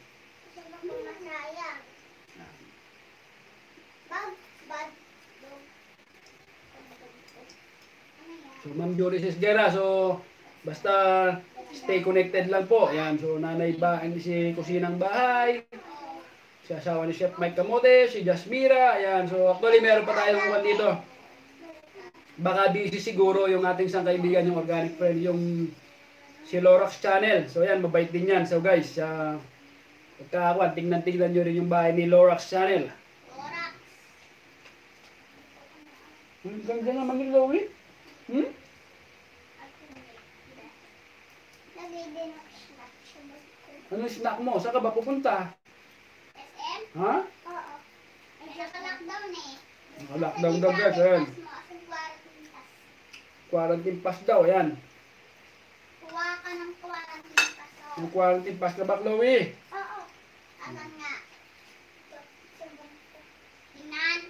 So, Ma'am Jory Sisgera, so, basta stay connected lang po. Ayan, so, nanay ba, si Kusinang Bahay, si asawa ni Chef Mike Camote, si Jasmira, ayan. So, actually, meron pa tayong kuwan dito. Baka busy siguro yung ating isang kaibigan, yung organic friend, yung si Lorax Channel. So, ayan, mabait din yan. So, guys, uh, pagkakakuan, tingnan-tingnan nyo rin yung bahay ni Lorax Channel. Lorax. Ang ganda naman ni Chloe. Hmm? Lagay din ako snack sa bag ko. Ano yung snack mo? Saan ka ba pupunta? S M? Ha? Oo. Ay, naka-lockdown eh. Naka-lockdown daw, guys. Ayan. Quarantine pass daw, ayan. Kuha ka ng quarantine pass. Oo. Yung quarantine pass na ba, Chloe? Oo. Alam nga. Tingnan.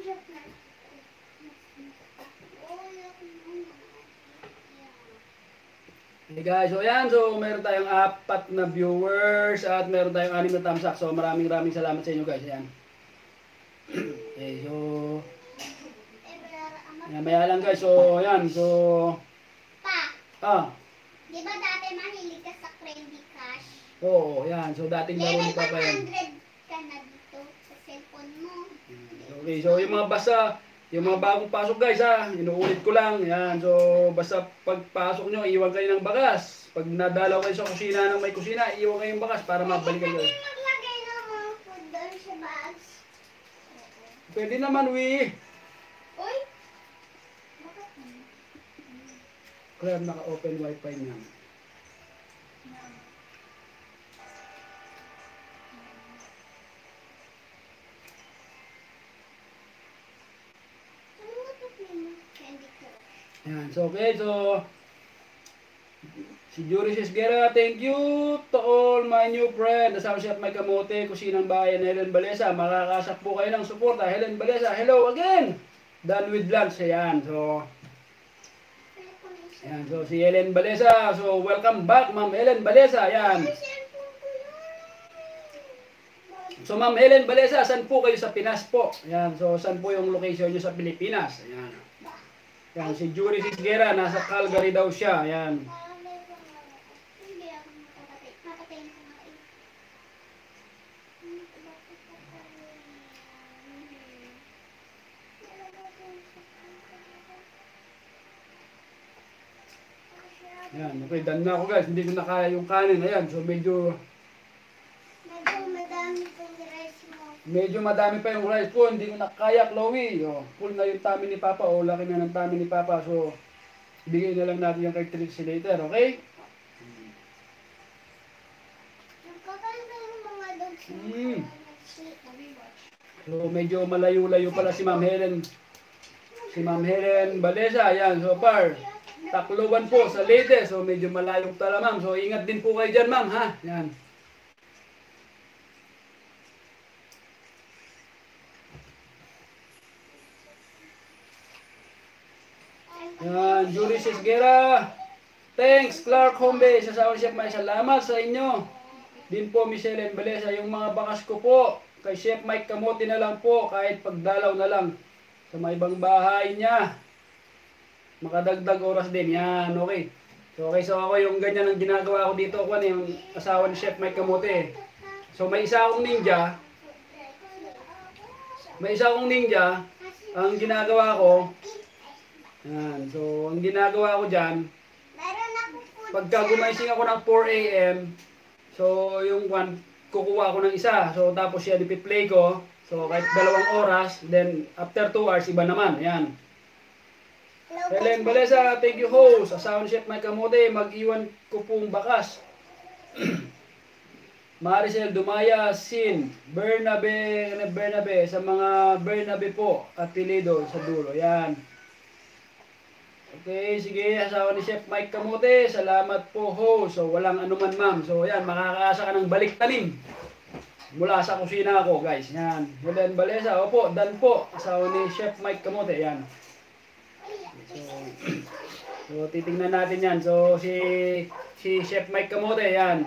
Hey guys, so ayan, so meron tayong apat na viewers at meron tayong anim na thumbs up. So maraming maraming salamat sa inyo guys, ayan. Okay, so ayan, maya lang guys, so ayan, so Pa, ah, di ba dati mahilig ka sa Candy Crush? oo, ayan, so dating laro Level ni Papa yan. one hundred ka na dito sa cellphone mo. Okay, so yung mga basta, yung mga bagong pasok guys ha, inuulit ko lang, ayan, so basta pagpasok nyo, iwan kayo ng bakas. Pag nadalaw kayo sa kusina ng may kusina, iwan kayo ng bakas para mabalikan kayo. Pwede maglagay ng mga food doon sa bags. Pwede naman, Wi. Uy! Bakit? Kaya naka-open wifi niya. Ano nga ito mo? Candy Crush. Ayan, so okay, so si Jury Sisgera, thank you to all my new friend. Kasama siya at Mike Camote, Kusinang Bayan, Helen Balesa. Makakasak po kayo ng suporta. Helen Balesa, hello again! Done with lunch, ayan. So, ayan, so si Helen Balesa, so welcome back, Ma'am Helen Balesa, ayan. So, Ma'am Helen Balesa, saan po kayo sa Pinas po? Ayan, so saan po yung location nyo sa Pilipinas? Ayan. Ayan, si Jury Sisgera, nasa Calgary daw siya, ayan. Hindi ako makapatay. Papatayin ko nga eh. Ayan, okay, done na ako guys. Hindi ko na kaya yung kanin. Ayan, so medyo Medyo madami pong rice mo. medyo madami pa yung rice ko. Hindi ko na kaya, Chloe. O, full na yung tummy ni Papa. O, laki na ng tummy ni Papa. So, ibigay na lang natin yung kay Trixie later, okay? Nagkakaiba yung mga dogs mo. Mm. Si- So, medyo malayo-layo pala si Ma'am Helen. Si Ma'am Helen Balesa. Ayan, so far. Tacloban po sa Leyte. So, medyo malayo tala, ma'am. So, ingat din po kayo dyan, ma'am, ha? Ayan. Yan, Julie Sisgera. Thanks, Clark Hombe, sa Sour Chef Mike. Salamat sa inyo. Din po, Michelle Embalesa, yung mga bakas ko po, kay Chef Mike Kamote na lang po, kahit pagdalaw na lang sa may ibang bahay niya. Makadagdag oras din. Yan, okay. So, okay, so ako yung ganyan ang ginagawa ko dito, kung ano yung asawa ni Chef Mike Kamote. So, may isa akong ninja. May isa akong ninja. Ang ginagawa ko, yan, so, ang ginagawa ko dyan, Meron ako po pagka gumising ako ng four A M, so yung one, kukuha ko ng isa. So tapos yan ipi-play ko. So kahit dalawang oras, then after two hours, iba naman. Yan. Helen Balesa, thank you host. Asawa ni Chef Mike Kamote, mag-iwan ko pong bakas. Maricel Dumaya, Sin, Bernabe, Bernabe, sa mga Bernabe po, at Pilido sa dulo. Yan. Okay, sige, asawa ni Chef Mike Kamote, salamat po ho. So, walang anuman ma'am. So, yan, makakaasa ka ng balik tanim. Mula sa kusina ako, guys. Yan. Helen Balesa, opo, Dan po, asawa ni Chef Mike Kamote, yan. So, so titingnan natin yan. So, si, si Chef Mike Kamote, yan.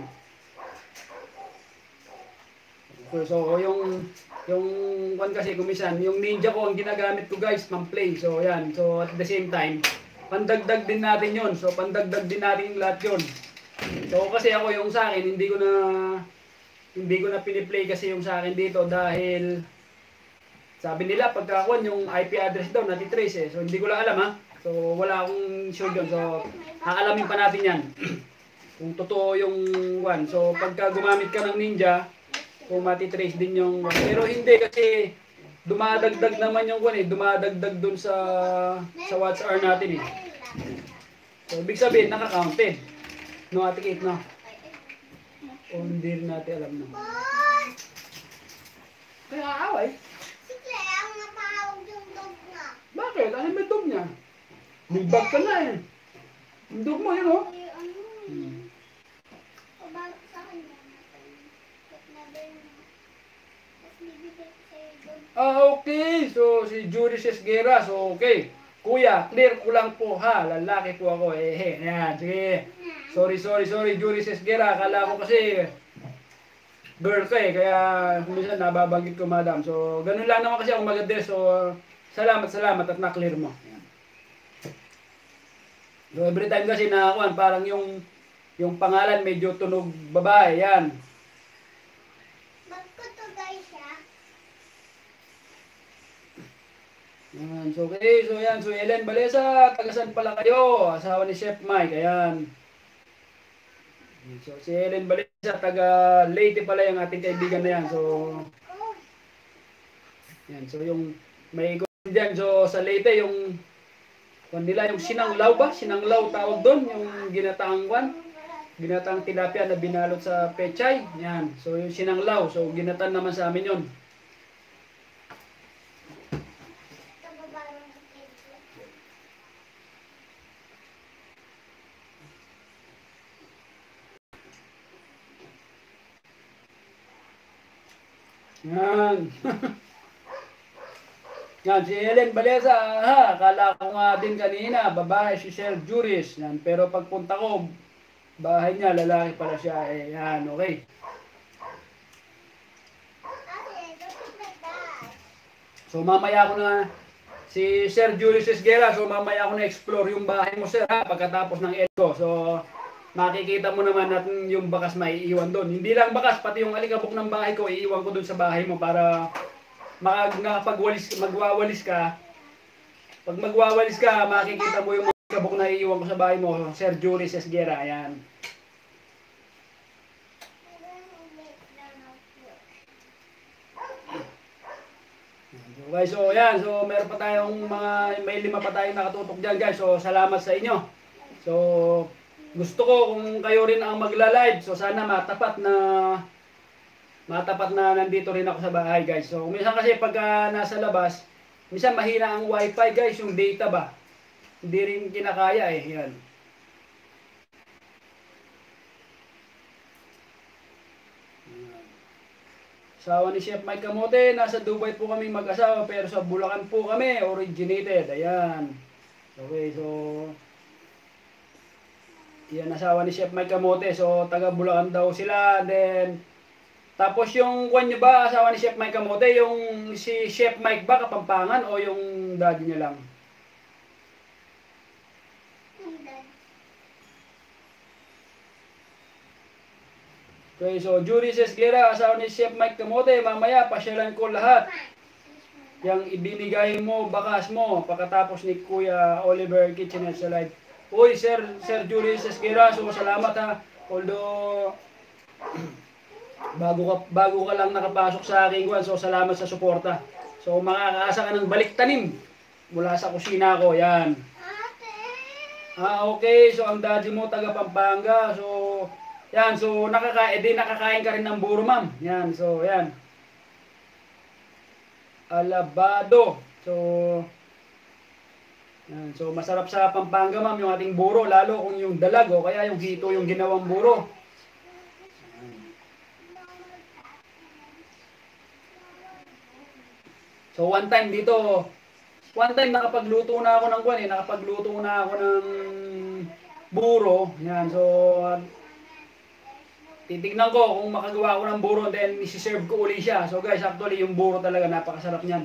So, so yung, yung, one kasi kumisan, yung ninja ko, ang ginagamit ko, guys, pang-play. So, yan. So, at the same time, pandagdag din natin yon. So, pandagdag din natin lahat yon. So, kasi ako yung sa akin, hindi ko na hindi ko na piniplay kasi yung sa akin dito dahil sabi nila pagkakuan yung I P address daw natitrace eh. So, hindi ko lang alam ha. So, wala akong sure yun. So, haalamin pa natin yan. Kung totoo yung one. So, pagka gumamit ka ng ninja, kung matitrace din yung pero hindi kasi dumadagdag naman yung one eh, dumadagdag dun sa sa watch hour natin eh. So, ibig sabihin, naka-counted. No, Ate Kate, no? O, hindi rin natin alam na. Kaya away. Sige, ang napahawag yung dog na. Bakit? Ano may dog niya? Bigbag ka na eh. Yung dog mo, yun oh. Ay, ano? Hmm. O, bakit sa akin yan? Ba't never na? Tapos bibigay ko sa'yo dog. Ah, okay. So, si Judy Sesguera. So, okay. Kuya, clear ko lang po ha. Lalaki po ako. Eh, eh. Yan, sige. Sorry, sorry, sorry, Judy Sesguera. Akala ko kasi girl ka eh. Kaya, minsan nababanggit ko, madam. So, ganun lang naman kasi ako mag-address. So, salamat, salamat at na-clear mo. Yan. So, every time kasi nakakuan, parang yung yung pangalan medyo tunog babae. Yan. Ba't ko to guys siya? Yan. So, okay. So, yan. So, Ellen Balesa, tagasan pala kayo. Asawa ni Chef Mike. Ayan. So, si Ellen Balesa, taga Leyte pala yung ating kaibigan na yan. So, yan. So, yung may ikon dyan. So, sa Leyte, yung kung nila yung sinanglaw ba? Sinanglaw tawag doon. Yung ginataang kwan. Ginataang tilapia na binalot sa pechay. Yan. So, yung sinanglaw. So, ginatan naman sa amin yun. Yan. Yan, si Helen Balesa, ha, akala ko nga din kanina, babae si Sir Juris. Yan, pero pagpunta ko, bahay niya, lalaki pala siya. Eh, yan, okay. So, mamaya ko na, si Sir Juris Esguera, so mamaya ko na explore yung bahay mo, sir, ha, pagkatapos ng Elko. So, makikita mo naman natin yung bakas maiiwan doon. Hindi lang bakas, pati yung alikabok ng bahay ko, iiwan ko doon sa bahay mo para mag nakapagwalis, magwawalis ka. Pag magwawalis ka, makikita mo yung mga alikabok na iiwan ko sa bahay mo, Sir Juris Esguera. Ayan. Okay, so yan. So, meron pa tayong mga, may lima pa tayong nakatutok dyan, guys. So, salamat sa inyo. So, gusto ko kung kayo rin ang magla-live. So, sana matapat na matapat na nandito rin ako sa bahay, guys. So, minsan kasi pagka nasa labas, minsan mahina ang wifi, guys, yung data ba. Hindi rin kinakaya eh. Yan. Asawa ni Chef Mike Kamote, nasa Dubai po kami mag-asawa pero sa Bulacan po kami, originated. Ayan. Okay, so yan asawa ni Chef Mike Camote. So taga Bulacan daw sila. Then tapos yung kwan nyo ba, asawa ni Chef Mike Camote, yung si Chef Mike ba Kapampangan o yung daddy niya lang? Okay, so Judy Sesguera, asawa ni Chef Mike Camote, mamaya pasyalan ko lahat. Yang ibinigay mo, bakas mo, pagkatapos ni Kuya Oliver Kitchenet sa live. Uy, Sir, Sir Judy Sesguera, so salamat ha. Although, bago ka, bago ka lang nakapasok sa aking kwan, so salamat sa suporta. So makakaasa ka ng balik tanim mula sa kusina ko, yan. Ah, okay, so ang daddy mo taga Pampanga, so yan, so nakaka edi nakakain ka rin ng buro, ma'am. Yan, so yan. Alabado. So yan, so masarap sa Pampanga, ma'am, yung ating buro, lalo kung yung dalag o kaya yung hito yung ginawang buro. So one time dito, one time nakapagluto na ako ng kwan eh, nakapagluto na ako ng buro. Yan, so titignan ko kung makagawa ko ng buro, then isi-serve ko uli siya. So guys, actually yung buro talaga napakasarap niyan.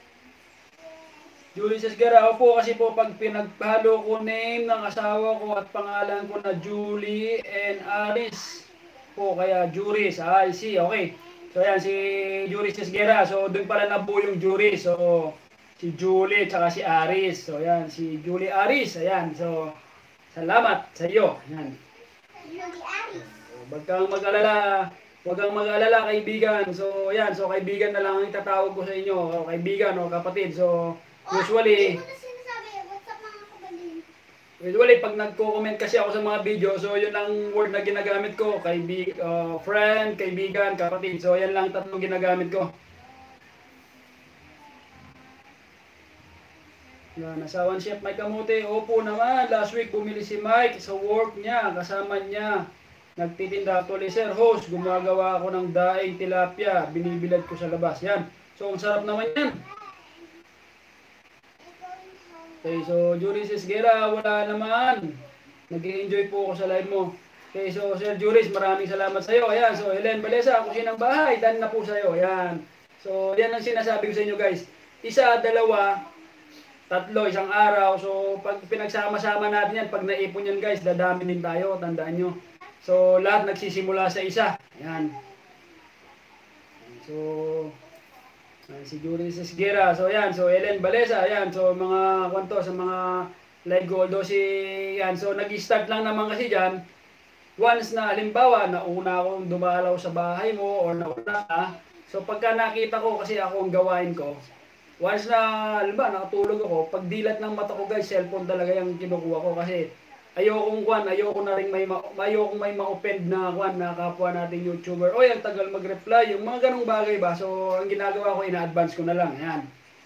Julie Sesguera, opo, kasi po pag pinaghalo ko name ng asawa ko at pangalan ko na Julie and Aris po, kaya Juris. Ah, I see, okay. So yan, si Julie Sesguera. So doon pala nabuo yung Jury. So si Julie at si Aris. So yan, si Julie Aris. Ayan, so salamat sa iyo. Yan. Julie Aris. Huwag kang mag-alala, huwag kang mag-alala kaibigan. So yan, so kaibigan na lang ang itatawag ko sa inyo. O kaibigan o kapatid. So usually, oh, sinasabi, what's up mga kabalin? usually pag nagko-comment kasi ako sa mga video, so yun ang word na ginagamit ko. Kaibig, uh, friend, kaibigan, kapatid. So yan lang tatlong ginagamit ko. Yan, asawa ni Chef Mike Camote. Opo naman, last week bumili si Mike sa work niya, kasama niya. Nagtitinda actually, sir, host, gumagawa ako ng daing tilapia, binibilad ko sa labas. Yan. So, ang sarap naman yan. Okay, so, Juris Sesguera, wala naman. Nag-enjoy po ako sa live mo. Okay, so, Sir Juris, maraming salamat sa iyo. Ayan, so, Helen Balesa, kusinang bahay, dan na po sa iyo. Ayan. So, yan ang sinasabi ko sa inyo, guys. Isa, dalawa, tatlo, isang araw. So, pag pinagsama-sama natin yan, pag naipon yan, guys, dadami din tayo, tandaan nyo. So, lahat nagsisimula sa isa. Ayan. So, ayan, si Juris Sesguera. So, ayan. So, Helen Balesa. Ayan. So, mga kwanto sa mga live ko. Although si, ayan. So, nag-start lang naman kasi dyan. Once na, halimbawa, nauna akong dumalaw sa bahay mo or nauna ka. So, pagka nakita ko kasi ako ang gawain ko, once na, halimbawa, nakatulog ako, pag dilat ng mata ko, guys, cellphone talaga yung kinukuha ko kasi ayokong kwan, ayoko na rin may ma ayokong may ma-offend na kwan na kapwa nating YouTuber. Oy, ang tagal mag-reply, yung mga ganung bagay ba. So, ang ginagawa ko, ina-advance ko na lang. Ayan.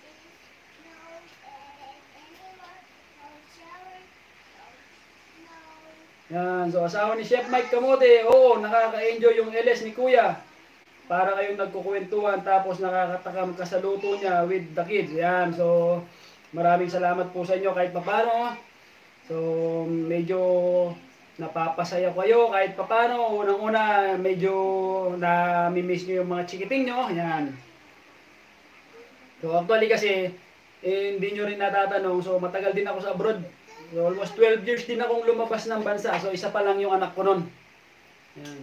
Yan, so asawa ni Chef Mike Camote. Oo, nakaka-enjoy yung L S ni Kuya. Para kayong nagkukwentuhan tapos nakakatakam ka sa luto niya with the kids. Yan, so maraming salamat po sa inyo kahit papano. So, medyo napapasaya kayo kahit papano. Unang-una, medyo na-miss nyo yung mga chikiting nyo. Yan. So, actually kasi, eh, hindi nyo rin natatanong. So, matagal din ako sa abroad. So, almost twelve years din akong lumabas ng bansa. So, isa pa lang yung anak ko nun. Yan.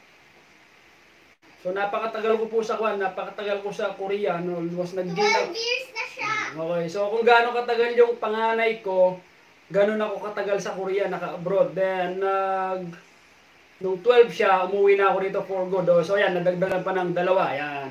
So, napakatagal ko po sa kwan. Napakatagal ko sa Korea. No? Almost nag-gain twelve years na siya. Okay. So, kung gaano katagal yung panganay ko, ganun ako katagal sa Korea, naka-abroad. Then, nag... nung twelve siya, umuwi na ako dito for good. Oh. So, yan, nadagdagan pa ng dalawa. Yan.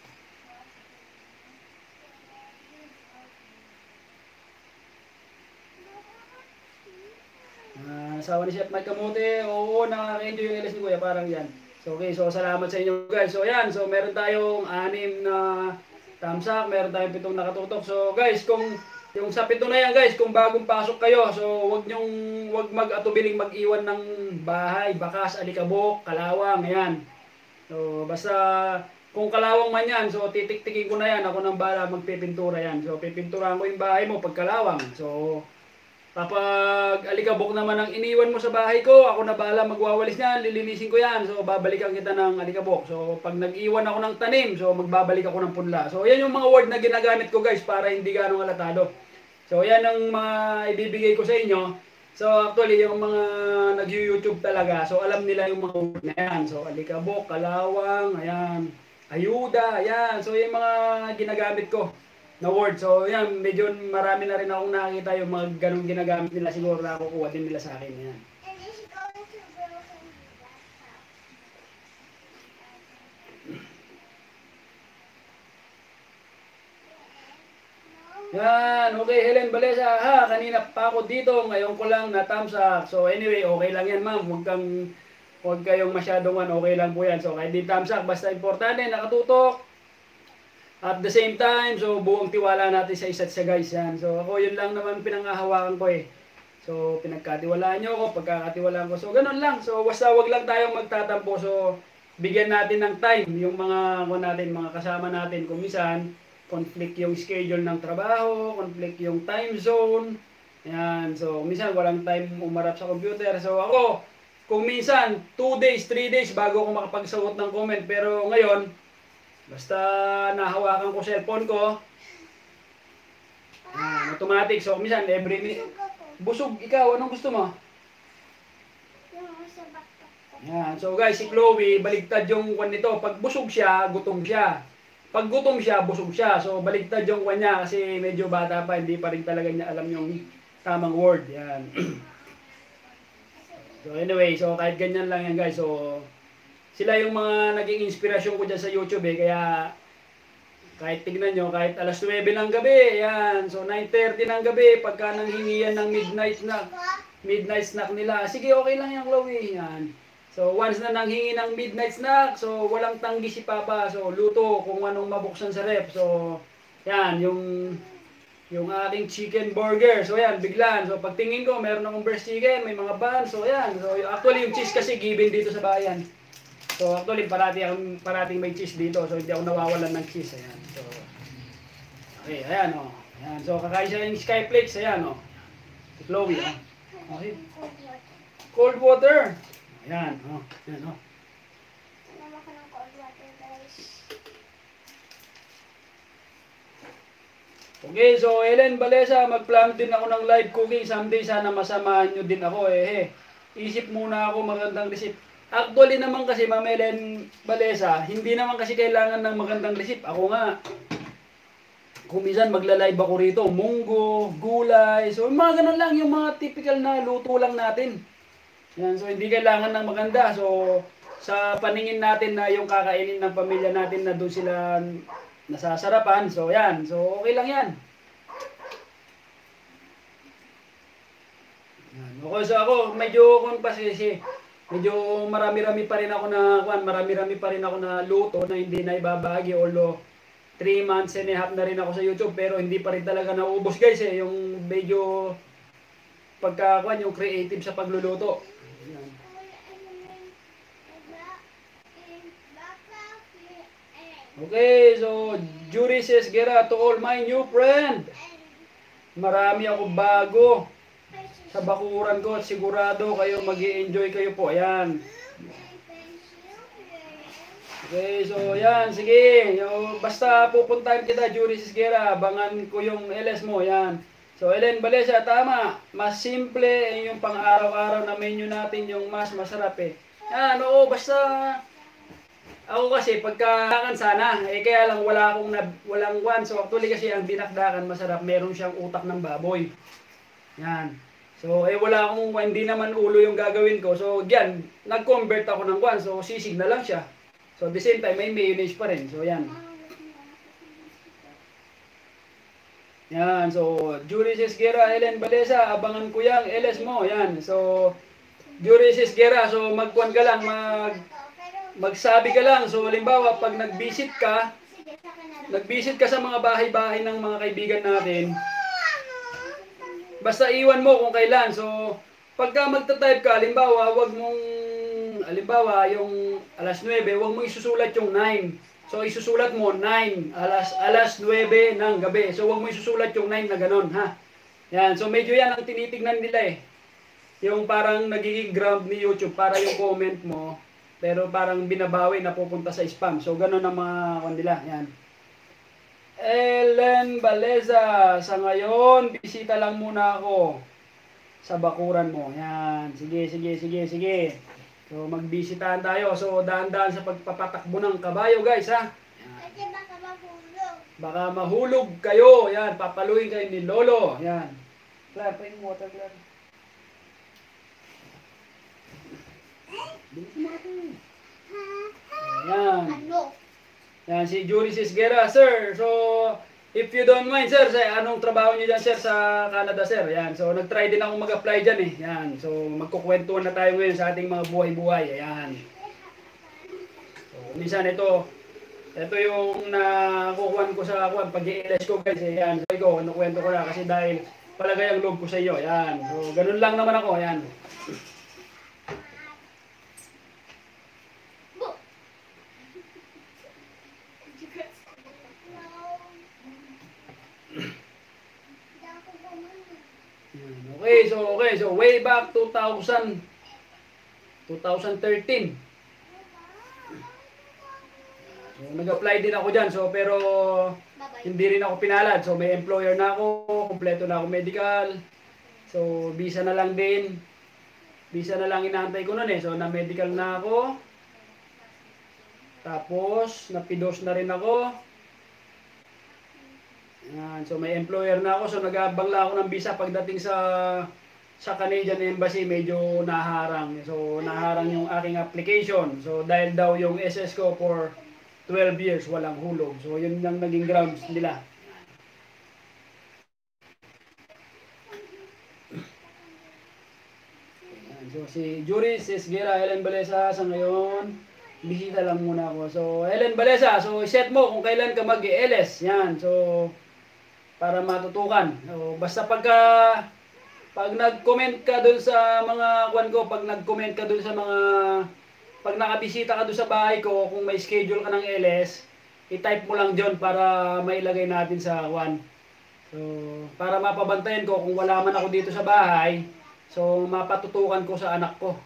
Uh, asawa ni Chef Mike Camote. Oo, nakaka-enjoy yung L S ni Kuya. Parang yan. So, okay. So, salamat sa inyo, guys. So, yan. So, meron tayong anim na thumbs up. Meron tayong pitong nakatutok. So, guys, kung... yung sa pito na yan, guys, kung bagong pasok kayo, so wag nyong wag mag-atubiling mag-iwan ng bahay, bakas, alikabok, kalawang, yan. So basta kung kalawang man yan, so titik-tikin ko na yan, ako nang bala magpipintura yan. So pipinturahan ko yung bahay mo pag kalawang. So Kapag alikabok naman ang iniwan mo sa bahay ko, ako na bahala magwawalis niyan, lilinisin ko yan. So, babalikan kita ng alikabok. So, pag nag-iwan ako ng tanim, so magbabalik ako ng punla. So, yan yung mga word na ginagamit ko guys para hindi ganong alatado. So, yan ang mga ibibigay ko sa inyo. So, actually, yung mga nag-YouTube talaga, so alam nila yung mga word na yan. So, alikabok, kalawang, ayan, ayuda, ayan. So, yung mga ginagamit ko na word. So, yan, medyo marami na rin akong nakakita yung mga ganong ginagamit nila. Siguro nakukuha din nila sa akin. Yan. And is going to broken laptop. Yan, okay, Helen Balesa. Ha, kanina pa ako dito, ngayon ko lang na thumbs up. So, anyway, okay lang yan, ma'am. Huwag kang, huwag kayong masyadong ano, okay lang po yan. So, kahit di thumbs up, basta importante, nakatutok. At the same time, so buong tiwala natin sa isa't isa guys yan. So ako yun lang naman pinangahawakan ko eh. So pinagkatiwalaan nyo ako, pagkakatiwalaan ko. So ganun lang. So basta wag lang tayong magtatampo. So bigyan natin ng time yung mga ano natin, mga kasama natin. Kung minsan, conflict yung schedule ng trabaho, conflict yung time zone. Yan. So minsan walang time umarap sa computer. So ako, kung minsan two days, three days bago ako makapagsagot ng comment. Pero ngayon, basta nahawakan ko cellphone ko, ah, automatic. So, minsan, every minute. Busog, ikaw, anong gusto mo? Yung sa backpack ko. Yan. So, guys, si Chloe, baligtad yung kwan nito. Pag busog siya, gutom siya. Pag gutom siya, busog siya. So, baligtad yung kwan niya kasi medyo bata pa. Hindi pa rin talaga niya alam yung tamang word. Yan. So, anyway, so kahit ganyan lang yan, guys. So, sila yung mga naging inspirasyon ko dyan sa YouTube eh. Kaya kahit tignan nyo, kahit alas nuwebe ng gabi, yan. So nine thirty ng gabi, pagka nanghingi yan ng midnight snack, midnight snack nila. Sige, okay lang yan, Chloe. Yan. So once na nanghingi ng midnight snack, so walang tanggi si Papa. So luto kung anong mabuksan sa rep. So yan, yung yung aking chicken burger. So yan, biglan. So pagtingin ko, meron akong breast chicken, may mga bun. So yan. So actually yung cheese kasi given dito sa bayan. So actually parati ang parating may cheese dito. So hindi ako nawawalan ng cheese. Ayan. So okay, ayan oh. Ayan. So kakain siya ng Skyflakes, ayan oh. Si Chloe, oh. Okay. Cold water. Ayan, oh. Ayan oh. Naman ko ng cold water, guys. Okay, so Helen Balesa, mag-plan din ako ng live cooking someday. Sana masamahan nyo din ako eh. Isip muna ako magandang recipe. Actually naman kasi, Ma'am Helen Balesa, hindi naman kasi kailangan ng magandang recipe. Ako nga, kung minsan magla-live ako rito, munggo, gulay, so mga ganun lang, yung mga typical na luto lang natin. Yan, so hindi kailangan ng maganda. So, sa paningin natin na yung kakainin ng pamilya natin na doon sila nasasarapan, so yan, so okay lang yan. Yan. Okay, so ako, medyo kung pasisi, medyo marami-rami pa rin ako na kuan, marami-rami pa rin ako na luto na hindi na ibabahagi, although three months and a half na rin ako sa YouTube pero hindi pa rin talaga nauubos guys eh, yung medyo pagkakuan, yung creative sa pagluluto. Yan. Okay, so Jury says Gera to all my new friend. Marami ako bago sa bakuran ko at sigurado kayo magi-enjoy kayo po. Ayan. Okay, so yan, sige. Yo, basta pupuntahan kita, Jury Sisgera. Abangan ko yung L S mo, yan. So, Helen Balesa, tama. Mas simple yung pang-araw-araw na menu natin, yung mas masarap eh. Yan, oo, basta ako kasi pagkadakan sana, eh kaya lang wala akong na, walang one. So, actually kasi ang dinakdakan masarap, meron siyang utak ng baboy. Yan. So, eh wala akong, hindi naman ulo yung gagawin ko. So, yan, nag-convert ako ng one. So, sisig na lang siya. So, at the same time, may mayonnaise pa rin. So, yan. Yan. So, Jury Sisgera, Helen Balesa, abangan ko yung L S mo. Yan. So, Jury Sisgera, so magkuhan ka lang, mag, magsabi ka lang. So, halimbawa, pag nag-visit ka, nag-visit ka sa mga bahay-bahay ng mga kaibigan natin, basta iwan mo kung kailan. So, pagka magta-type ka, halimbawa, wag mong, halimbawa, yung alas nuwebe, wag mo isusulat yung nine. So, isusulat mo nine, alas, alas nuwebe ng gabi. So, wag mo isusulat yung nine na ganun, ha? Yan, so medyo yan ang tinitignan nila eh. Yung parang nagiging grab ni YouTube para yung comment mo, pero parang binabawi na pupunta sa spam. So ganun ang mga kanila. Yan. Ellen Baleza, sa ngayon, bisita lang muna ako sa bakuran mo. Yan. Sige, sige, sige, sige. So magbisitahan tayo. So daan-daan sa pagpapatakbo ng kabayo, guys, ha. Kasi baka mahulog. Baka mahulog kayo. Yan, papaluin kayo ni Lolo. Yan. Claire, pa yung water, Claire. Bilisan mo natin. Yan. Ano? Yan, si Jury Sisguera, sir. So, if you don't mind, sir, sa anong trabaho niyo dyan, sir, sa Canada, sir? Yan, so nag-try din ako mag-apply dyan, eh. Yan, so magkukwentuhan na tayo ngayon sa ating mga buhay-buhay. Ayan. So, minsan ito, ito yung nakukuhan ko sa kuhan, pag-i-L S ko, guys. Ayan, so ikaw, nakuwento ko na kasi dahil palagay ang loob ko sa iyo. Ayan, so ganun lang naman ako. Ayan. Okay, so okay, so way back two thousand, twenty thirteen. So nag-apply din ako diyan. So pero hindi rin ako pinalad. So may employer na ako, kumpleto na ako medical. So visa na lang din. Visa na lang inaantay ko noon eh. So na medical na ako. Tapos napidos na rin ako. Yan, so may employer na ako, so nag-aabang lang ako ng visa pagdating sa sa Canadian Embassy, medyo naharang. So naharang yung aking application. So dahil daw yung S S ko for twelve years walang hulog. So yun lang naging grounds nila. Yan, so si Jury Sisguera, Ellen Baleza, sa ngayon bisita lang muna ako. So Ellen Baleza, so set mo kung kailan ka mag-L S. Yan, so para matutukan. So, basta pagka pag nag-comment ka dun sa mga kwan ko, pag nag-comment ka dun sa mga pag nakabisita ka dun sa bahay ko, kung may schedule ka ng L S, i-type mo lang dyan para mailagay natin sa kwan. So, para mapabantayan ko kung wala man ako dito sa bahay, so mapatutukan ko sa anak ko.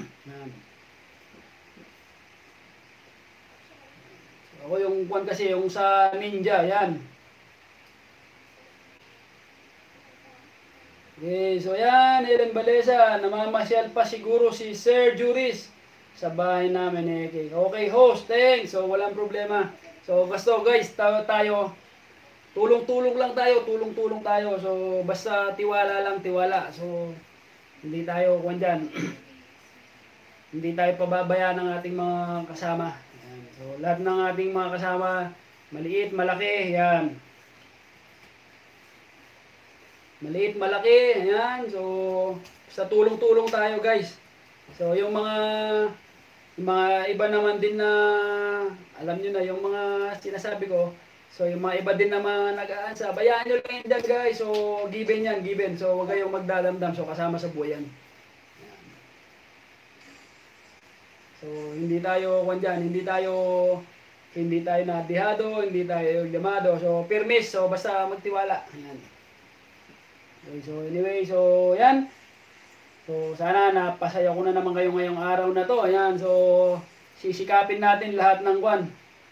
So, ako yung kwan kasi, yung sa Ninja, yan. Okay, so yan, Ellen Baleza, namamasyal pa siguro si Sir Juris sa bahay namin eh. Okay, okay host, thanks. So walang problema. So basta guys, tayo, tayo tulong-tulong lang tayo, tulong-tulong tayo. So basta tiwala lang, tiwala. So hindi tayo kuwan dyan. Hindi tayo pababayaan ng ating mga kasama. Yan. So lahat ng ating mga kasama, maliit, malaki, yan. Maliit, malaki, ayan. So, sa tulong-tulong tayo, guys. So, yung mga yung mga iba naman din na alam niyo na yung mga sinasabi ko. So, yung mga iba din naman nag-aansa. Bayaan niyo lang yan dyan, guys. So, given yan, given. So, huwag kayong magdadamdam. So, kasama sa buhay yan. So, hindi tayo kung dyan, hindi tayo hindi tayo nadihado, hindi tayo llamado. So, permis. So, basta magtiwala. Ayan. Okay, so anyway, so yan. So sana napasaya ko na naman kayo ngayong araw na to. Ayan, so sisikapin natin lahat ng kwan.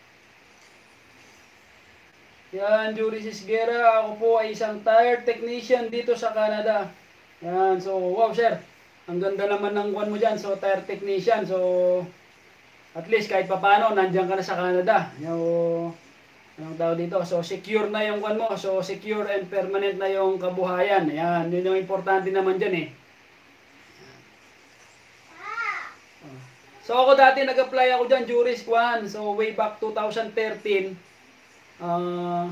Yan, Jury Sisguera, ako po ay isang tire technician dito sa Canada. Yan, so wow sir. Ang ganda naman ng kwan mo dyan, so tire technician. So at least kahit papano nandiyan ka na sa Canada. Yung anong tawag dito? So, secure na yung kwan mo. So, secure and permanent na yung kabuhayan. Ayan, yun yung importante naman dyan eh. So, ako dati nag-apply ako dyan, Juris Kwan. So, way back twenty thirteen. Uh,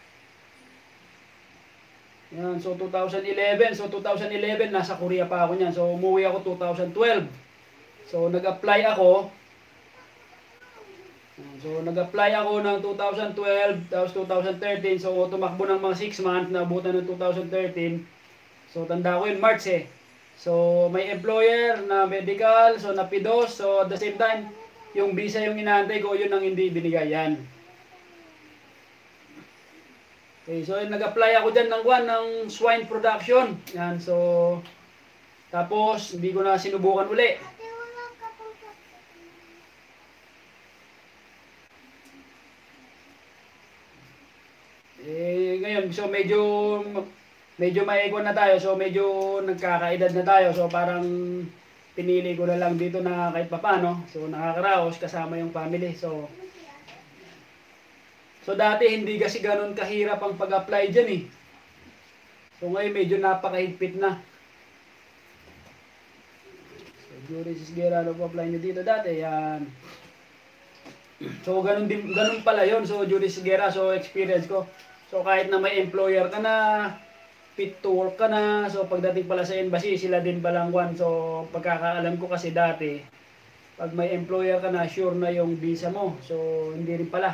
yan, so twenty eleven. So, twenty eleven, nasa Korea pa ako niyan. So, umuwi ako twenty twelve. So, nag-apply ako. So, nag-apply ako ng twenty twelve, tapos twenty thirteen. So, tumakbo ng mga six months, naabutan ng twenty thirteen. So, tanda ko yun, March eh. So, may employer na medical, so napidos. So, at the same time, yung visa yung inaantay ko, yun ang hindi binigay yan. Okay, so nag-apply ako dyan ng one ng swine production. Yan, so tapos hindi ko na sinubukan uli. Ate, wala ka pang Eh, ngayon, so medyo medyo maikon na tayo. So medyo nagkakaedad na tayo. So parang pinili ko na lang dito na kahit papano. So nakakaraos kasama yung family. So So dati hindi kasi ganun kahirap ang pag-apply dyan eh. So ngayon medyo napakahigpit na. So Juris Isguera, ano po apply nyo dito dati? Yan. So ganun, din, ganun pala yon. So Juris Isguera, so experience ko. So kahit na may employer ka na, fit to work ka na, so pagdating pala sa embassy, sila din palang one. So pagkakaalam ko kasi dati, pag may employer ka na, sure na yung visa mo. So hindi rin pala.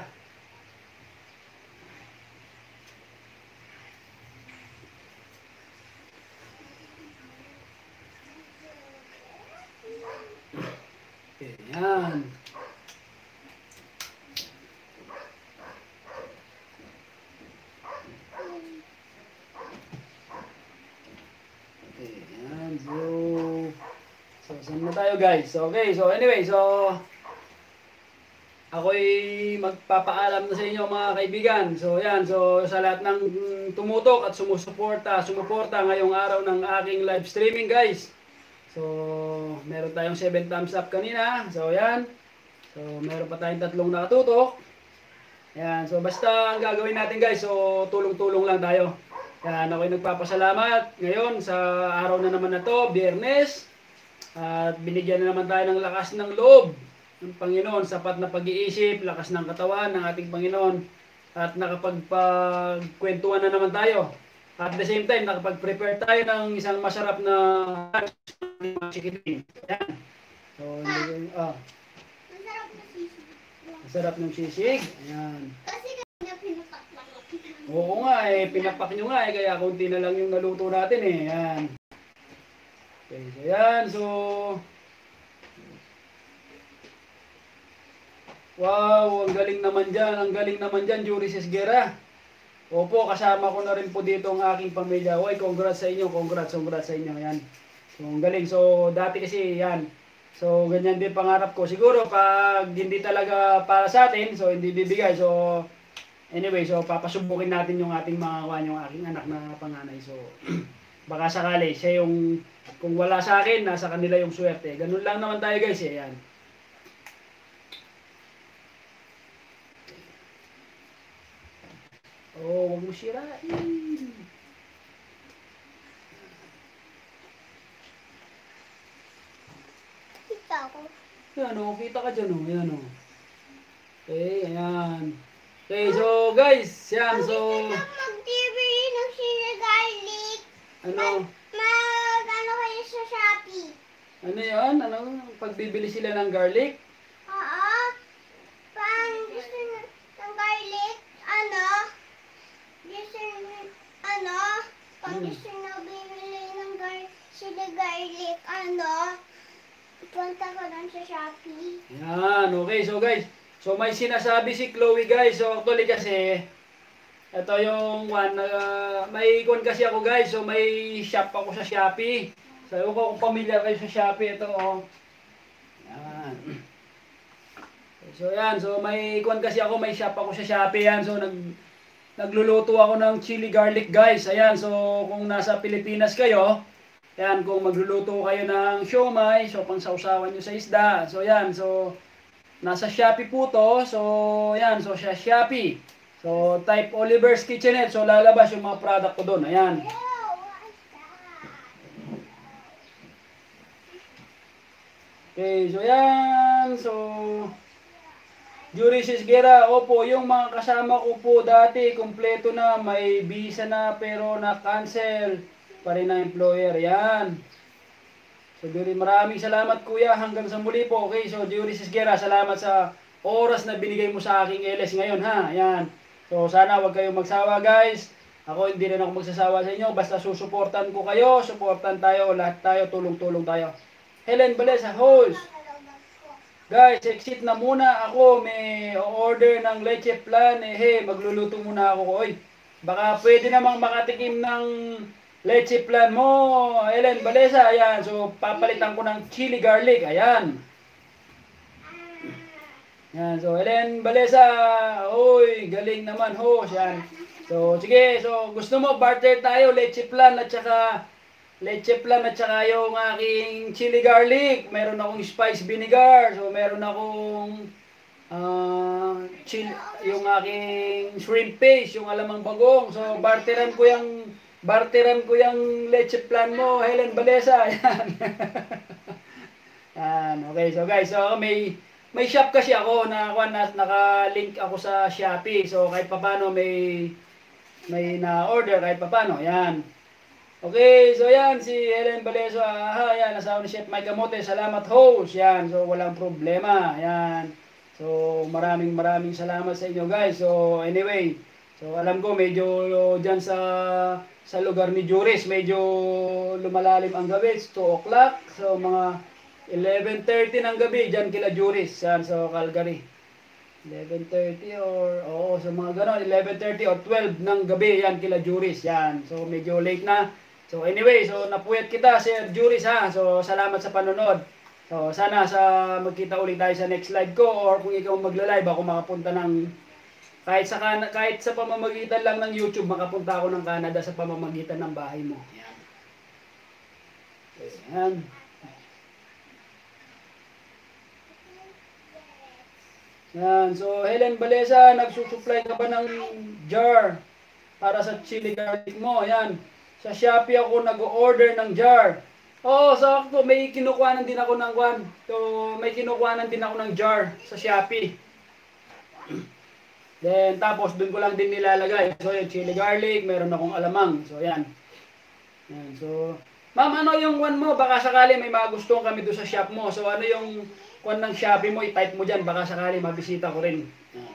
Ayan. Ayan. So, so saan na tayo guys? Okay, so anyway, so ako'y magpapaalam na sa inyo mga kaibigan. So yan, so sa lahat ng tumutok at sumusuporta, sumuporta ngayong araw ng aking live streaming guys. So, meron tayong seven thumbs up kanina. So, yan. So, meron pa tayong tatlong nakatutok. Yan. So, basta ang gagawin natin guys, so tulong-tulong lang tayo. Yan. Ako'y nagpapasalamat ngayon sa araw na naman na to, Biyernes. At binigyan na naman tayo ng lakas ng loob ng Panginoon. Sapat na pag-iisip, lakas ng katawan ng ating Panginoon. At nakapagpagkwentuhan na naman tayo. At the same time, nakapag-prepare tayo ng isang masarap na chicken. Ayan. So, hindi ko, ah, Masarap na sisig. masarap ng sisig. Ayan. Kasi kanya pinapaklak. Oo nga eh, pinapak nyo nga eh, kaya konti na lang yung naluto natin eh. Ayan. Okay, so yan. So, wow, ang galing naman dyan. Ang galing naman dyan, Juris Esguera. Opo, kasama ko na rin po dito ang aking pamilya. Oy, congrats sa inyo, congrats, congrats sa inyo. Yan. So, ang galing. So, dati kasi yan. So, ganyan din pangarap ko. Siguro, pag hindi talaga para sa atin, so hindi bibigay. So, anyway, so papasubukin natin yung ating mga kawan, yung aking anak na panganay. So, baka sakali, siya yung, kung wala sa akin, nasa kanila yung swerte. Ganun lang naman tayo guys, eh. Yan. Oh, wag mo sirain. Kita ko. Yan o, kita ka dyan o. Yan o. Okay, ayan. Okay, so guys, yan, so, Mag-T V ng sila garlic. ano, Mag, ano kayo sa Shopee? ano yan, ano, pagbibili sila ng garlic, Oo. Pang gusto na ng garlic, ano? Gusto na, ano? Pang Hmm. gusto na bibili ng gar sila garlic, ano? Punta ko lang sa Shopee. yan, okay, so guys, so may sinasabi si Chloe guys, so actually kasi, ito yung one, uh, may ikon kasi ako guys, so may shop ako sa Shopee. So, ewan ko kung pamilyar kayo sa Shopee, ito oh. Yan. So, yan, so may ikon kasi ako, may shop ako sa Shopee, yan, so nag, nagluluto ako ng chili garlic guys, ayan, so kung nasa Pilipinas kayo, yan, kung magluluto kayo ng siomai, so pang sausawan nyo sa isda, so yan, so nasa Shopee po to. So, yan. So, sa Shopee. So, type Oliver's Kitchenette. So, lalabas yung mga product ko doon. Ayan. Ew, what's that? Okay. So, yan. So, Juris Esguera. Opo, yung mga kasama ko po dati, kompleto na. May visa na, pero na-cancel pa rin ng employer. Yan. So, Juris, maraming salamat kuya. Hanggang sa muli po. Okay, so Juris Esguera, salamat sa oras na binigay mo sa aking L S ngayon ha. Yan. So, sana wag kayong magsawa guys. Ako hindi rin ako magsasawa sa inyo. Basta susuportan ko kayo. Suportan tayo. Lahat tayo. Tulong-tulong tayo. Helen Balesa, host. Guys, exit na muna ako. May order ng leche plan. Eh, hey, magluluto muna ako. Oy, baka pwede namang makatikim ng leche plan mo, Ellen Balesa. Ayan, so papalitan ko ng chili garlic. Ayan. Yan, so Ellen Balesa, oy, galing naman ho. Yan. So, sige, so gusto mo barter tayo, leche plan at saka leche plan at saka yung aking chili garlic. Meron akong spice vinegar. So, meron akong uh, chili, yung aking shrimp paste, yung alamang bagong. So, barteran ko yung barteran ko yung leche plan mo, Helen Balesa. Yan. Yan, okay. So, guys, so may may shop kasi ako na na naka-link ako sa Shopee. So kahit papaano may may na-order kahit papaano. Yan. Okay, so yan si Helen Baleso. Aha, yan asawa ni Chef Mike Camote. Salamat host. Yan. So walang problema. Yan. So maraming maraming salamat sa inyo guys. So anyway, so alam ko medyo diyan sa sa lugar ni Juris medyo lumalalim ang gabi. It's two o'clock. So mga eleven thirty ng gabi dyan kila Juris, yan, so Calgary. eleven thirty or, oo, so mga ganon, eleven thirty or twelve ng gabi, yan kila Juris, yan. So medyo late na. So anyway, so napuyat kita, Sir Juris ha. So salamat sa panonood. So sana sa magkita ulit tayo sa next live ko or kung ikaw magla-live ako makapunta ng kahit sa kahit sa pamamagitan lang ng YouTube, makapunta ako ng Canada sa pamamagitan ng bahay mo. Yan. Yan. Yan. So, Helen Balesa, nagsusupply ka ba ng jar para sa chili garlic mo? Yan. Sa Shopee ako nag-order ng jar. Oo, sakto. May kinukuhanan din ako ng kwan. So, may kinukuhanan din ako ng jar sa Shopee. Then, tapos dun ko lang din nilalagay. So, yung chili garlic, meron akong alamang. So, yan. Yan. So, ma'am, ano yung kwan mo? Baka sakali may magustuhan kami doon sa shop mo. So, ano yung kung ng Shopee mo, i-type mo dyan, baka sakali mabisita ko rin.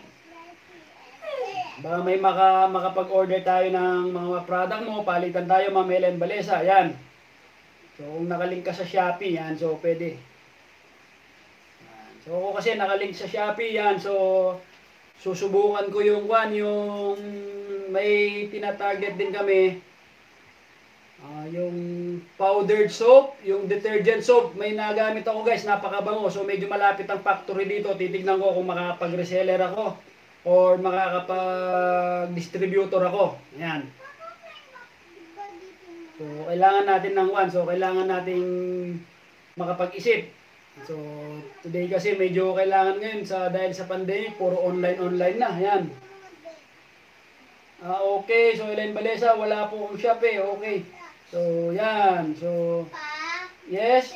Baka may maka, makapag-order tayo ng mga product mo, palitan tayo, Ma'am Helen Balesa, yan. So, kung nakalink ka sa Shopee, yan, so pwede. Yan. So, ako kasi nakalink sa Shopee, yan, so susubukan ko yung one, yung may tina-target din kami, Uh, yung powdered soap, yung detergent soap, may nagamit ako guys, napakabango. So medyo malapit ang factory dito. Titignan ko kung makakapag-reseller ako or makakapag-distributor ako. Ayan. So kailangan natin ng one. So kailangan nating makapag-isip. So today kasi medyo kailangan ngayon sa dahil sa pandemic, puro online-online na. Ayan. Ah, okay. So Helen Balesa, wala po akong shop eh. Okay. So, yan. So, yes.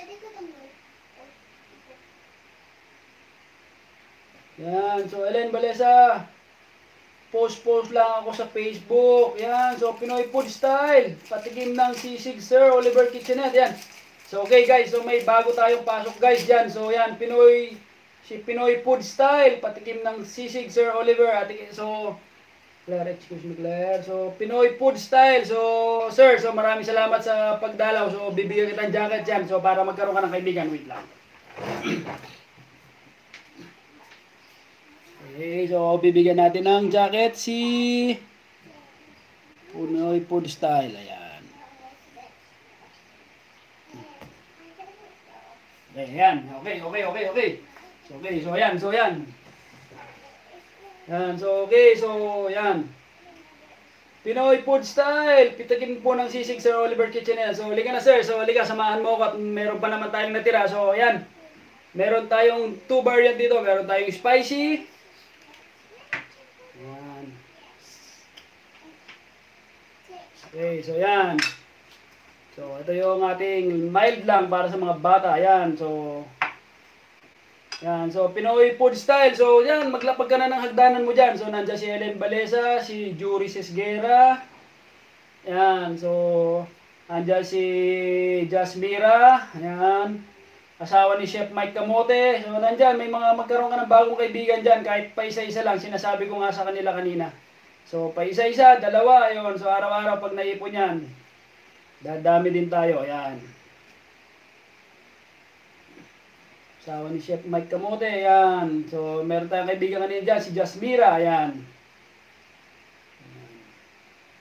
Yan. So, Ellen Balesa, post-post lang ako sa Facebook. Yan. So, Pinoy Food Style. Patikim ng sisig, Sir Oliver Kitchenette. Yan. So, okay guys. So, may bago tayong pasok guys yan. So, yan. Pinoy, si Pinoy Food Style. Patikim ng sisig, Sir Oliver. So, Claire, excuse me Claire. So, Pinoy Food Style. So, sir, so maraming salamat sa pagdalaw. So, bibigyan kita ng jacket yan. So, para magkaroon ka ng kaibigan. Wait lang. Okay, so bibigyan natin ng jacket si Pinoy Food Style. Ayan. Okay, ayan. Okay, okay, okay, okay. So, okay, so ayan, so ayan. Yan, so okay, so yan. Pinoy Food Style, pitakin po ng sisig Sir Oliver Kitchenette. So liga na sir, so liga, samahan mo ko at meron pa naman tayong natira. So yan, meron tayong two variant dito, meron tayong spicy. Yan. Okay, so yan. So ito yung ating mild lang para sa mga bata. Yan, so yan, so Pinoy Food Style. So yan, maglapag ka na ng hagdanan mo dyan. So nandiyan si Helen Balesa, si Juris Esguera. Yan, so nandiyan si Jasmira. Yan, asawa ni Chef Mike Camote. So nandiyan, may mga magkaroon ka ng bagong kaibigan dyan. Kahit pa isa-isa lang, sinasabi ko nga sa kanila kanina. So pa isa-isa, dalawa, yun. So araw-araw pag naipon yan, dadami din tayo. Yan. Asawa ni Chef Mike Camote, ayan. So, meron tayong kaibigan kanina dyan, si Jasmira, ayan.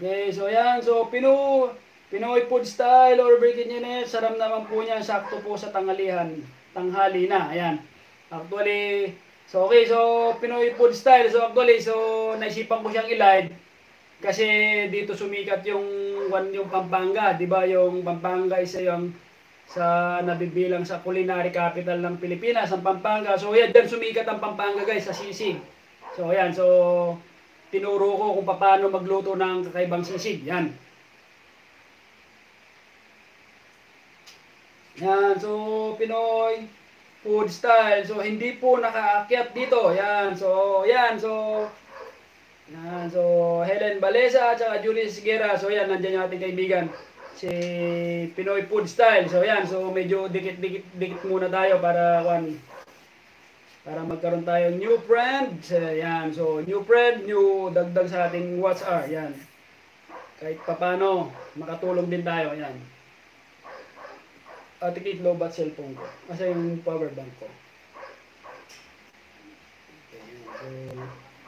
Okay, so yan. So, Pinoy, Pinoy food style or Birkinines. Sarap naman po niyan. Sakto po sa tanghalihan. Tanghali na. Ayan. Actually, so okay. So, Pinoy food style. So, actually, so, naisipan ko siyang i-live. Kasi dito sumikat yung, yung Pampanga. Di ba yung Pampanga isa yung sa nabibilang sa culinary capital ng Pilipinas, ang Pampanga. So, yan. Diyan sumikat ang Pampanga guys sa sisig. So, ayan. So, tinuro ko kung paano magluto ng kakaibang sisig. Yan. Yan. So, Pinoy food style. So, hindi po nakaakyat dito. Yan. So, yan. So, yan. So, Helen Balesa at saka Julie Sigera. So, yan. Nandiyan yung ating kaibigan. Si Pinoy food style. So, yan. So, medyo dikit-dikit dikit muna tayo para, one, para magkaroon tayo new friend. Yan. So, new friend, new dagdag sa ating WhatsApp. Yan. Kahit papano, makatulong din tayo. Yan. At ikit low bat cellphone ko. Kasi yung power bank ko. Okay. So,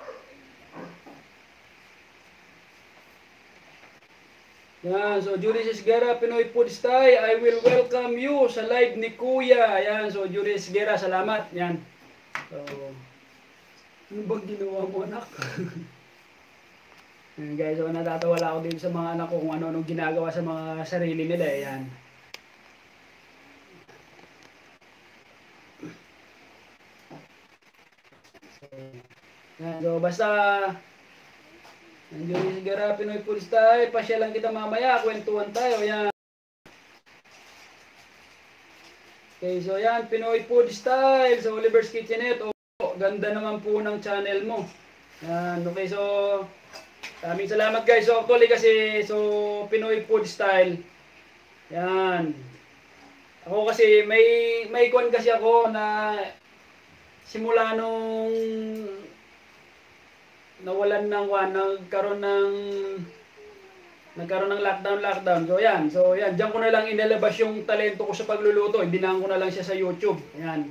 yan. So, Judy Sigera, Pinoy food style. I will welcome you sa live ni Kuya. Yan. So, Judy Sigera, salamat. Yan. So, ano bang ginawa mo, anak? Yan guys, so natatawala ako din sa mga anak ko kung ano-anong ginagawa sa mga sarili nila. Eh. Yan. So, yan. So, basta, nandiyo si Sigara, Pinoy food style. Pasya lang kita mamaya, kwentuhan tayo. Yan. Okay, so yan, Pinoy food style sa Oliver's Kitchenette. Oh, ganda naman po ng channel mo. Yan, okay, so maraming salamat guys. So actually kasi, so Pinoy food style. Yan. Ako kasi, may, may kwan kasi ako na simula nung nawalan ng kwan, nagkaroon ng Nagkaroon ng lockdown, lockdown. So, yan. So, yan. Diyan ko na lang inilabas yung talento ko sa pagluluto. Ibinaan ko na lang siya sa YouTube. Yan.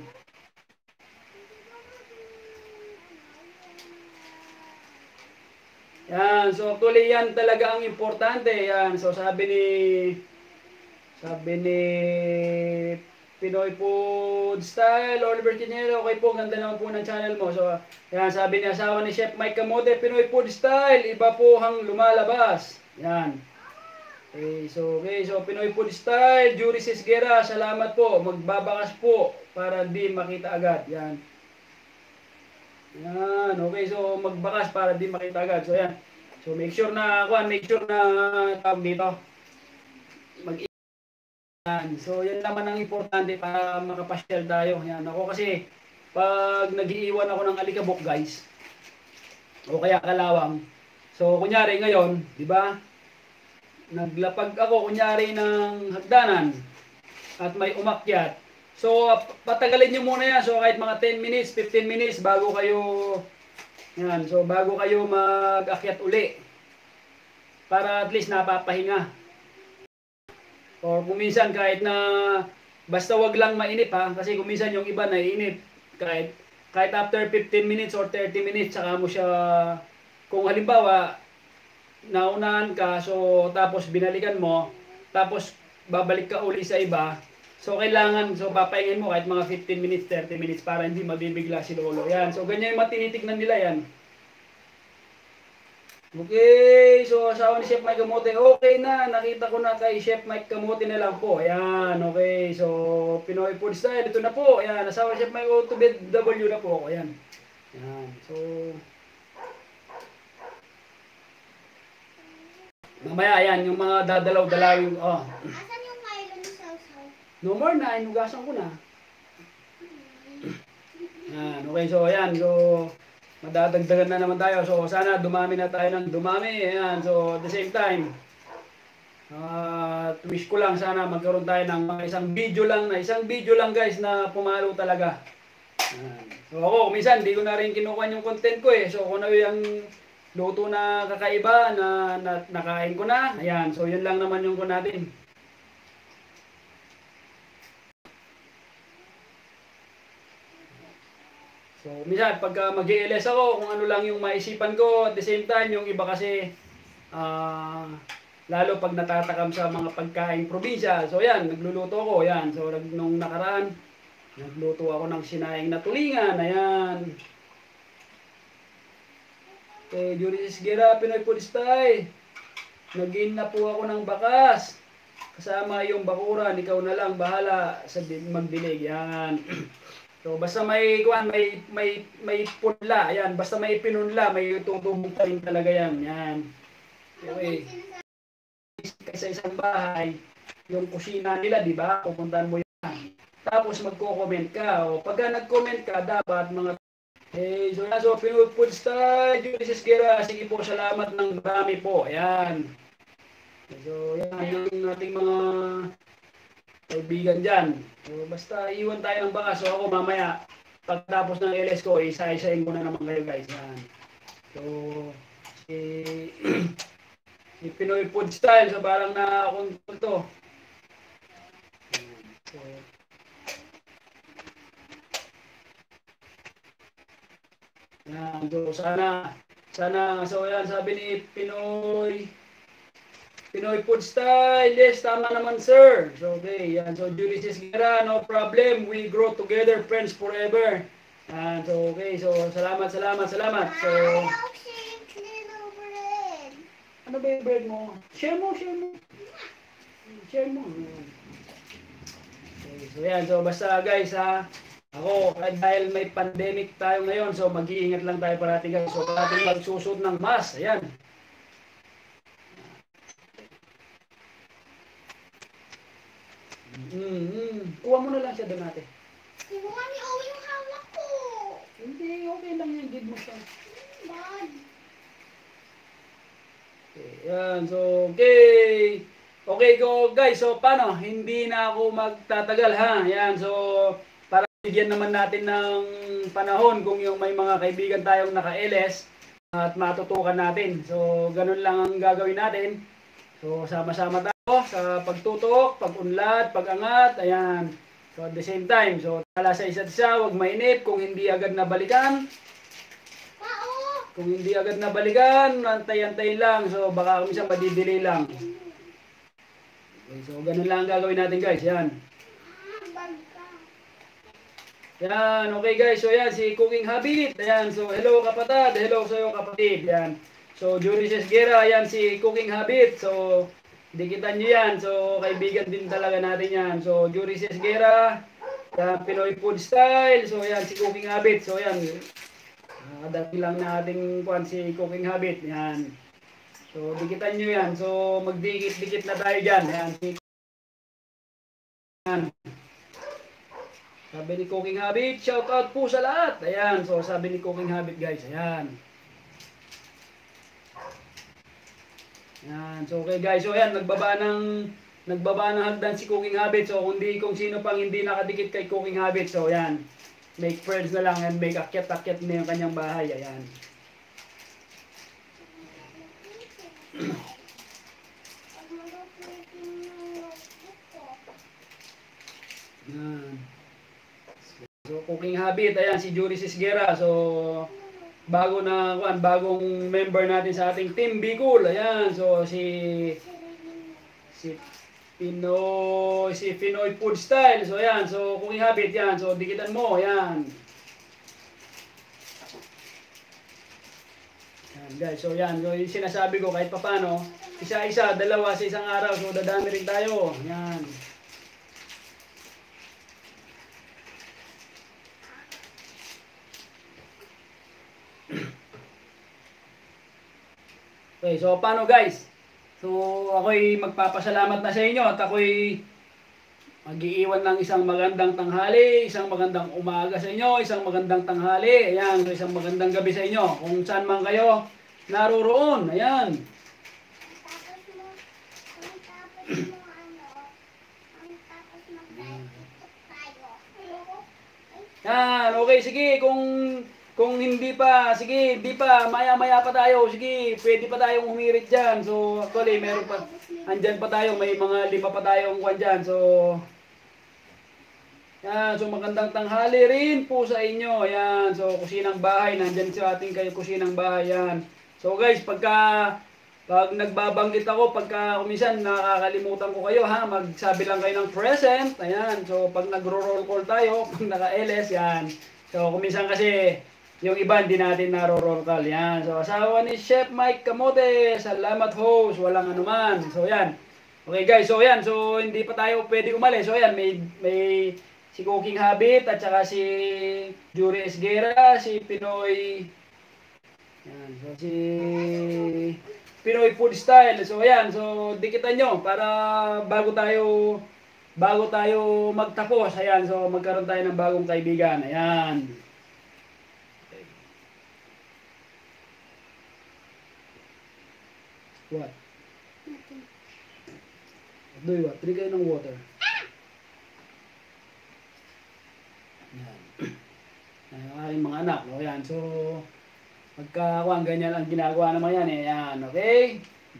Yan. So, actually, yan talaga ang importante. Yan. So, sabi ni sabi ni Pinoy Food Style, Oliver Chinero, okay po, ganda naman po ng channel mo. So, yan. Sabi ni asawa ni Chef Mike Camote, Pinoy Food Style, iba po hang lumalabas. Yan. Okay, so, okay, so Pinoy food style, Jury Sisgera, salamat po. Magbabakas po para di makita agad. Yan. Yan, okay, so magbakas para di makita agad. So, yan. So, make sure na, kuan, make sure na tawag dito. Mag yan. So, yan naman ang importante para makapasyal tayo. Yan, ako kasi, pag nag-iiwan ako ng alikabok, guys, o kaya kalawang, so, kunyari ngayon, di ba? Naglapag ako, kunyari ng hagdanan at may umakyat. So, patagalin nyo muna yan. So, kahit mga ten minutes, fifteen minutes bago kayo, yan. So, bago kayo mag-akyat uli. Para at least napapahinga. O, kuminsan kahit na, basta wag lang mainip ha. Kasi kuminsan yung iba naiinip. Kahit, kahit after fifteen minutes or thirty minutes, saka mo siya, kung halimbawa, naunahan ka, so tapos binalikan mo, tapos babalik ka uli sa iba, so kailangan, so papahingin mo kahit mga fifteen minutes, thirty minutes para hindi mabibigla si lolo. Yan, so ganyan yung matinitignan nila yan. Okay, so asawa ni Chef Mike Camote, okay na, nakita ko na kay Chef Mike Camote na lang po. Yan, okay, so Pinoy food style, ito na po. Yan, asawa ni Chef Mike O to B W na po ako. Yan. Yan, so mamaya, yan, yung mga dadalaw-dalawin, oh. Asan yung Milo ni Sausaw? No more na, inugasan ko na. Yan, okay, so, yan, so, madadagdagan na naman tayo. So, sana dumami na tayo ng dumami. Yan, so, at the same time, uh, wish ko lang, sana magkaroon tayo ng mga isang video lang, na isang video lang, guys, na pumalo talaga. Yan. So, ako, minsan, di ko na rin kinukuha yung content ko, eh. So, kung ano yung luto na kakaiba na, na nakain ko na. Ayan, so yun lang naman yung ko natin. So, minsan, pagka mag-i-L S ako, kung ano lang yung maisipan ko, at the same time, yung iba kasi, Ah, lalo pag natatakam sa mga pagkain probinsya. So yan, nagluluto ko, yan. So nag- nung nakaraan, nagluto ako ng sinaing na tulingan, ayan. Kay Juris Gira, Pinoy Food Style. Nag-in na po ako ng bakas. Kasama yung bakuran, ikaw na lang bahala sa di- magdilig, yan. So basta may kuan, may may may punla, ayan. Basta may pinunla, may tutubong pa rin talaga yan, yan. Okay. Sa isang bahay, yung kusina nila, di ba? Pupuntahan mo yan. Tapos magko-comment ka. O pagka nag-comment ka, dapat mga eh, so yan, so Pinoy Food Style, Julius Esguera, sige po, salamat ng marami po. Ayan. So yan, yung ating mga kaibigan dyan. So basta iwan tayo ng baka. So ako mamaya, pagtapos ng L S ko, isa-isain ko na naman kayo guys. Yan. So, si, si Pinoy Food Style, so parang na akong to. So, yan. So sana, sana, so yan, sabi ni Pinoy, Pinoy Food Style, yes, tama naman sir. So okay, yan. So Julius Esguera, no problem. We grow together, friends forever. Yan. So okay, so salamat, salamat, salamat. So, I love shake little bread. ano ba yung bread mo? Share mo, share mo. Share mo. Okay, so yan, so basta guys ha, ako, dahil may pandemic tayo ngayon, so mag-iingat lang tayo parati guys. So parating magsusot ng mask, ayan. Mm, mm. Kuha mo na lang siya doon natin. Kinuha ni Owen yung hawak ko. Hindi, okay lang yan, give mo siya. Dad. Okay, yan, so okay. Okay go guys, so paano? Hindi na ako magtatagal ha. Yan, so para bigyan naman natin ng panahon kung yung may mga kaibigan tayong naka-L S at matutukan natin. So ganun lang ang gagawin natin. So sama-sama tayo sa pagtutok, pag-unlad, pag-angat, ayan. So at the same time, so tala sa isa't isa, huwag mainip kung hindi agad nabalikan. Pao. Kung hindi agad nabalikan, antay-antay lang. So baka minsan madidili lang. Okay, so ganun lang ang gagawin natin guys. Yan. Ah, bag ka. Yan. Okay guys. So yan. Si Cooking Habit. Ayan. So hello kapatid. Hello sa iyo kapatid. Yan. So Julius Esguera. Yan si Cooking Habit. So dikitan nyo yan. So kaibigan din talaga natin yan. So Julius Esguera. Yan. Pinoy Food Style. So yan si Cooking Habit. So yan. Nakadami lang na ating kuhan si Cooking Habit. Yan. So, dikitan nyo yan. So, magdikit-dikit na tayo dyan. Ayan. Ayan. Sabi ni Cooking Habit, shout out po sa lahat. Ayan. So, sabi ni Cooking Habit guys. Ayan. Ayan. So, okay guys. So, ayan. Nagbaba ng, nagbaba ng hagdan si Cooking Habit. So, kundi kung sino pang hindi nakadikit kay Cooking Habit. So, ayan. Make friends na lang and make akyat-akyat na yung kanyang bahay. Ayan. Yan. So, Cooking Habit, ayan si Juris Esguera. So, bago na, kuan, bagong member natin sa ating Team Bicol. Ayan, so si si Pinoy, si Pinoy Food Style. So, ayan, so Cooking Habit yan. So, dikitan mo, ayan. Yan guys, so yan, so yung sinasabi ko kahit papano, isa-isa, dalawa sa isang araw, so dadami rin tayo. Yan. Okay, so paano guys? So ako'y magpapasalamat na sa inyo at ako'y mag-iiwan ng isang magandang tanghali, isang magandang umaga sa inyo, isang magandang tanghali, ayan, so isang magandang gabi sa inyo. Kung saan man kayo naroroon, ayan. Tapos mo, ang tapos mo ano, ang tapos mag-ikot tayo. Ayoko. Yan, okay, sige, kung kung hindi pa, sige, hindi pa, maya-maya pa tayo, sige, pwede pa tayong humirit dyan. So, actually, meron pa, andyan pa tayo, may mga lima pa tayong kwan dyan. So, yan, so magandang tanghali rin po sa inyo. Yan, so kusinang bahay, nandyan sa ating kayo kusinang bahay. Yan. So guys, pagka Pag nagbabanggit ako, pagka kuminsan nakakalimutan ko kayo ha, magsabi lang kayo ng present. Ayan. So pag nagro-roll call tayo, pag naka-L S yan. So kuminsan kasi yung iba hindi natin naro-roll call. Yan. So asawa ni Chef Mike Kamote, salamat host, walang anuman. So yan. Okay guys, so yan. So hindi pa tayo pwede umalis. So yan, may may si Cooking Habit at saka si Jury Esguera, si Pinoy yan, so si Pinoy Food Style. So ayan, so dikitan nyo para bago tayo bago tayo magtapos. Ayan, so magkaroon tayo ng bagong kaibigan. Ayan. Okay. What? Do you what? Drink kayo ng water. Ayan. Ayan, ang aking mga anak. No? Ayan, so magkakuan, ganyan ang ginagawa naman yan eh. Yan, okay?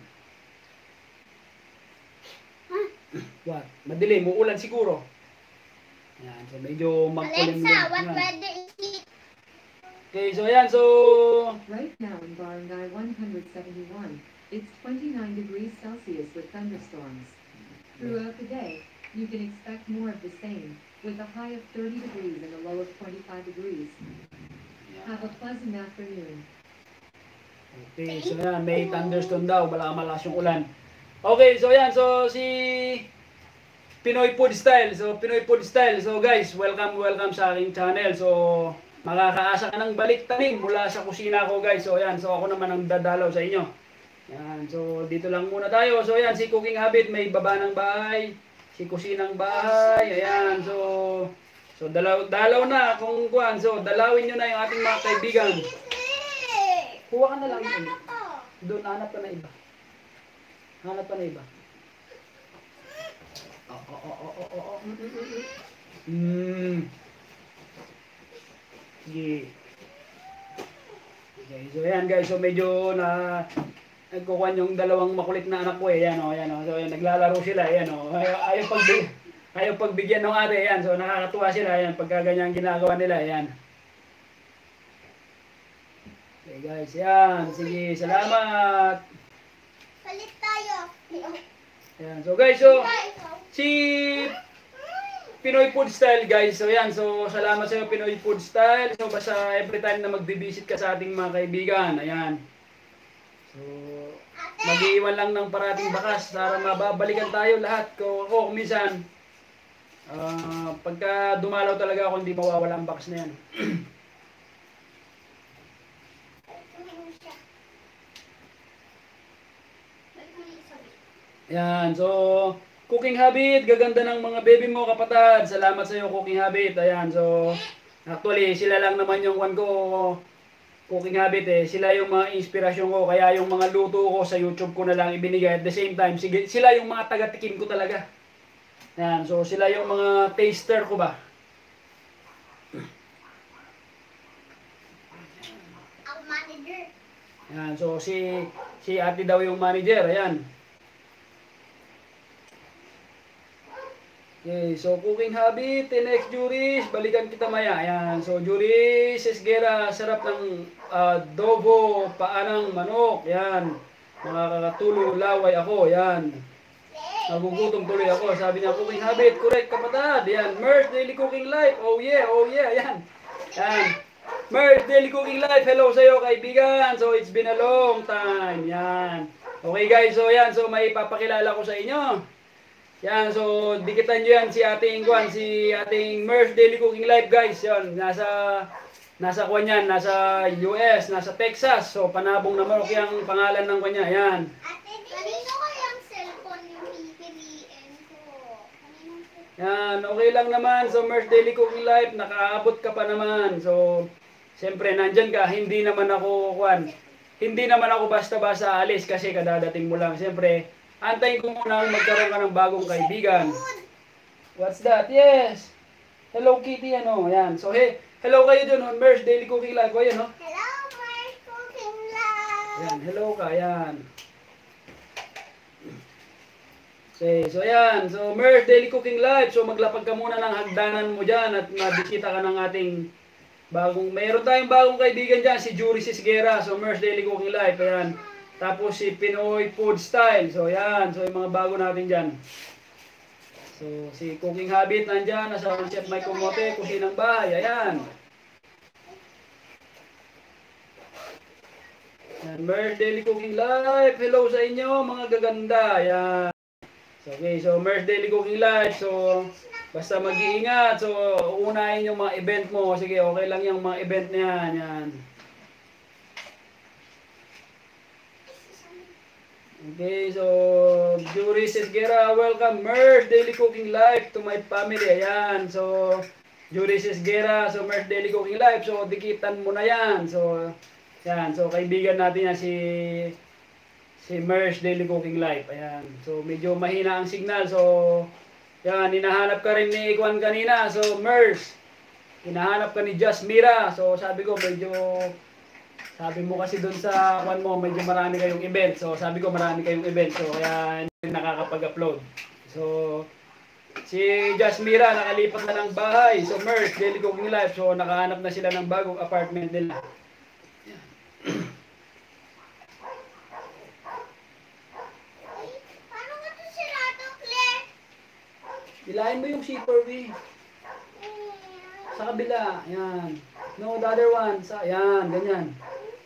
What? Madilim, muulan siguro. Yan, so medyo magkulim. Alexa, what weather is it? Okay, so yan, so... Right now in Barangay one seventy-one, it's twenty-nine degrees Celsius with thunderstorms. Throughout the day, you can expect more of the same, with a high of thirty degrees and a low of twenty-five degrees. Have a pleasant afternoon. Okay, so yan, may thunderstorm daw, bala malakas yung ulan. Okay, so yan, so si Pinoy Food Style. So Pinoy Food Style. So guys, welcome, welcome sa aking channel. So makakaasa ka ng balik tanim mula sa kusina ko guys. So yan, so ako naman ang dadalaw sa inyo. Yan, so dito lang muna tayo. So yan, si Cooking Habit may baba ng bahay, si kusinang bahay. Ayan, so So dalaw dalaw na kung kuan. So dalawin niyo na yung ating mga kaibigan. Kuha ka na lang yun. Doon hanap ka na iba. Hanap ka na iba. Oh, oh, oh, oh, oh, oh. Mm. Sige. Okay, so ayan guys, so medyo na nagkukuhan yung dalawang makulit na anak ko eh. Ayan o, oh, ayan o. Oh. So ayan, naglalaro sila. Ayan o. Oh. Ayaw, ayaw pagbigyan. Ayaw pagbigyan ng ate, yan. So, nakakatuwa sila, yan. Pagka ganyan ginagawa nila, yan. Okay, guys, yan. Sige, salamat. Palit tayo. Yan. So, guys, so, si Pinoy Food Style, guys. So, yan. So, salamat sa iyo, Pinoy Food Style. So, basta every time na magbibisit ka sa ating mga kaibigan, ayan. So, mag-iiwan lang ng parating bakas para mababalikan tayo lahat. Kung ako, kumisan, Uh, pagka dumalaw talaga ako, hindi mawawala ang box na yan. Yan, so Cooking Habit, gaganda ng mga baby mo kapatid. Salamat sa iyo Cooking Habit. Ayan, so actually sila lang naman yung one ko, Cooking Habit eh. Sila yung mga inspirasyon ko, kaya yung mga luto ko sa YouTube ko na lang ibinigay. At the same time, sige, sila yung mga taga-tikim ko talaga. Yan, so sila yung mga taster ko ba? Ang manager. Yan, so si si ate daw yung manager, ayan. Okay, so Cooking Habit, next Juris, balikan kita maya. Ayan, so Juris, Esguera, sarap ng uh, adobo, paanang manok. Yan, mga kakatulo, laway ako, yan. Nagugutom tuloy ako. Sabi niya, Cooking Habit, correct kapatid. Yan, Merch Daily Cooking Life. Oh yeah, oh yeah, yan. Yan. Merch Daily Cooking Life. Hello sa iyo kaibigan. So it's been a long time. Yan. Okay guys, so yan. So may papakilala ko sa inyo. Yan, so dikitan nyo yan si ating kwan, si ating Merch Daily Cooking Life guys. Yan, nasa nasa kwan yan, nasa U S, nasa Texas. So panabong na Marok yung pangalan ng kanya. Yan. Ate, kanino kayang cellphone yung pipiliin ko? Kaninong cellphone? Yan, okay lang naman. So, Merch Daily Cooking Life, nakaabot ka pa naman. So, siyempre, nandyan ka. Hindi naman ako, kwan, hindi naman ako basta-basta alis kasi kadadating mo lang. Siyempre, antayin ko muna magkaroon ka ng bagong kaibigan. What's that? Yes. Hello Kitty, ano. Yan. So, hey, hello kayo dun, on Merch Daily Cooking Live. O, yan, no? Hello, Merch Cooking Live! Yan, hello ka. Yan. Okay, so yan. So, Merch Daily Cooking Live. So, maglapag ka muna ng hagdanan mo dyan at mabisita ka ng ating bagong, mayroon tayong bagong kaibigan dyan, si Juris Esguera. So, Merch Daily Cooking Live. Ayan. Tapos si Pinoy Food Style. So yan, so yung mga bago natin dyan. So si Cooking Habit nandyan, asawa ng Chef Mike Kumote, Kusinang Bahay, ayan. Yan, Mer's Daily Cooking Live. Hello sa inyo mga gaganda. Yan. So, okay, so Mer's Daily Cooking Live. So basta mag-iingat. So unahin yung mga event mo. Sige, okay lang yung mga event na yan. Yan. Okay, so Juris Esguera, welcome Mer's Daily Cooking Live to my family. Ayan, so Juris Esguera, so Mer's Daily Cooking Live. So dikitan mo na yan. So yan, so kaibigan natin yan si si Mer's Daily Cooking Live. Ayan, so medyo mahina ang signal. So yan, hinahanap ka rin ni Ikwan kanina. So Mer's, hinahanap ka ni Jasmira. So sabi ko medyo sabi mo kasi doon sa kwan mo, medyo marami kayong event. So, sabi ko marami kayong event. So, kaya hindi nakakapag-upload. So, si Jasmira nakalipat na ng bahay. So, Mer's Daily Cooking Live. So, nakahanap na sila ng bagong apartment nila. Paano nga ito sirado, Claire? Ilahin mo yung zipper, V. Sa kabila. Yan. No, the other one. Sa, yan, ganyan.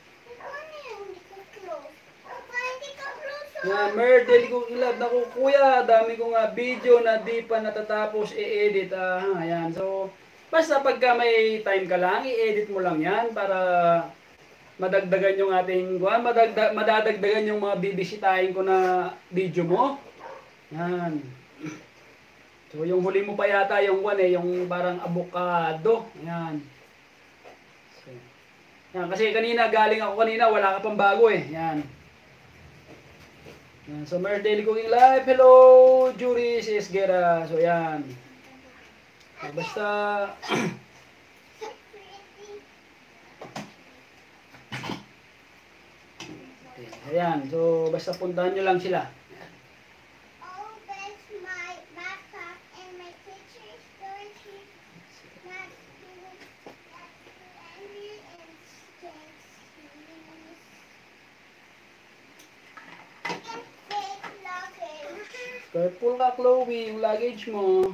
Yan, Mer's Daily Cooking Live. Naku, kuya, dami ko nga video na di pa natatapos i-edit. Ah, ayan. So, basta pagka may time ka lang, i-edit mo lang yan para madagdagan yung ating, kuha, madagda, madadagdagan yung mga bibisitahin ko na video mo. Yan. So, yung huli mo pa yata, yung one eh, yung parang avocado. Yan. So, yan, kasi kanina, galing ako kanina, wala ka pang bago eh. Yan. Yan. So, Mer's Daily Cooking Live. Hello, Juris Esguera. So, yan. So, basta... okay. Ayan. So, basta puntahan nyo lang sila. Oh, that's my backpack and my teacher's going to not do that angry and stinks. I can fake luggage. Careful ka, Chloe. Yung luggage mo.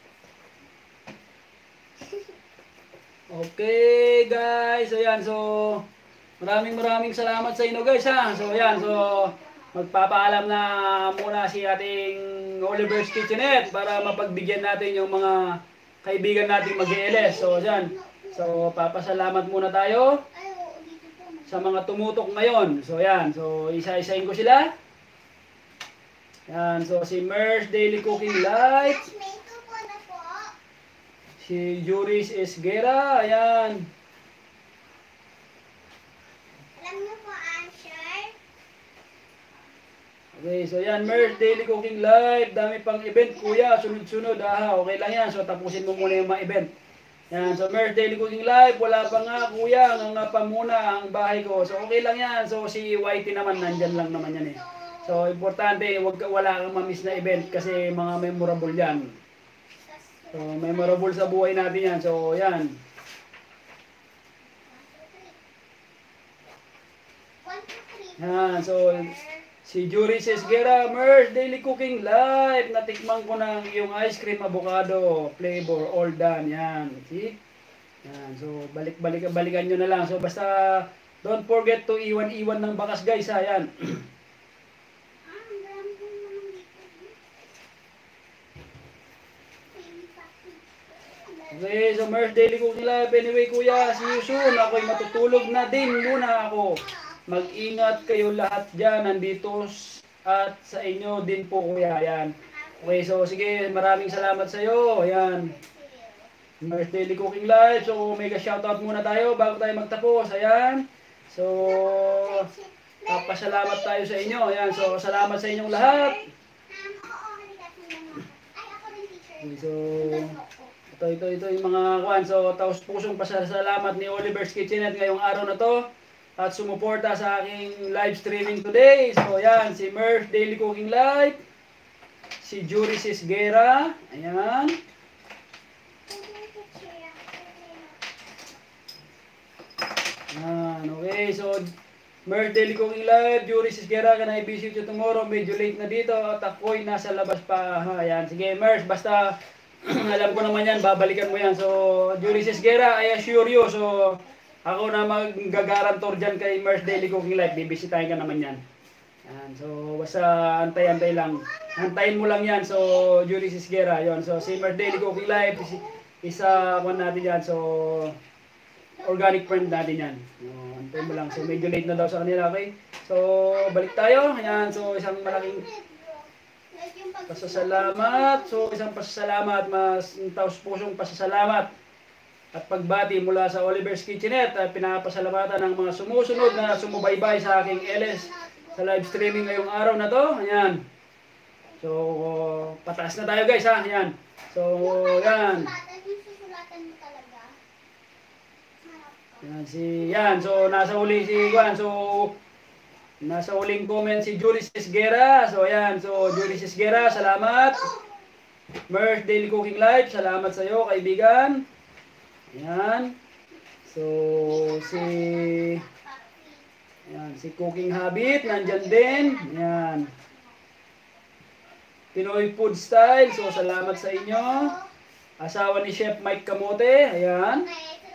Okay, guys. Ayan. So, maraming maraming salamat sa inyo, guys, ha. So, ayan. So, magpapaalam na muna si ating Oliver's Kitchenette para mapagbigyan natin yung mga kaibigan nating mag-E L S. So, ayan. So, papasalamat muna tayo Ay, oo, dito po. sa mga tumutok ngayon. So, ayan. So, isa-isahin ko sila. Ayan. So, si Mer's Daily Cooking Live. Classmate ko po na po. Si Juris Esguera. Ayan. Alam niyo po answer? Okay, so yan, Mer's Daily Cooking Live. Dami pang event, kuya. Sunod-sunod, aha. Okay lang yan. So, tapusin mo muna yung mga event. Yan, so Mer's Daily Cooking Live. Wala pa nga, kuya. Nga nga pa muna ang bahay ko. So, okay lang yan. So, si Whitey naman, nandyan lang naman yan eh. So, importante, wag, wala kang mamiss na event kasi mga memorable yan. So, memorable sa buhay natin yan. So, yan. One, two, three. Yan, so, si Juris Esguera, Mer's Daily Cooking Live. Natikman ko ng yung ice cream avocado flavor, all done. Yan, see? Yan, so, balik-balik, balikan nyo na lang. So, basta, don't forget to iwan-iwan ng bakas, guys, ha, yan. Ah, ang dami po naman dito. Baby papi. Okay, so Mer's Daily Cooking Live. Anyway, kuya, see you soon. Ako'y matutulog na din muna ako. Mag-ingat kayo lahat dyan. Nandito s- at sa inyo din po, kuya. Ayan. Okay, so sige, maraming salamat sa iyo. Ayan. Mer's Daily Cooking Live. So, mega shoutout muna tayo bago tayo magtapos. Ayan. So, papasalamat tayo sa inyo. Ayan. So, salamat sa inyong lahat. Um, oo, halika, tingnan mo. Ay, ako rin teacher. Okay, so, Ito po. ito, ito, ito yung mga kwan. So, taos pusong pasasalamat ni Oliver's Kitchenette ngayong araw na to. At sumuporta sa aking live streaming today. So, ayan, si Mer's Daily Cooking Live. Si Juris Esguera. Ayan. Ayan, okay. So, Merch Daily Cooking Live, Jury Sisgera, can I visit you tomorrow? Medyo late na dito at ako'y nasa labas pa. Ha, yan. Sige, Merch, basta alam ko naman yan, babalikan mo yan. So, Jury Sisgera, I assure you. So, ako na mag-garantor dyan kay Merch Daily Cooking Live. Bibisitahin ka naman yan. Yan. So, basta antay-antay lang. Antayin mo lang yan. So, Jury Sisgera, yon. So, si Merch Daily Cooking Live, isa kwan natin yan. So, organic friend natin yan. Uh, antayin mo lang. So, medyo late na daw sa kanila, okay? So, balik tayo. Ayan, so isang malaking pasasalamat. So, isang pasasalamat, mas taos-pusong pasasalamat at pagbati mula sa Oliver's Kitchenette. At pinapasalamatan ng mga sumusunod na sumubaybay sa aking L S sa live streaming ngayong araw na to. Ayan. So, pataas na tayo guys, ha? Ayan. So, ayan. Yan si yan so nasa uli si Juan, so nasa uling comment si Jury Sisgera. So ayan, so Jury Sisgera, salamat. Merch Daily Cooking Live, salamat sa iyo kaibigan. Ayan. So si ayan, si Cooking Habit nandiyan din. Ayan. Pinoy Food Style, so salamat sa inyo. Asawa ni Chef Mike Kamote, ayan.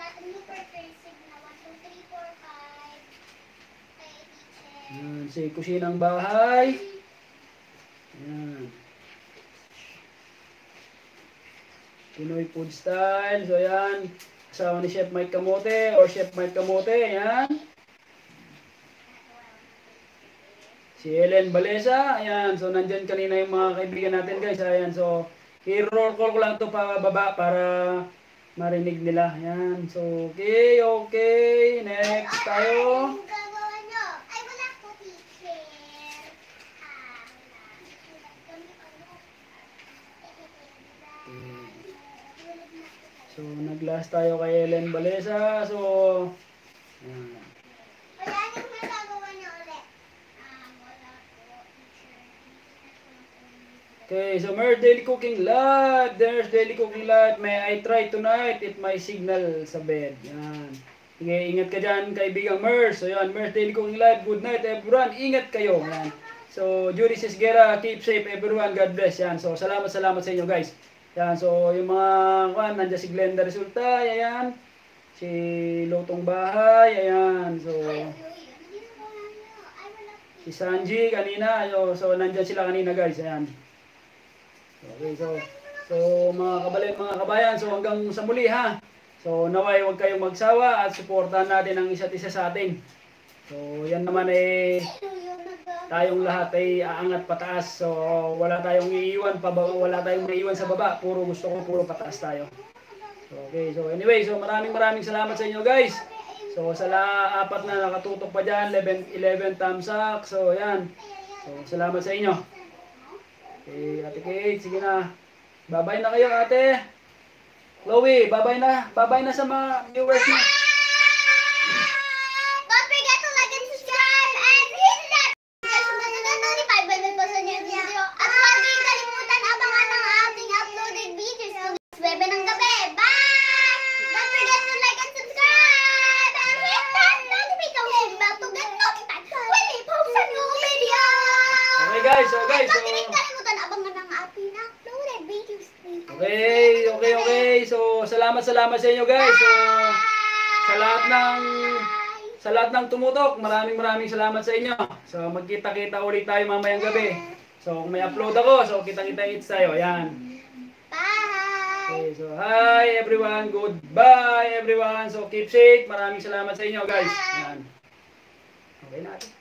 Yan, si Kusinang Bahay. Yan. Pinoy Food Style. So, yan. Asawa ni Chef Mike Kamote or Chef Mike Kamote. Yan. Si Ellen Balesa. Ayan. So, nandyan kanina yung mga kaibigan natin, guys. Ayan. So, i-roll call ko lang ito pa baba para marinig nila. Ayan. So, okay. Okay. Next tayo. So, nag-last tayo kay Ellen Balesa. So, ayan. Wala nang nagagawa niya ulit. Ah, wala po. Okay, so Merch Daily Cooking Live. There's Daily Cooking Live. May I try tonight if may signal sa bed. Yan. Sige, ingat ka dyan, kaibigang Merch. So, yan, Merch Daily Cooking Live. Good night, everyone. Ingat kayo. Yan. So, Jury Sisgera, keep safe, everyone. God bless. Yan. So, salamat, salamat sa inyo, guys. Yan, so yung mga kuan, nandiyan si Glenda Resulta, ayan. Si Lotong Bahay, ayan. So si Sanji kanina, ayo, so nandiyan sila kanina, guys, ayan. Okay, so so mga kabalay, mga kabayan, so hanggang sa muli, ha. So naway huwag kayong magsawa at suportahan natin ang isa't isa sa atin. So yan naman eh tayong lahat ay aangat pataas. So wala tayong iiwan pa, wala tayong maiiwan sa baba. Puro gusto ko, puro pataas tayo. Okay, so anyway, so maraming maraming salamat sa inyo, guys. So sa la apat na nakatutok pa diyan, eleven eleven thumbs up. So yan. So salamat sa inyo. Okay, Ate Kate, sige na. Bye-bye na kayo, Ate. Chloe, bye-bye na. Bye-bye na sa mga viewers niyo. Don't forget to like and subscribe and hit that notify bell po sa new video. At huwag din kalimutan abangan ang ating uploaded videos tuwing webe ng gabi. Bye! Don't forget to like and subscribe and hit that notification bell to get notified when we post a new video. Okay, guys, so guys, so Huwag din kalimutan abangan ang ating uploaded videos. okay, okay, okay. So salamat, salamat sa inyo, guys. So sa lahat ng Sa lahat ng tumutok, maraming maraming salamat sa inyo. So, magkita-kita ulit tayo mamayang gabi. So, kung may upload ako, so kita-kita-its tayo. Ayan. Bye! Okay, so, hi everyone. Goodbye everyone. So, keep safe. Maraming salamat sa inyo, guys. Ayan. Okay na.